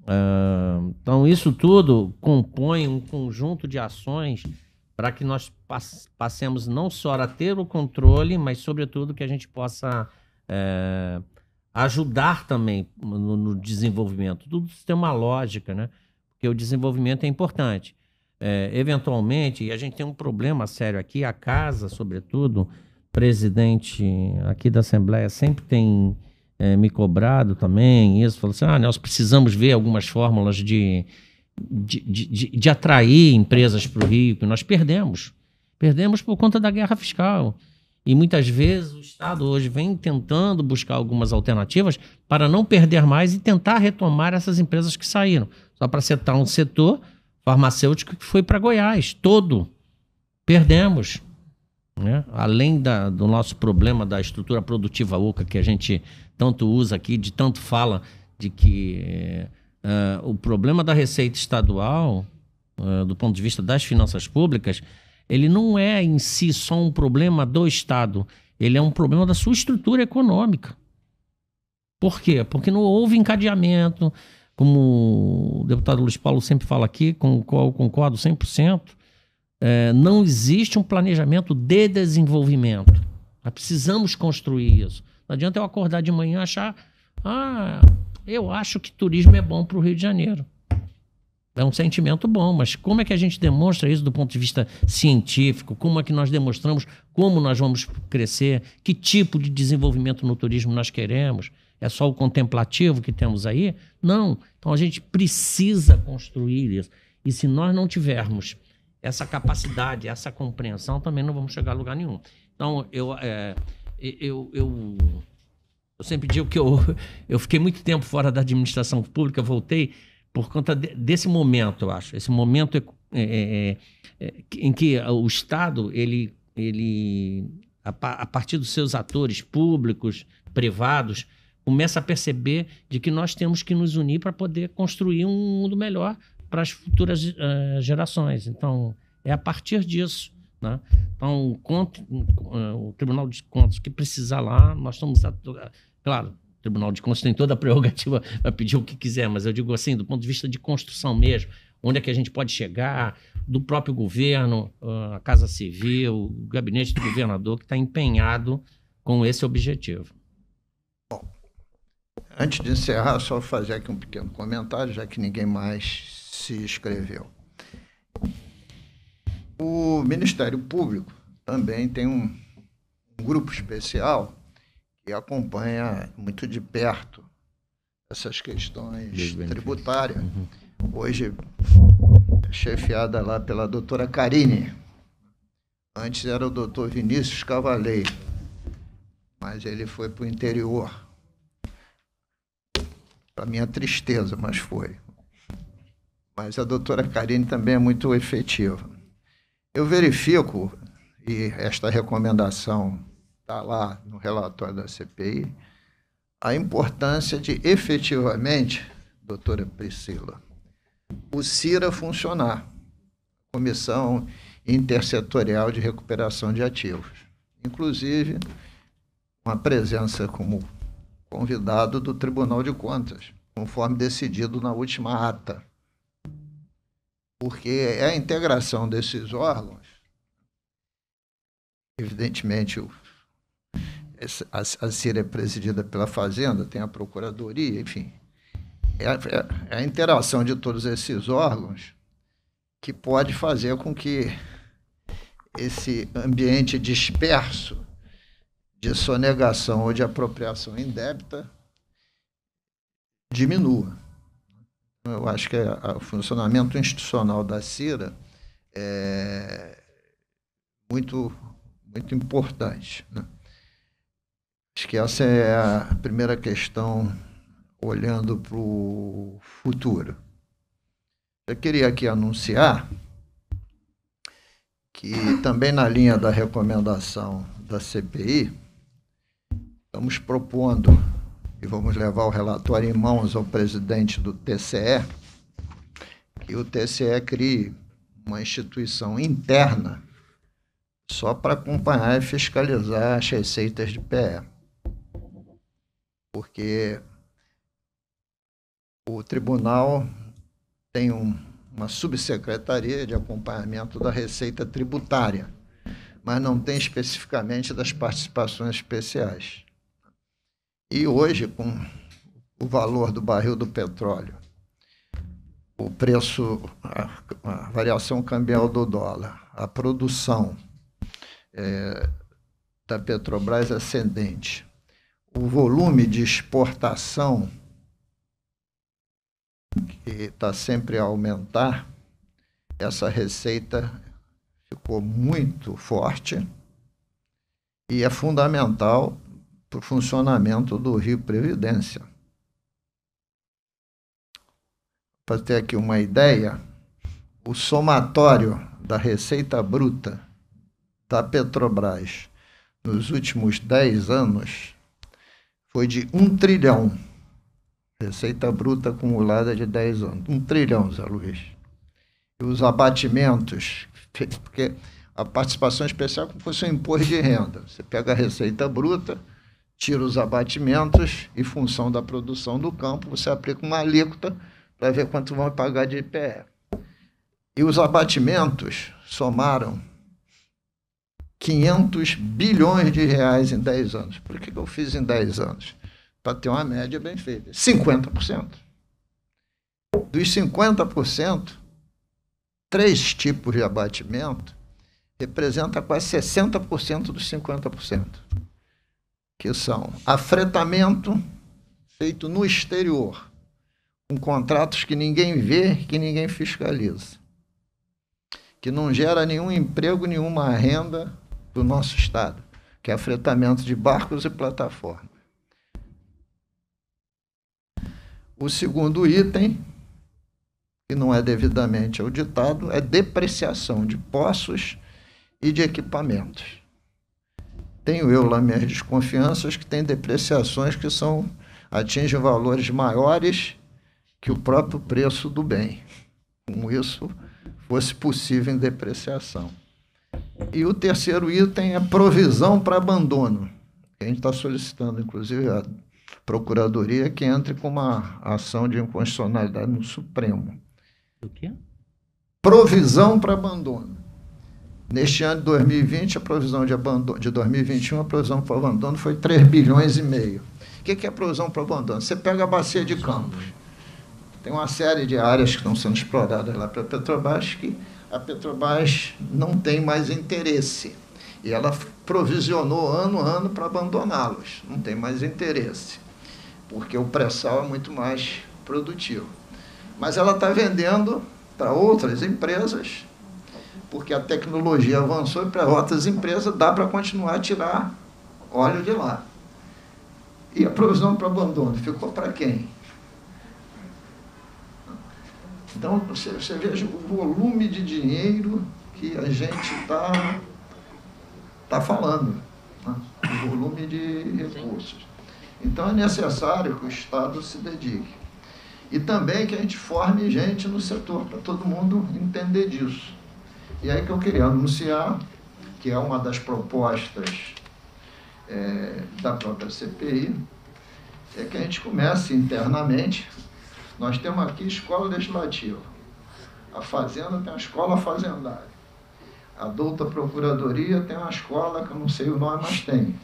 [SPEAKER 3] Uh, então, isso tudo compõe um conjunto de ações para que nós passemos não só a ter o controle, mas, sobretudo, que a gente possa é, ajudar também no, no desenvolvimento. Tudo isso tem uma lógica, né? Porque o desenvolvimento é importante. É, eventualmente, e a gente tem um problema sério aqui, a casa, sobretudo, presidente aqui da Assembleia sempre tem é, me cobrado também isso, falou assim, ah, nós precisamos ver algumas fórmulas de... De, de, de atrair empresas para o Rio, que nós perdemos. Perdemos por conta da guerra fiscal. E muitas vezes o Estado hoje vem tentando buscar algumas alternativas para não perder mais e tentar retomar essas empresas que saíram. Só para citar um setor farmacêutico que foi para Goiás, todo. Perdemos. né? Além da, do nosso problema da estrutura produtiva oca, que a gente tanto usa aqui, de tanto fala, de que uh, o problema da receita estadual, uh, do ponto de vista das finanças públicas, ele não é em si só um problema do Estado, ele é um problema da sua estrutura econômica. Por quê? Porque não houve encadeamento, como o deputado Luiz Paulo sempre fala aqui, com o qual eu concordo cem por cento, é, não existe um planejamento de desenvolvimento. Nós precisamos construir isso. Não adianta eu acordar de manhã e achar, ah, eu acho que turismo é bom para o Rio de Janeiro. É um sentimento bom, mas como é que a gente demonstra isso do ponto de vista científico? Como é que nós demonstramos como nós vamos crescer? Que tipo de desenvolvimento no turismo nós queremos? É só o contemplativo que temos aí? Não. Então a gente precisa construir isso. E se nós não tivermos essa capacidade, essa compreensão, também não vamos chegar a lugar nenhum. Então eu, é, eu, eu, eu sempre digo que eu, eu fiquei muito tempo fora da administração pública, voltei por conta de, desse momento, eu acho. Esse momento é, é, é, em que o Estado, ele, ele a, a partir dos seus atores públicos, privados, começa a perceber de que nós temos que nos unir para poder construir um mundo melhor para as futuras uh, gerações. Então, é a partir disso, né? Então, o, conto, uh, o Tribunal de Contas que precisar lá, nós estamos... A, claro, o Tribunal de Contas tem toda a prerrogativa para pedir o que quiser, mas eu digo assim, do ponto de vista de construção mesmo, onde é que a gente pode chegar, do próprio governo, uh, a Casa Civil, o gabinete do governador, que está empenhado com esse objetivo.
[SPEAKER 1] Antes de encerrar, só fazer aqui um pequeno comentário, já que ninguém mais se inscreveu. O Ministério Público também tem um, um grupo especial que acompanha muito de perto essas questões tributárias. Uhum. Hoje, chefiada lá pela doutora Karine. Antes era o doutor Vinícius Cavaleiro, mas ele foi para o interior. Para minha tristeza, mas foi. Mas a doutora Karine também é muito efetiva. Eu verifico, e esta recomendação está lá no relatório da C P I, a importância de efetivamente, doutora Priscila, o CIRA funcionar, Comissão Intersetorial de Recuperação de Ativos. Inclusive, uma presença como convidado do Tribunal de Contas, conforme decidido na última ata. Porque é a integração desses órgãos, evidentemente, o, a, a CIRA é presidida pela Fazenda, tem a Procuradoria, enfim, é a, é a interação de todos esses órgãos que pode fazer com que esse ambiente disperso de sonegação ou de apropriação indébita diminua. Eu acho que o funcionamento institucional da CIRA é muito, muito importante, né? Acho que essa é a primeira questão, olhando para o futuro. Eu queria aqui anunciar que, também na linha da recomendação da C P I, estamos propondo, e vamos levar o relatório em mãos ao presidente do T C E, que o T C E crie uma instituição interna só para acompanhar e fiscalizar as receitas de P E. Porque o tribunal tem um, uma subsecretaria de acompanhamento da receita tributária, mas não tem especificamente das participações especiais. E hoje, com o valor do barril do petróleo, o preço, a, a variação cambial do dólar, a produção é, da Petrobras ascendente, o volume de exportação, que está sempre a aumentar, essa receita ficou muito forte e é fundamental para o funcionamento do Rio Previdência. Para ter aqui uma ideia, o somatório da receita bruta da Petrobras nos últimos dez anos foi de um trilhão. Receita bruta acumulada de dez anos. Um trilhão, Zé Luiz. E os abatimentos, porque a participação especial é como se fosse um imposto de renda. Você pega a receita bruta, tira os abatimentos e, em função da produção do campo, você aplica uma alíquota para ver quanto vão pagar de I P E. E os abatimentos somaram quinhentos bilhões de reais em dez anos. Por que eu fiz em dez anos? Para ter uma média bem feita. cinquenta por cento. Dos cinquenta por cento, três tipos de abatimento representa quase sessenta por cento dos cinquenta por cento. Que são afretamento feito no exterior, com contratos que ninguém vê, que ninguém fiscaliza, que não gera nenhum emprego, nenhuma renda do nosso Estado, que é afretamento de barcos e plataformas. O segundo item, que não é devidamente auditado, é depreciação de poços e de equipamentos. Tenho eu lá minhas desconfianças que tem depreciações que são, atingem valores maiores que o próprio preço do bem, como isso fosse possível em depreciação. E o terceiro item é provisão para abandono. A gente está solicitando, inclusive, a Procuradoria que entre com uma ação de inconstitucionalidade no Supremo.
[SPEAKER 3] O quê?
[SPEAKER 1] Provisão para abandono. Neste ano de dois mil e vinte, a provisão de abandono, de dois mil e vinte e um, a provisão para abandono foi três bilhões e meio. O que é provisão para abandono? Você pega a bacia de Campos. Tem uma série de áreas que estão sendo exploradas lá pela Petrobras que a Petrobras não tem mais interesse. E ela provisionou ano a ano para abandoná-los. Não tem mais interesse, porque o pré-sal é muito mais produtivo. Mas ela está vendendo para outras empresas, porque a tecnologia avançou e para outras empresas dá para continuar a tirar óleo de lá. E a provisão para abandono ficou para quem? Então, você, você veja o volume de dinheiro que a gente está tá falando, né? O volume de recursos. Então, é necessário que o Estado se dedique. E também que a gente forme gente no setor, para todo mundo entender disso. E aí que eu queria anunciar, que é uma das propostas é, da própria C P I, é que a gente comece internamente. Nós temos aqui escola legislativa. A Fazenda tem a escola fazendária. A douta Procuradoria tem uma escola, que eu não sei o nome, mas tem.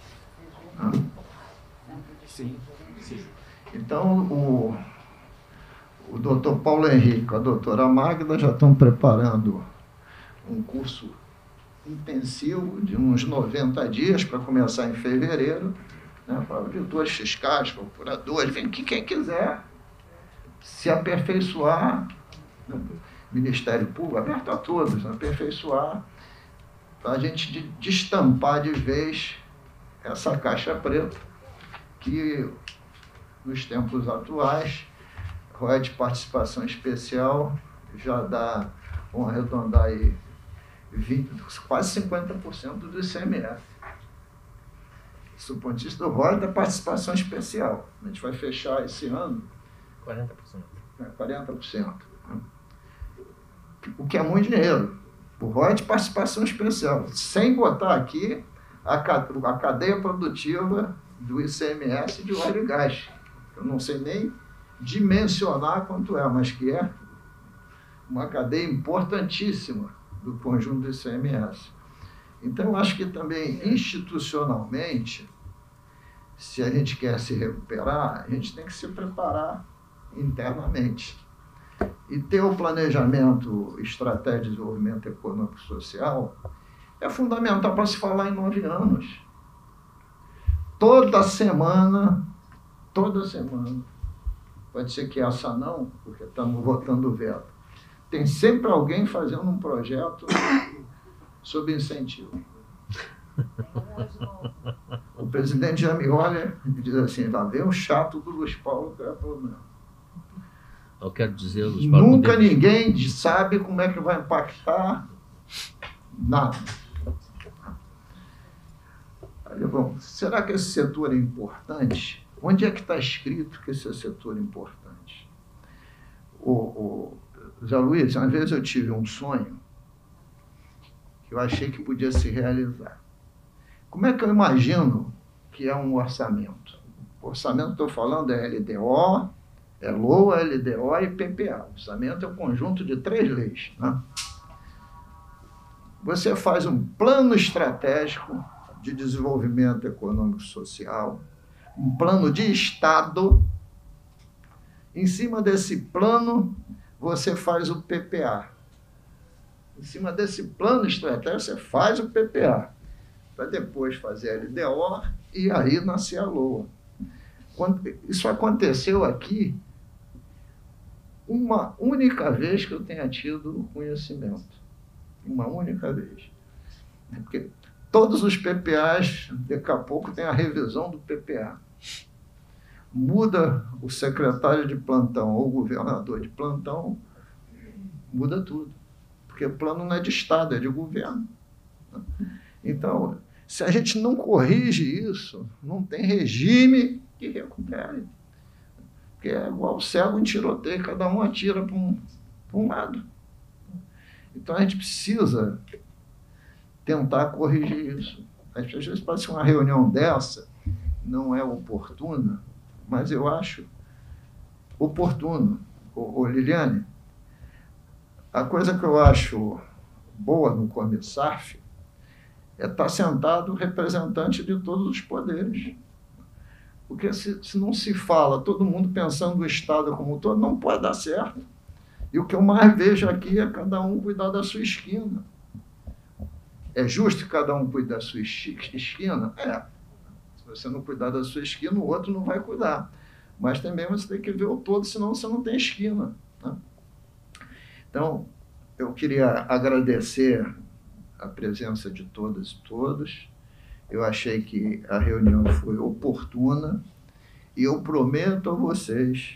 [SPEAKER 3] Sim, sim.
[SPEAKER 1] Então, o, o doutor Paulo Henrique, a doutora Magda já estão preparando um curso intensivo de uns noventa dias para começar em fevereiro, né, para auditores fiscais, procuradores, vem que quem quiser se aperfeiçoar, né, Ministério Público, aberto a todos, aperfeiçoar, para a gente destampar de vez essa caixa preta, que nos tempos atuais, royalties de participação especial já dá, vamos arredondar aí, vinte, quase cinquenta por cento do I C M S. Do ponto de vista do royalties da participação especial. A gente vai fechar esse ano
[SPEAKER 3] quarenta por cento.
[SPEAKER 1] É, quarenta por cento. O que é muito dinheiro. O royalties de participação especial. Sem botar aqui a, a cadeia produtiva do I C M S de óleo e gás. Eu não sei nem dimensionar quanto é, mas que é uma cadeia importantíssima do conjunto do I C M S. Então, eu acho que também, institucionalmente, se a gente quer se recuperar, a gente tem que se preparar internamente. E ter o planejamento estratégico de desenvolvimento econômico e social é fundamental para se falar em nove anos. Toda semana, toda semana, pode ser que essa não, porque estamos votando o veto, tem sempre alguém fazendo um projeto sob incentivo. O presidente já me olha e diz assim, lá vem o chato do Luiz Paulo que é problema.
[SPEAKER 3] Eu quero dizer, Luiz Paulo,
[SPEAKER 1] Nunca
[SPEAKER 3] poder...
[SPEAKER 1] ninguém sabe como é que vai impactar nada. será que esse setor é importante? Onde é que está escrito que esse setor é importante? O, o Zé Luiz, às vezes eu tive um sonho que eu achei que podia se realizar. Como é que eu imagino que é um orçamento? O orçamento que estou falando é L D O, é LOA, L D O e P P A. O orçamento é um conjunto de três leis, né? Você faz um plano estratégico de desenvolvimento econômico e social, um plano de Estado. Em cima desse plano, você faz o P P A. Em cima desse plano estratégico, você faz o P P A. Para depois fazer a L D O e aí nascer a LOA. Quando isso aconteceu aqui, uma única vez que eu tenha tido conhecimento. Uma única vez. Porque todos os P P As, daqui a pouco, tem a revisão do P P A. Muda o secretário de plantão ou o governador de plantão, muda tudo. Porque o plano não é de Estado, é de governo. Então, se a gente não corrige isso, não tem regime que recupere. Porque é igual cego em tiroteio, cada um atira para um, para um lado. Então, a gente precisa tentar corrigir isso. Às vezes, parece uma reunião dessa não é oportuna, mas eu acho oportuno. Ô, ô, Liliane, a coisa que eu acho boa no Comissarf é estar sentado representante de todos os poderes. Porque se, se não se fala, todo mundo pensando no Estado como um todo, não pode dar certo. E o que eu mais vejo aqui é cada um cuidar da sua esquina. É justo que cada um cuide da sua esquina? É. Se você não cuidar da sua esquina, o outro não vai cuidar. Mas também você tem que ver o todo, senão você não tem esquina, né? Então, eu queria agradecer a presença de todas e todos. Eu achei que a reunião foi oportuna e eu prometo a vocês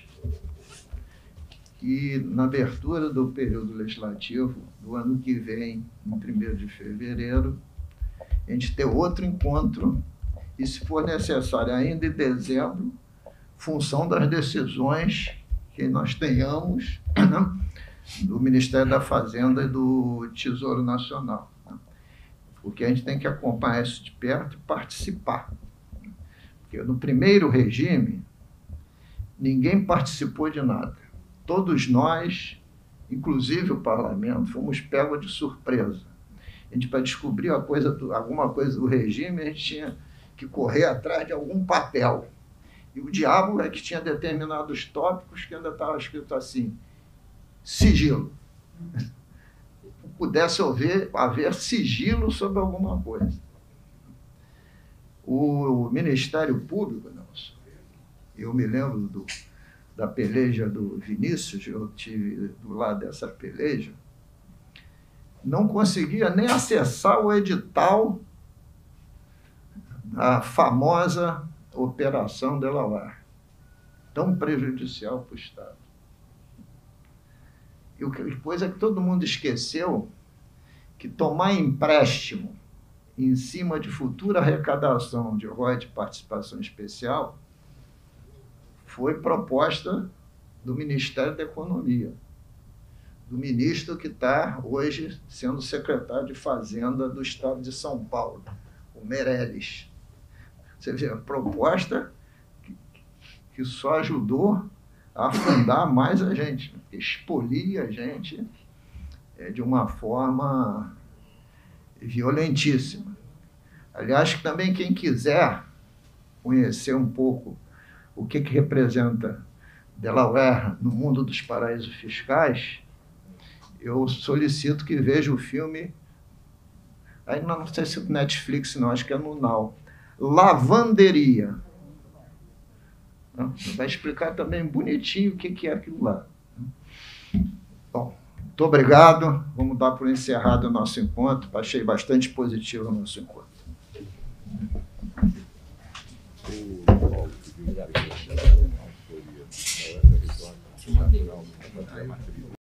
[SPEAKER 1] que na abertura do período legislativo do ano que vem, no primeiro de fevereiro, a gente ter outro encontro e, se for necessário, ainda em dezembro, função das decisões que nós tenhamos, né, do Ministério da Fazenda e do Tesouro Nacional. Né? Porque a gente tem que acompanhar isso de perto e participar. Porque no primeiro regime, ninguém participou de nada. Todos nós, inclusive o parlamento, fomos pegos de surpresa. A gente, para descobrir uma coisa do, alguma coisa do regime, a gente tinha que correr atrás de algum papel. E o diabo é que tinha determinados tópicos que ainda estava escrito assim, sigilo. Pudesse haver, haver sigilo sobre alguma coisa. O Ministério Público, Nelson, eu me lembro do, da peleja do Vinícius, eu tive do lado dessa peleja, não conseguia nem acessar o edital da famosa Operação Delaware, tão prejudicial para o Estado. E o que depois é que todo mundo esqueceu que tomar empréstimo em cima de futura arrecadação de royalties de participação especial foi proposta do Ministério da Economia, do ministro que está hoje sendo secretário de Fazenda do Estado de São Paulo, o Meirelles. Você vê, a proposta que, que só ajudou a afundar mais a gente, expolir a gente é, de uma forma violentíssima. Aliás, também quem quiser conhecer um pouco o que, que representa Delaware no mundo dos paraísos fiscais, eu solicito que veja o filme, ainda não sei se é no Netflix, não, acho que é no Now, Lavanderia. Vai explicar também bonitinho o que, que é aquilo lá. Bom, muito obrigado. Vamos dar por encerrado o nosso encontro. Achei bastante positivo o nosso encontro.
[SPEAKER 3] Te mandei.